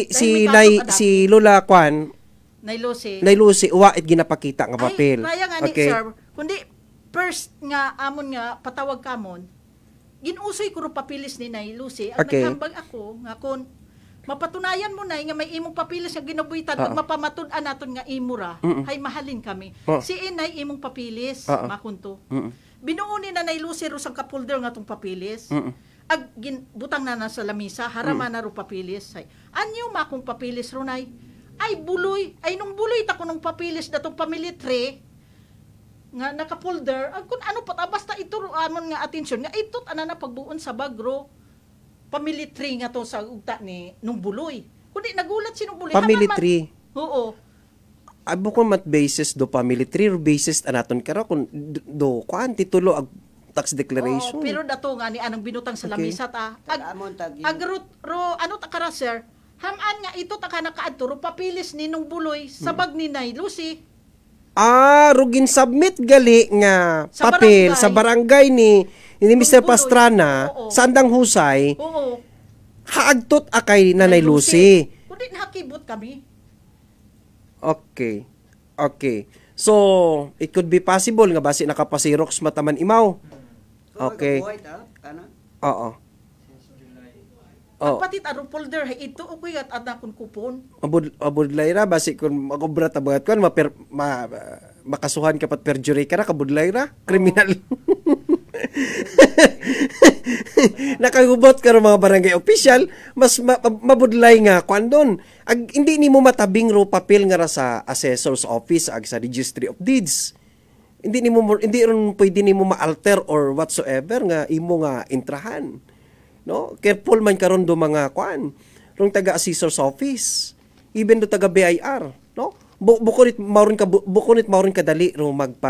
si Lola Kwan Nay Lucy uwa it ginapakita nga papel. Kaya nga ni sir, kundi first nga amon nga patawag kamon. Ginusoy ko ro papilis ni Nay Lucy at naghambag ako nga kun mapatunayan mo na nga may imong papilis nga ginabuhitan pag mapamatud-an naton nga imura hay mahalin kami. Si inay imong papilis makunto. Binuon ni Nanay Lucy ro sang kapulder nga tong papilis. Ag butang na sa lamisa harama na ro papilis hay. Anyo makong papilis ro nay? Ay Buloy, ay nung Buloy ta ko nung papilis datong pamilya tre nga naka-folder kung ano pa basta ituruan nga atensyon nga ito na pagbuon sa bagro family tree nga to sa ugta ni nung buloy kundi nagulat si nung buloy family tree oo abo ko mat basis do family tree or basis anaton kara kun do kuan titulo ag tax declaration pero dato nga ni anong binutang sa lamisa ta ano ta kara sir haman nga ito ta kana kaadto ro papilis ni nung buloy sa bag ni Nay Lucy. Rugin submit gali nga papel sa barangay ni Mr. Pastrana sa andang husay. Oo. Haagtot akay Nanay Lucy. Kundi nakakibot kami. Okay. So, it could be possible nga basi nakapasirox mataman imaw. Okay. Oo. Pati aro folder ito okay at adakon kupon. Abudlay ra basi kun magobra tabangat kon makasuhan ka pat perjury ka ra kabudlay ra kriminal. Nakagubot ka mga barangay official mas mabudlay nga kwandon hindi nimo matabing ro papel nga ra sa assessor's office ag sa registry of deeds. Hindi ron pwede nimo ma-alter or whatsoever nga imo nga intrahan. No, careful man karon do mga kwan rong taga assessor's office even do taga BIR no bukunit mauron ka dali ro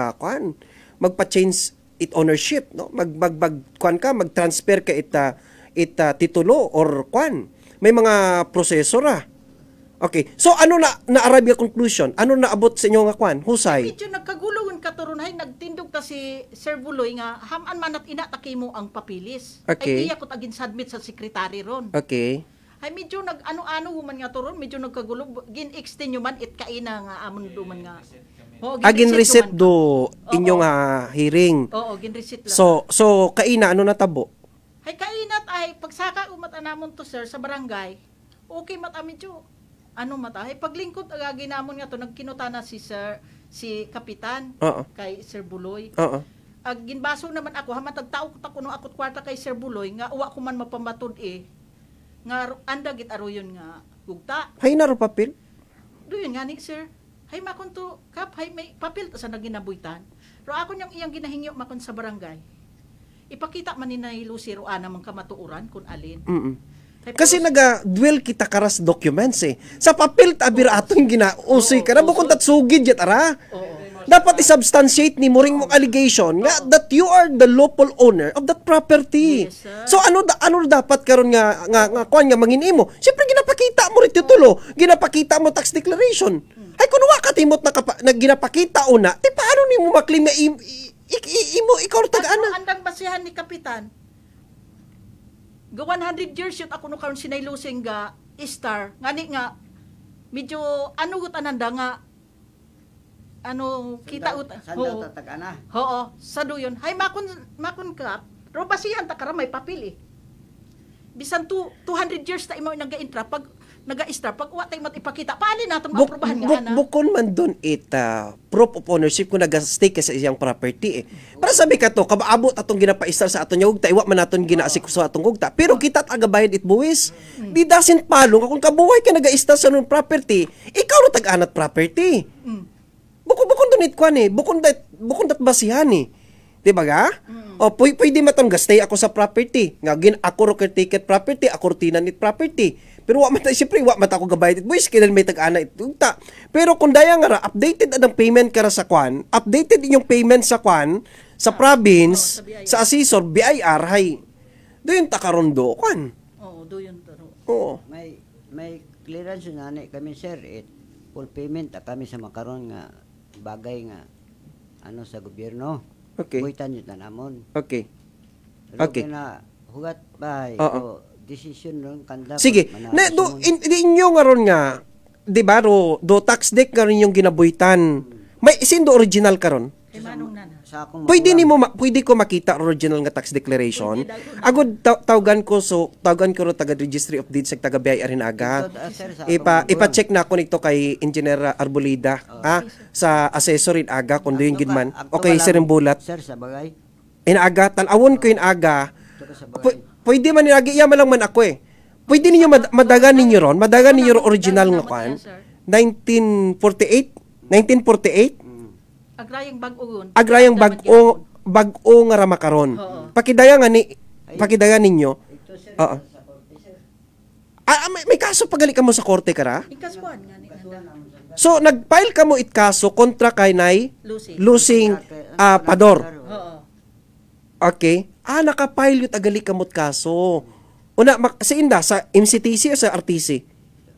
magpa-change it ownership no kwan ka mag-transfer ka ita titulo or kwan may mga proseso ra. Okay, so ano na Arabia conclusion ano na abot sa inyo nga kwan husay medyo nagkagulungan katurunay nagtindog ta si Sir Buloy nga haman manat ina takimo ang papilis ay iya ko agin submit sa secretary ron ay medyo nag ano human nga turon medyo nagkagulo gin extend nyo man it kaina nga amon duman nga agin reset do inyo nga hearing gin reset lang so kaina ano natabo ay kainat ay pagsaka umat anamon to sir sa barangay okay mata medyo ano mata ay paglingkod agagi namon nga to nagkinuta na si kapitan kay Sir Buloy. Ag ginbaso naman ako hamatag tao ko kuno akot kwarta kay Sir Buloy nga uwa ko man mapamatud nga andagit aroyon nga gugta. Hay na ro papel. Doyon nga ni sir. Hay makon to kap hay may papel ta sa naginabuitan. Ro ako niyang iyang ginahingyo makon sa barangay. Ipakita man ni Nay Lucy ro ana man kamatuuran kun alin. Kasi naga-dwell kita karas documents Sa papel tabir aton ginausoy ka na bukod at sugid yat ara. Dapat i-substantiate ni muring mong allegation nga that you are the lawful owner of that property. So ano dapat karon nga kuan nga manginimo? Syempre ginapakita mo ri titulo, ginapakita mo tax declaration. Ay kuno wa katimot na ginapakita una, paano nimo maklaim na imo ikaw tag-ana? Andang basihan ni kapitan. Ga 100 years yun ako no karon si Nay Lucy nga star ngani nga medyo ano gut ananda nga ano kita ut sandal tatag-ana sa duyon hay makon ka ro basihan ta kara may papel bisan 200 years ta imo naga-intra pag naga-star pag wa tay mat ipakita paano naton maaprobahan nga ana bukon man don proof of ownership kung naga-stake sa iyang property para sabi ka to kabaabot atong ginapa-star sa aton ugta iwa man naton ginaasik sa atong ugta pero kita agabayad it buwis di doesn't follow kung kabuhay ka naga-star sa non property ikaw ro tag-anat property bukon don it kwan bukon dat basihan di ba ga pwede matong gastay ako sa property nga ako ro ticket property ako tinan it property pero wa mata siyempre wa mata ko gabayad it boys kailan may tag-ana itugta pero kung daya nga ra updated adang payment kara sa kwan updated inyong payment sa kwan sa province sa assessor BIR hay doon ta karon do kwan doon taro may clearance na kami sir full payment kami sa makaron nga bagay nga ano sa gobyerno buitan yun na namon na hugat ba decision ron kanda sige na inyo nga ron nga di ba do tax deck nga ron yung ginabuhitan may isindo original karon pwede ko makita original nga tax declaration agud tawagan ko ro taga registry of deeds sa taga BIR aga ipa-check na ko nito kay Engineer Arbolida sa assessor in aga kun doon gidman okay sir bulat sir sa bagay inaga tan-awon ko inaga pwede man nilagi iya man ako pwede ninyo madagan ninyo ron original nga kwan 1948 Agrayang bag-o. Agrayang bag-o nga ra makaron. Pakidaya ninyo. Oo. May kaso pagali ka mo sa korte kara? Ikaswan nga ni. So nag-file ka mo kaso kontra kay nay Lusing Pador. Oo. Okay. Naka-file yung tagali ka mo't kaso. Una sa inda sa MCTC o sa RTC?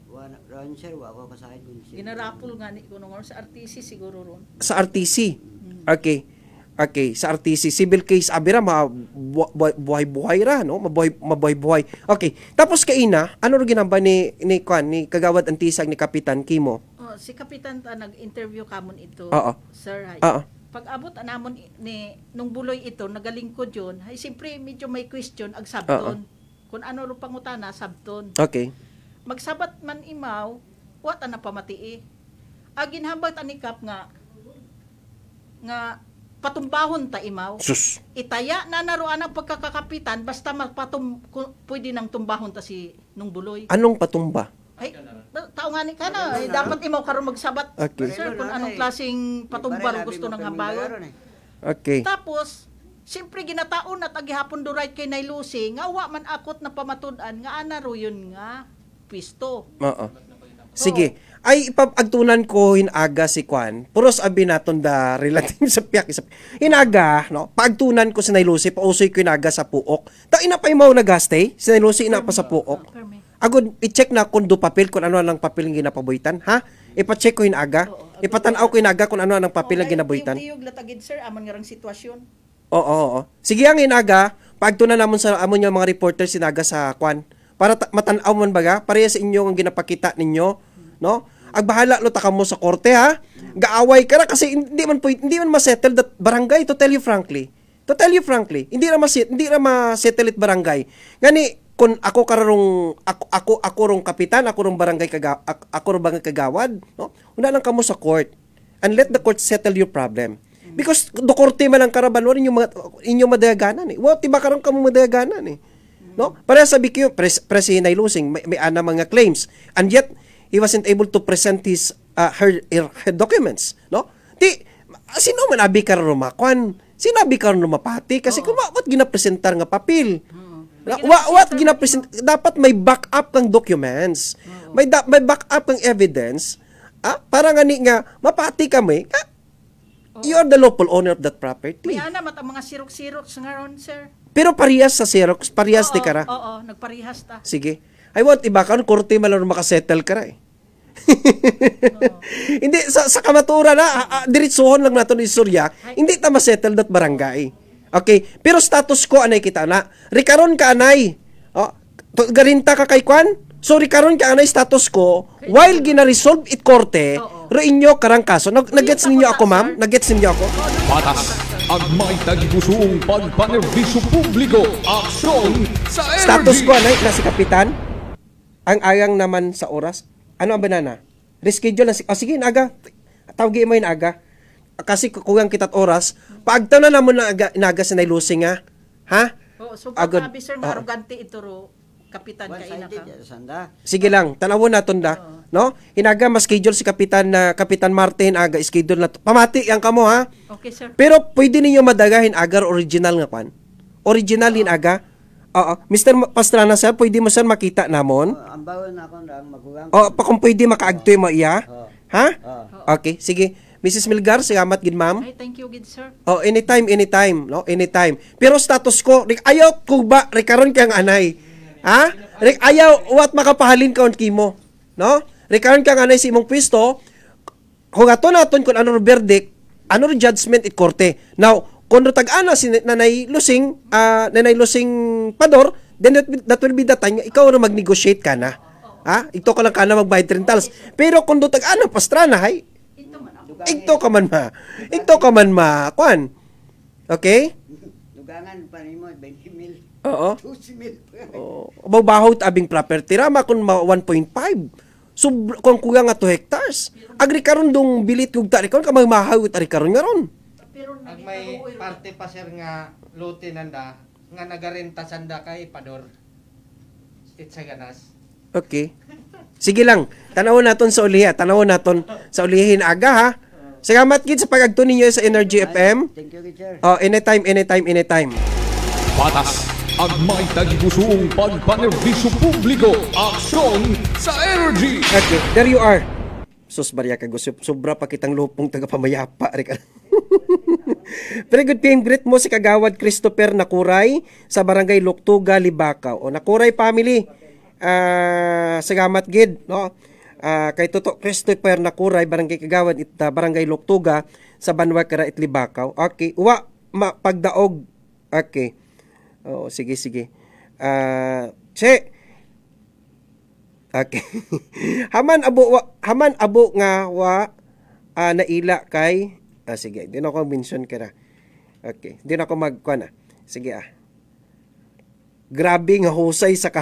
Ginarapol nga ni kuno sa RTC siguro ron. Sa RTC. Okay. Okay, sa RTC civil case abira buhay-buhay ra no, mabuhay-buhay. Okay. Tapos kaina, ano ro ginamba ni Kagawad Antisag ni Kapitan Kimo? Si Kapitan nag-interview kamon ito. Sir. Pag-abot namon ni nung buloy ito nagalingkod yon. Hay siyempre medyo may question ag sabton. Kung ano ro pangutana sabton. Okay. Magsabat man imaw, wat na pamatii. Ginhambag anikap nga patumbahon ta imaw. Sus. Itaya na naroan ang pagkakakapitan basta pwede nang tumbahon ta si nung buloy. Anong patumba? Ay, tao nga ni kana, dapat imaw karon magsabat. Okay. Sir, kung anong klaseng patumba gusto nang hambagon. Okay. Tapos, siyempre ginataon at agihapon do right kay Nailusi, nga wa man akot na pamatud-an nga ana ro yun nga pisto. Oo. Sige. Ay ipapagtunan ko hinaga si Kwan. Puros abi naton da relative sa piyak. Hinaga, no? Pagtunan ko si Nailusi, pausoy ko hinaga sa puok. Ta ina pa imaw nagaste, si Nailusi ina pa sa puok. Agud i-check na kung do papel kung ano lang papel nga ginapaboytan, ha? Ipa-check ko hinaga. Ipatanaw ko hinaga kung ano ang papel nga ginaboytan. Tiyog latagid sir, amon nga rang sitwasyon. Oo. Sige ang hinaga, pagtunan namon sa amon yung mga reporters hinaga sa Kwan para matanaw man baga, pareha sa inyo ang ginapakita ninyo, no? Agbahala lo ta kamo sa korte ha. Gaaway ka na kasi hindi man ma-settle that barangay to tell you frankly. Hindi ra ma-settle it barangay. Ngani kun ako rong kapitan, ako rong barangay kagawad, no? Una lang kamo sa court and let the court settle your problem. Because do korte man ang karabalon inyo madayaganan eh. Wa tiba karon kamo madayaganan eh. No? Para sabi ko President Nailusing may ana mga claims and yet he wasn't able to present her documents, no? Sino man abi karon makwan? Sinabi karon mapati kasi kung what ginapresentar nga papel. What ginapresent dapat may backup kang documents. May backup kang evidence. Para nga mapati kami. You are the lawful owner of that property. May ana mat ang mga sirok-sirok nga ron, sir. Pero parehas sa Xerox, parehas di kara. Oo, nagparehas ta. Sige. I want iba karon korte man makasettle kara eh. Hindi sa kamaturan na diretsohon lang naton istorya, hindi ta ma-settle that barangay. Okay, pero status ko anay kita na. Rikaron ka anay. Garinta ka kay Kwan. So rikaron ka anay status ko while gina-resolve it korte, ro inyo karang kaso. Nagets ninyo ako, ma'am? Nagets ninyo ako? Patas ang may tagipusong pagpanerbisyo publiko. Aksyon sa energy. Status ko anay na si Kapitan. Ang ayang naman sa oras. Ano ang banana? Reschedule na sige, naga. Tawagi mo yung aga. Kasi kugang kita't oras. Paagtaw na naman na inaga sa Nailusing ha? Ha? So baka sir, arugante ito ro. Kapitan ka ina ka. Sige lang, tanawon naton da. No? Hinaga ma-schedule si Kapitan Martin aga schedule na to. Pamati yang kamo ha. Okay sir. Pero pwede ninyo madagahin agar original nga pan. Original aga. Mr. Pastrana sir, pwede mo sir makita namon? Ang bawal na ako magugang. Kung pwede makaagtoy mo iya. Ha? Okay, sige. Mrs. Milgar, salamat gid ma'am. Ay, thank you gid sir. Anytime, no? Anytime. Pero status ko, ayaw ko ba rekaron kang anay. Ha? Ayaw wat makapahalin kaon kimo, no? Rekaron kang anay si imong pwesto. Kung ato naton kun ano verdict, ano judgment it korte. Now, kung tag-ana si Nanay Lusing Pador, then that will be the time ikaw na mag-negotiate ka na. Ha? Ito ka lang ka na magbayad rentals. Pero kung tag-ana Pastrana, hay, ito ka man ma, kwan. Okay? Dugangan pa nimo 20,000. Oo. 20,000. Bahut abing property rama kun 1.5. So kung kuya nga 2 hectares. Agri karon dong bilit kog tari karon ka mahawit ari karon nga ron. Ang may parte pa sir nga lote nanda nga nagarenta sanda kay Pador. It's ganas. Okay. Sige lang. Tanawon naton sa uliha. Tanawon naton sa ulihin aga ha. Salamat gid sa pag-agto ninyo sa Energy FM. Thank you, sir. Oh, anytime. Patas ang may tagigusuong pagpanerbisyo publiko. Aksyon sa Energy. Okay, there you are. Sus Maria kagusip, sobra pa kitang lupong tagapamayapa. Very good PM greet mo si Kagawad Christopher Nakuray sa Barangay Luktuga, Libakaw. O Nakuray family, salamat gid, no? Kay Toto Christopher Nakuray, Barangay Kagawad, Barangay Luktuga sa Banwa, Kara, Libakaw. Okay, uwa pagdaog. Okay. Oh, sige. Okay. haman abo nga wa naila kay sige, di na ako mention kara. Okay, di na ako magkuan. Sige Grabe nga husay sa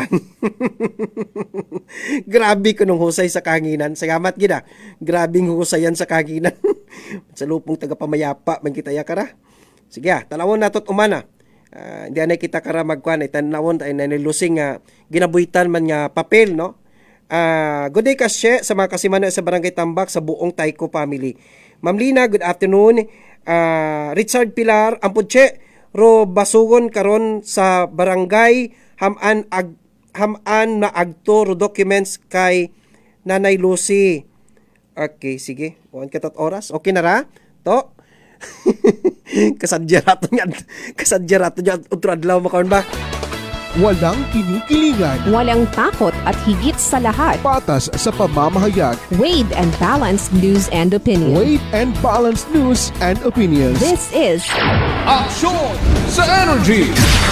Grabe ko nung husay sa kanginan. Salamat gid Grabing husayan sa kanginan. Sa lupong tagapamayapa man kita ya kara. Sige tanawon natot umana. Hindi na kita kara magkuan tanawon ay nanilusing ginabuhitan man nga papel, no? Good day kasye sa mga kasimano sa Barangay Tambak sa buong Taiko family. Ma'am Lina, good afternoon. Richard Pilar, ampudche ro basugon karon sa barangay haman na agto ro documents kay Nanay Lucy. Okay, sige. Uwan katat oras. Okay na ra? To. Kasadyarato niya utro adlaw makaon ba? Walang kinikilingan. Walang takot at higit sa lahat. Patas sa pamamahayag. Weighed and balanced news and opinion. Weighed and balanced news and opinions. This is Aksyon sa Energy.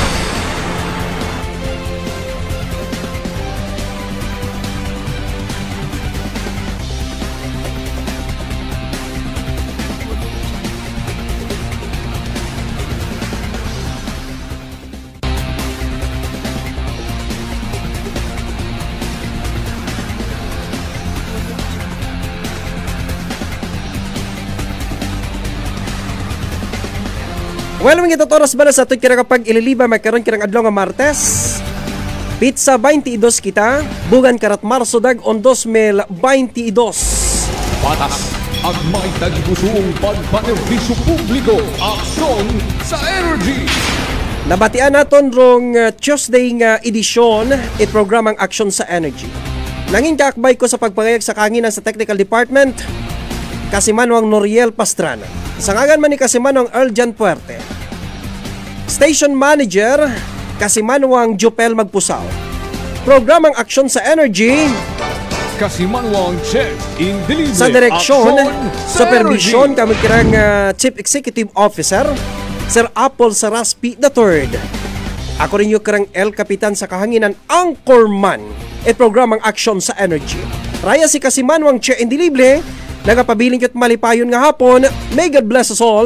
Well, mga oras bala sa ito kira kapag ililiba magkaroon kirang adlaw nga Martes. Pizza 22 kita, bugan karat Marso dag on 2022. Patas ang may tagigusuong pagpanerbisyo publiko. Aksyon sa Energy. Nabatian naton rong Tuesday nga edisyon it programang Aksyon sa Energy. Nanging kaakbay ko sa pagpangayag sa kanginan sa Technical Department, Kasimanwang Noriel Pastrana. Sa ngagan man ni Kasimanwang Earl Jan Puerte. Station Manager, Kasimanwang Jupel Magpusaw. Programang Aksyon sa Energy, Kasimanwang Chef Indelible. Sa direksyon, supervision, kami kirang Chief Executive Officer, Sir Apple Saraspi III. Ako rin yung kirang El Kapitan sa kahanginan, Anchorman, at programang Aksyon sa Energy. Raya si Kasimanwang Chef Indelible, nagapabiling ka't malipayon nga hapon. May God bless us all.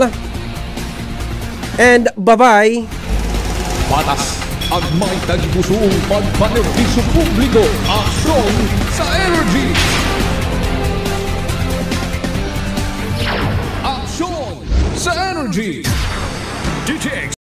And bye-bye. Patas ang may tagigusuong pagpanerbisyo publiko. Aksyon sa Energy. Aksyon sa Energy. DTX